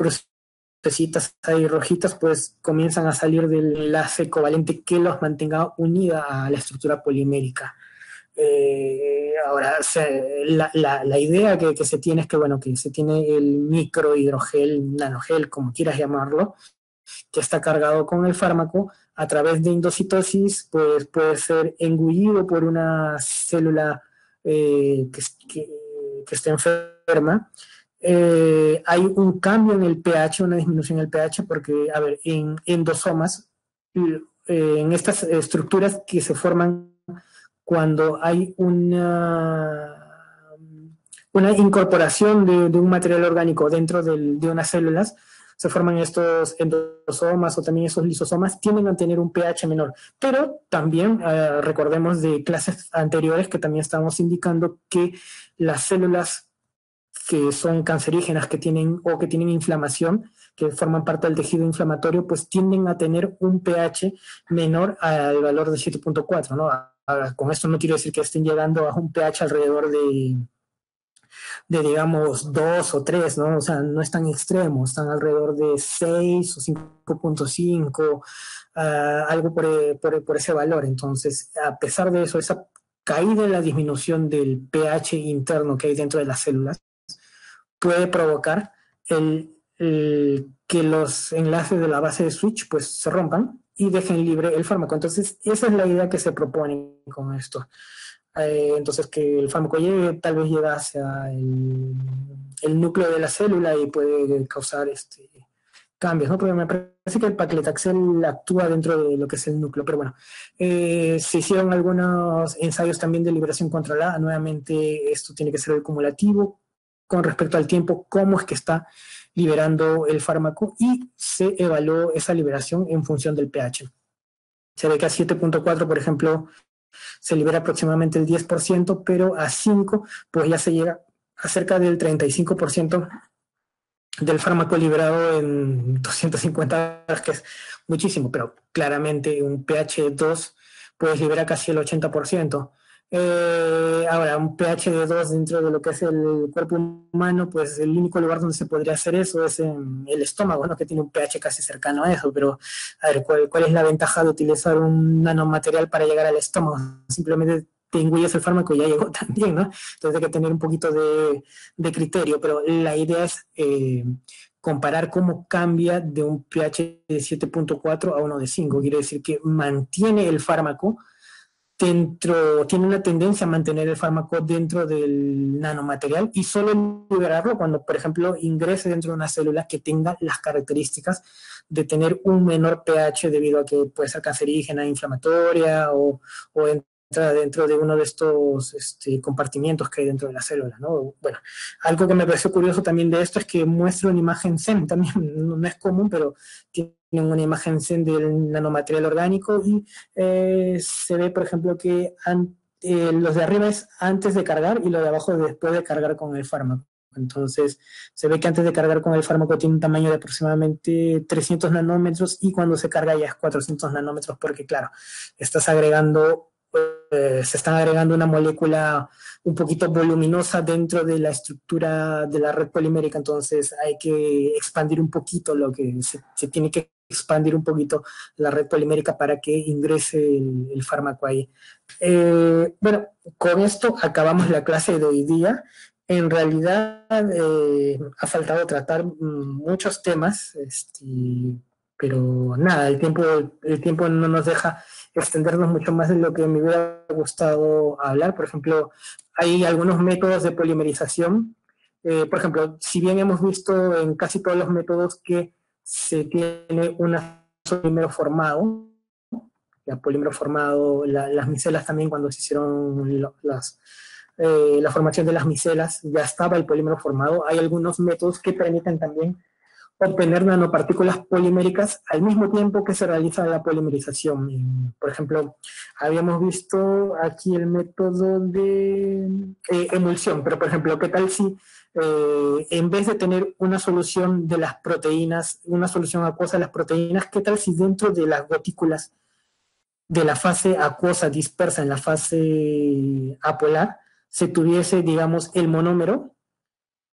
crucecitas ahí rojitas, pues comienzan a salir del enlace covalente que los mantenga unida a la estructura polimérica. Ahora, la idea que se tiene es que, bueno, que se tiene el microhidrogel, nanogel, como quieras llamarlo, que está cargado con el fármaco, a través de endocitosis, pues puede ser engullido por una célula que esté enferma. Hay un cambio en el pH, una disminución en el pH, porque, a ver, en endosomas, en estas estructuras que se forman cuando hay una incorporación de un material orgánico dentro de unas células, se forman estos endosomas o también esos lisosomas, tienden a tener un pH menor. Pero también recordemos de clases anteriores que también estábamos indicando que las células que son cancerígenas, que tienen inflamación, que forman parte del tejido inflamatorio, pues tienden a tener un pH menor al valor de 7.4, ¿no? Ahora, con esto no quiero decir que estén llegando a un pH alrededor digamos, 2 o 3, ¿no? O sea, no es tan extremo, están alrededor de 6 o 5.5, algo por ese valor. Entonces, a pesar de eso, esa caída en la disminución del pH interno que hay dentro de las células puede provocar que los enlaces de la base de switch pues se rompan y dejen libre el fármaco. Entonces, esa es la idea que se propone con esto. Entonces, que el fármaco llegue, tal vez llega hacia el núcleo de la célula y puede causar cambios, ¿no? Porque me parece que el paclitaxel actúa dentro de lo que es el núcleo, pero bueno, se hicieron algunos ensayos también de liberación controlada. Nuevamente, esto tiene que ser el cumulativo con respecto al tiempo, cómo es que está liberando el fármaco, y se evaluó esa liberación en función del pH. Se ve que a 7.4, por ejemplo, se libera aproximadamente el 10%, pero a 5 pues ya se llega a cerca del 35% del fármaco liberado en 250 horas, que es muchísimo, pero claramente un pH 2 pues libera casi el 80%. Ahora, un pH de 2 dentro de lo que es el cuerpo humano, pues el único lugar donde se podría hacer eso es en el estómago, ¿no? Que tiene un pH casi cercano a eso, pero a ver, ¿cuál es la ventaja de utilizar un nanomaterial para llegar al estómago? Simplemente te inguyes el fármaco y ya llegó también, ¿no? Entonces hay que tener un poquito de criterio, pero la idea es comparar cómo cambia de un pH de 7.4 a uno de 5. Quiere decir que mantiene el fármaco tiene una tendencia a mantener el fármaco dentro del nanomaterial y solo liberarlo cuando, por ejemplo, ingrese dentro de una célula que tenga las características de tener un menor pH debido a que puede ser cancerígena, inflamatoria o entra dentro de uno de estos compartimientos que hay dentro de la célula, ¿no? Bueno, algo que me pareció curioso también de esto es que muestra una imagen SEM, también no es común, pero tiene una imagen SEM del nanomaterial orgánico y se ve, por ejemplo, que los de arriba es antes de cargar y lo de abajo después de cargar con el fármaco. Entonces, se ve que antes de cargar con el fármaco tiene un tamaño de aproximadamente 300 nanómetros y cuando se carga ya es 400 nanómetros porque, claro, se están agregando una molécula un poquito voluminosa dentro de la estructura de la red polimérica, entonces hay que expandir un poquito se tiene que expandir un poquito la red polimérica para que ingrese el fármaco ahí. Bueno, con esto acabamos la clase de hoy día. En realidad ha faltado tratar muchos temas, pero nada, el tiempo no nos deja extendernos mucho más de lo que me hubiera gustado hablar. Por ejemplo, hay algunos métodos de polimerización. Por ejemplo, si bien hemos visto en casi todos los métodos que se tiene un polímero formado, polímero formado, las micelas también cuando se hicieron la formación de las micelas, ya estaba el polímero formado. Hay algunos métodos que permiten también obtener nanopartículas poliméricas al mismo tiempo que se realiza la polimerización. Por ejemplo, habíamos visto aquí el método de emulsión, pero por ejemplo, ¿qué tal si en vez de tener una solución de las proteínas, una solución acuosa de las proteínas, qué tal si dentro de las gotículas de la fase acuosa dispersa en la fase apolar se tuviese, digamos, el monómero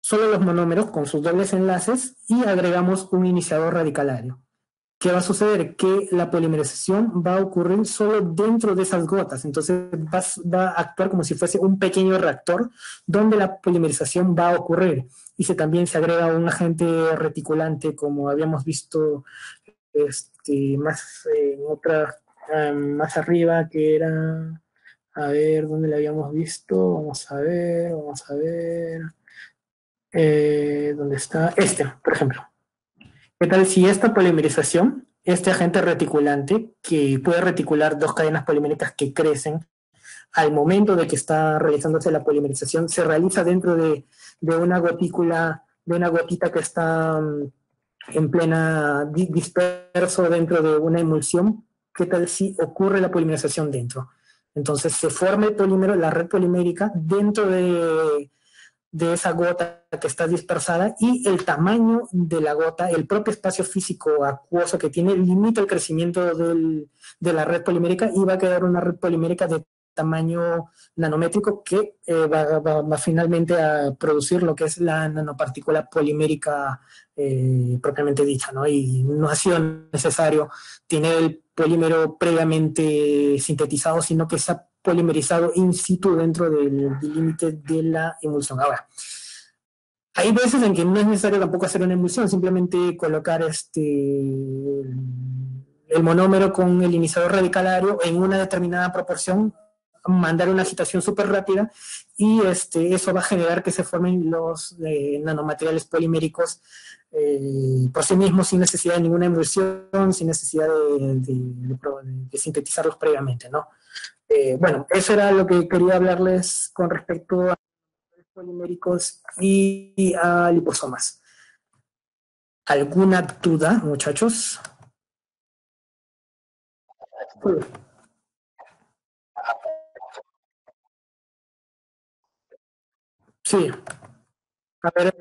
solo los monómeros con sus dobles enlaces y agregamos un iniciador radicalario. ¿Qué va a suceder? Que la polimerización va a ocurrir solo dentro de esas gotas. Entonces va a actuar como si fuese un pequeño reactor donde la polimerización va a ocurrir. Y si también se agrega un agente reticulante, como habíamos visto más, más arriba, que era, a ver, ¿dónde lo habíamos visto? Vamos a ver, ¿dónde está? Por ejemplo. ¿Qué tal si esta polimerización, este agente reticulante, que puede reticular dos cadenas poliméricas que crecen al momento de que está realizándose la polimerización, se realiza dentro de una gotícula, de una gotita que está en plena disperso dentro de una emulsión? ¿Qué tal si ocurre la polimerización dentro? Entonces se forma el polímero, la red polimérica, dentro de esa gota que está dispersada, y el tamaño de la gota, el propio espacio físico acuoso que tiene, limita el crecimiento de la red polimérica, y va a quedar una red polimérica de tamaño nanométrico que va finalmente a producir lo que es la nanopartícula polimérica propiamente dicha, ¿no? Y no ha sido necesario tener el polímero previamente sintetizado, sino que se ha polimerizado in situ dentro del límite de la emulsión. Ahora, hay veces en que no es necesario tampoco hacer una emulsión, simplemente colocar el monómero con el iniciador radicalario en una determinada proporción, mandar una agitación súper rápida, y eso va a generar que se formen los nanomateriales poliméricos por sí mismos, sin necesidad de ninguna emulsión, sin necesidad de sintetizarlos previamente, ¿no? Bueno, eso era lo que quería hablarles con respecto a poliméricos y a liposomas. ¿Alguna duda, muchachos? Sí, a ver,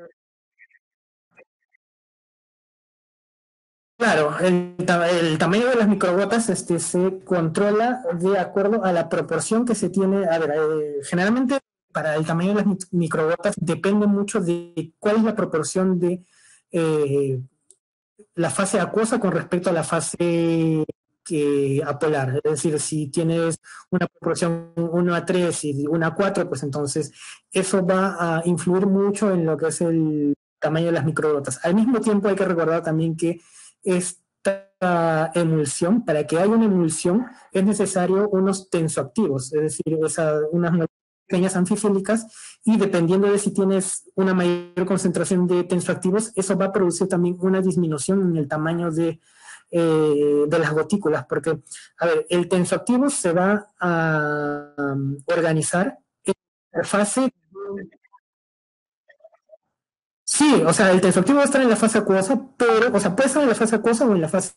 claro, el tamaño de las microgotas se controla de acuerdo a la proporción que se tiene. A ver, generalmente para el tamaño de las microgotas depende mucho de cuál es la proporción de eh, la fase acuosa con respecto a la fase apolar. Es decir, si tienes una proporción 1:3 y 1:4, pues entonces eso va a influir mucho en lo que es el tamaño de las microgotas. Al mismo tiempo hay que recordar también que esta emulsión, para que haya una emulsión, es necesario unos tensoactivos, es decir, unas pequeñas anfifílicas, y dependiendo de si tienes una mayor concentración de tensoactivos, eso va a producir también una disminución en el tamaño de las gotículas, porque, a ver, el tensoactivo se va a organizar en la fase. Sí, o sea, el tensoactivo va a estar en la fase acuosa, pero, o sea, puede estar en la fase acuosa o en la fase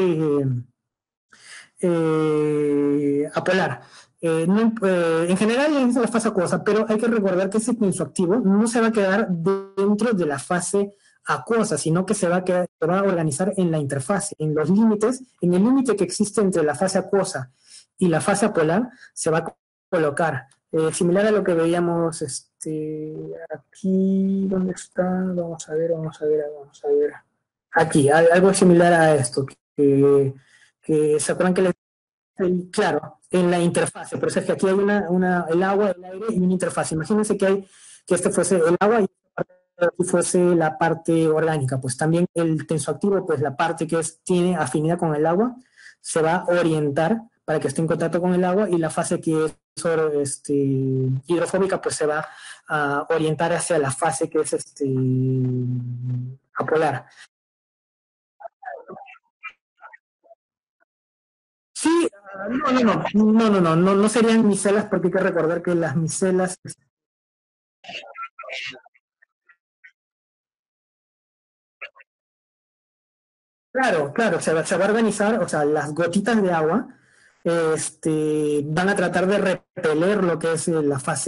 apolar. En general es la fase acuosa, pero hay que recordar que ese tensoactivo no se va a quedar dentro de la fase acuosa, sino que se va a organizar en la interfase, en los límites, en el límite que existe entre la fase acuosa y la fase apolar, se va a colocar. Similar a lo que veíamos aquí, ¿dónde está? Vamos a ver, vamos a ver, vamos a ver. Aquí, algo similar a esto, que se acuerdan que claro, en la interfase, pero es que aquí hay el agua, el aire y una interfase. Imagínense que este fuese el agua y aquí fuese la parte orgánica. Pues también el tensoactivo, pues la parte que tiene afinidad con el agua, se va a orientar para que esté en contacto con el agua, y la fase que es hidrofóbica, pues se va a orientar hacia la fase que es apolar. Sí, no serían micelas, porque hay que recordar que las micelas, claro, se va a organizar, o sea, las gotitas de agua van a tratar de repeler lo que es la fase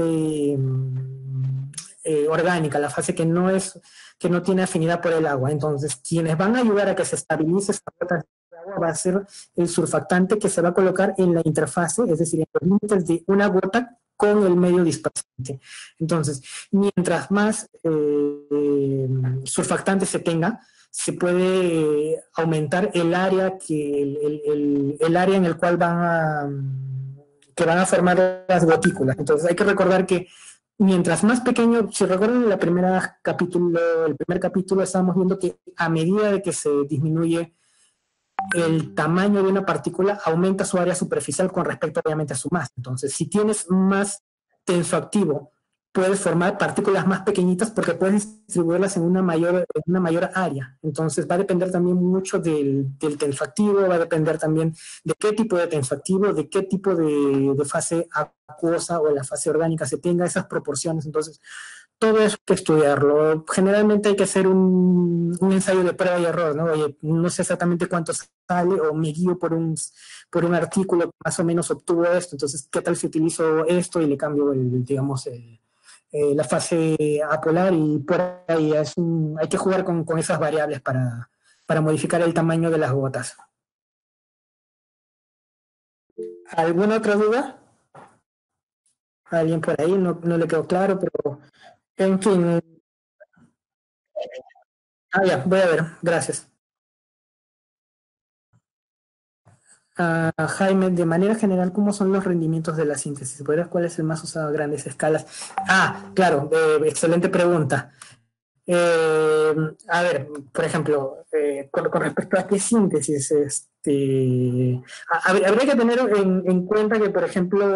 orgánica, la fase que no tiene afinidad por el agua. Entonces, quienes van a ayudar a que se estabilice esta gota de agua va a ser el surfactante que se va a colocar en la interfase, es decir, en los límites de una gota con el medio dispersante. Entonces, mientras más surfactante se tenga, se puede aumentar el área el área en el cual que van a formar las gotículas. Entonces hay que recordar que mientras más pequeño, si recuerdan el primer capítulo estábamos viendo que a medida de que se disminuye el tamaño de una partícula, aumenta su área superficial con respecto obviamente a su masa. Entonces, si tienes más tensoactivo, puedes formar partículas más pequeñitas porque puedes distribuirlas en una mayor área. Entonces, va a depender también mucho del tensoactivo, va a depender también de qué tipo de tensoactivo, de qué tipo de fase acuosa o la fase orgánica se tenga, esas proporciones. Entonces, todo eso hay que estudiarlo. Generalmente hay que hacer un ensayo de prueba y error, ¿no? Oye, no sé exactamente cuánto sale o me guío por un artículo que más o menos obtuvo esto, entonces, ¿qué tal si utilizo esto y le cambio, la fase apolar? Y por ahí hay que jugar con esas variables para modificar el tamaño de las gotas. ¿Alguna otra duda? ¿Alguien por ahí? No le quedó claro, pero en fin. Ya, voy a ver, gracias. Jaime, de manera general, ¿cómo son los rendimientos de la síntesis? ¿Podrías cuál es el más usado a grandes escalas? Claro, excelente pregunta. A ver, por ejemplo, con respecto a qué síntesis, habría que tener en cuenta que, por ejemplo,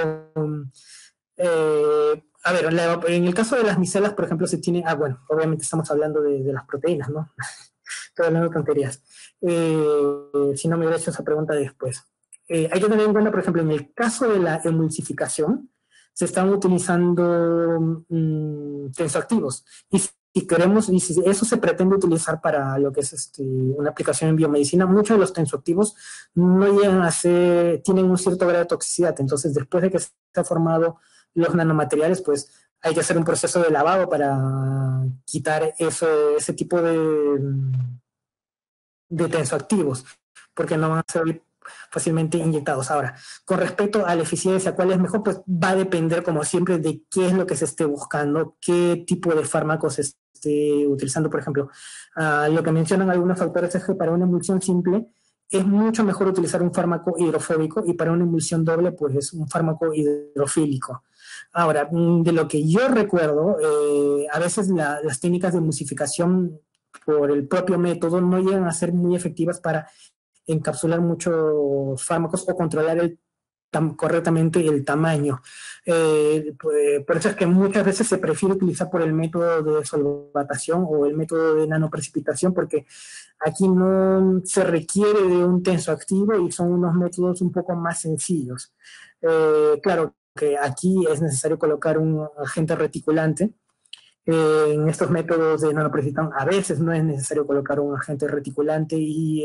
a ver, en el caso de las micelas, por ejemplo, se tiene, bueno, obviamente estamos hablando de las proteínas, ¿no? Estoy hablando de tonterías. Si no me hubiera hecho esa pregunta después. Hay que tener en cuenta, por ejemplo, en el caso de la emulsificación, se están utilizando tensoactivos. Y si eso se pretende utilizar para lo que es una aplicación en biomedicina, muchos de los tensoactivos no llegan a ser, tienen un cierto grado de toxicidad. Entonces, después de que se han formado los nanomateriales, pues hay que hacer un proceso de lavado para quitar ese tipo de tensoactivos, porque no van a ser fácilmente inyectados. Ahora, con respecto a la eficiencia, ¿cuál es mejor? Pues va a depender, como siempre, de qué es lo que se esté buscando, qué tipo de fármacos se esté utilizando. Por ejemplo, lo que mencionan algunos autores es que para una emulsión simple es mucho mejor utilizar un fármaco hidrofóbico y para una emulsión doble, pues es un fármaco hidrofílico. Ahora, de lo que yo recuerdo, a veces las técnicas de emulsificación por el propio método no llegan a ser muy efectivas para encapsular muchos fármacos o controlar correctamente el tamaño. Por eso es que muchas veces se prefiere utilizar por el método de solvatación o el método de nanoprecipitación, porque aquí no se requiere de un tensoactivo y son unos métodos un poco más sencillos. Claro que aquí es necesario colocar un agente reticulante. En estos métodos de nanoprecipitación a veces no es necesario colocar un agente reticulante y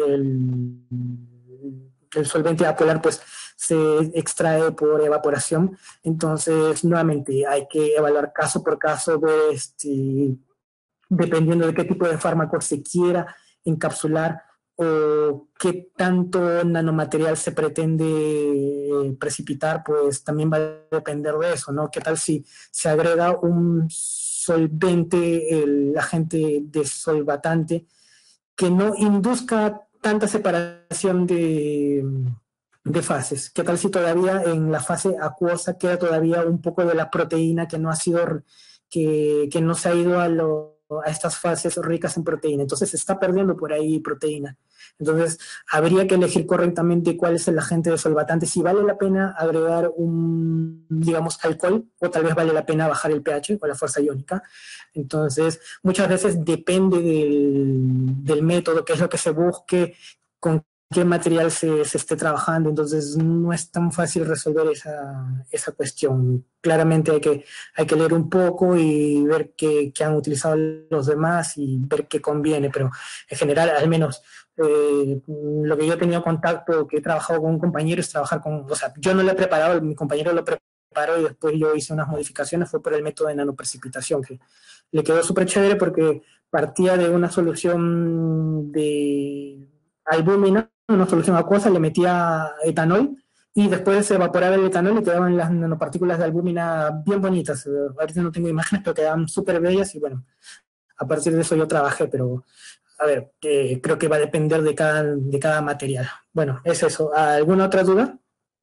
el solvente apolar pues se extrae por evaporación. Entonces, nuevamente, hay que evaluar caso por caso, dependiendo de qué tipo de fármaco se quiera encapsular o qué tanto nanomaterial se pretende precipitar, pues también va a depender de eso, ¿no? ¿Qué tal si se agrega un solvente, el agente desolvatante, que no induzca tanta separación de fases? ¿Qué tal si todavía en la fase acuosa queda todavía un poco de la proteína que no ha sido, que no se ha ido a estas fases ricas en proteína? Entonces se está perdiendo por ahí proteína. Entonces habría que elegir correctamente cuál es el agente desolvatante, si vale la pena agregar digamos, alcohol, o tal vez vale la pena bajar el pH o la fuerza iónica. Entonces muchas veces depende del método, qué es lo que se busque, con qué material se esté trabajando. Entonces no es tan fácil resolver esa cuestión. Claramente hay que leer un poco y ver qué han utilizado los demás y ver qué conviene, pero en general, al menos lo que yo he tenido contacto, que he trabajado con un compañero, es trabajar o sea, yo no lo he preparado, mi compañero lo preparó y después yo hice unas modificaciones, fue por el método de nanoprecipitación, que le quedó súper chévere porque partía de una solución de albúmina, una solución acuosa, le metía etanol y después se evaporaba el etanol y quedaban las nanopartículas de albúmina bien bonitas. Ahorita no tengo imágenes, pero quedaban súper bellas y bueno, a partir de eso yo trabajé, pero a ver, creo que va a depender de cada material. Bueno, es eso. ¿Alguna otra duda?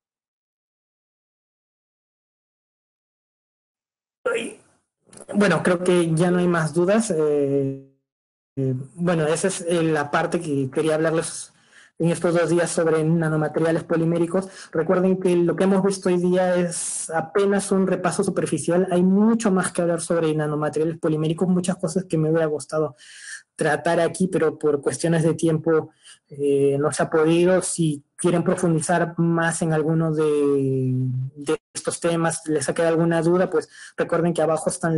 Bueno, creo que ya no hay más dudas. Bueno, esa es la parte que quería hablarles en estos 2 días sobre nanomateriales poliméricos. Recuerden que lo que hemos visto hoy día es apenas un repaso superficial. Hay mucho más que hablar sobre nanomateriales poliméricos, muchas cosas que me hubiera gustado tratar aquí, pero por cuestiones de tiempo no se ha podido. Si quieren profundizar más en alguno de estos temas, les ha quedado alguna duda, pues recuerden que abajo están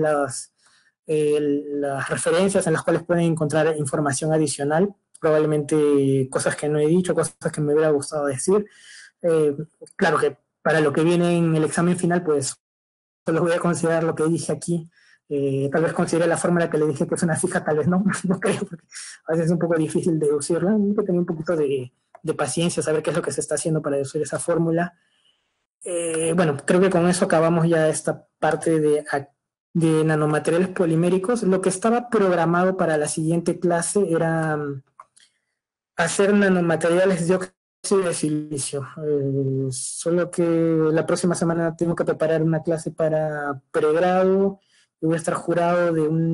las referencias en las cuales pueden encontrar información adicional, probablemente cosas que no he dicho, cosas que me hubiera gustado decir. Eh, claro que para lo que viene en el examen final, pues solo voy a considerar lo que dije aquí. Tal vez considere la fórmula que le dije que es una fija, tal vez no, no creo, porque a veces es un poco difícil deducirla. Hay que tener un poquito de paciencia, saber qué es lo que se está haciendo para deducir esa fórmula. Bueno, creo que con eso acabamos ya esta parte de nanomateriales poliméricos. Lo que estaba programado para la siguiente clase era hacer nanomateriales de óxido de silicio. Solo que la próxima semana tengo que preparar una clase para pregrado y voy a estar jurado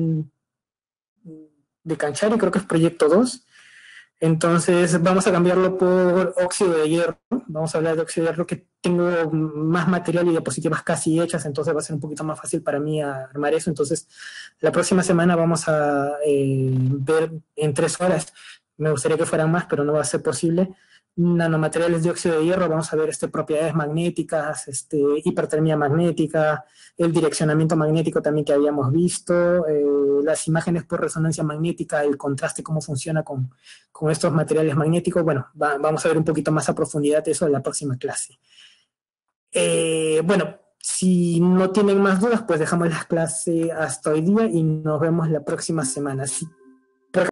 de Canchari, creo que es proyecto 2. Entonces vamos a cambiarlo por óxido de hierro. Vamos a hablar de óxido de hierro, que tengo más material y diapositivas casi hechas, entonces va a ser un poquito más fácil para mí armar eso. Entonces la próxima semana vamos a ver en 3 horas. Me gustaría que fueran más, pero no va a ser posible. Nanomateriales de óxido de hierro, vamos a ver propiedades magnéticas, hipertermia magnética, el direccionamiento magnético también que habíamos visto, las imágenes por resonancia magnética, el contraste, cómo funciona con estos materiales magnéticos. Bueno, vamos a ver un poquito más a profundidad eso en la próxima clase. Bueno, si no tienen más dudas, pues dejamos la clase hasta hoy día y nos vemos la próxima semana. Si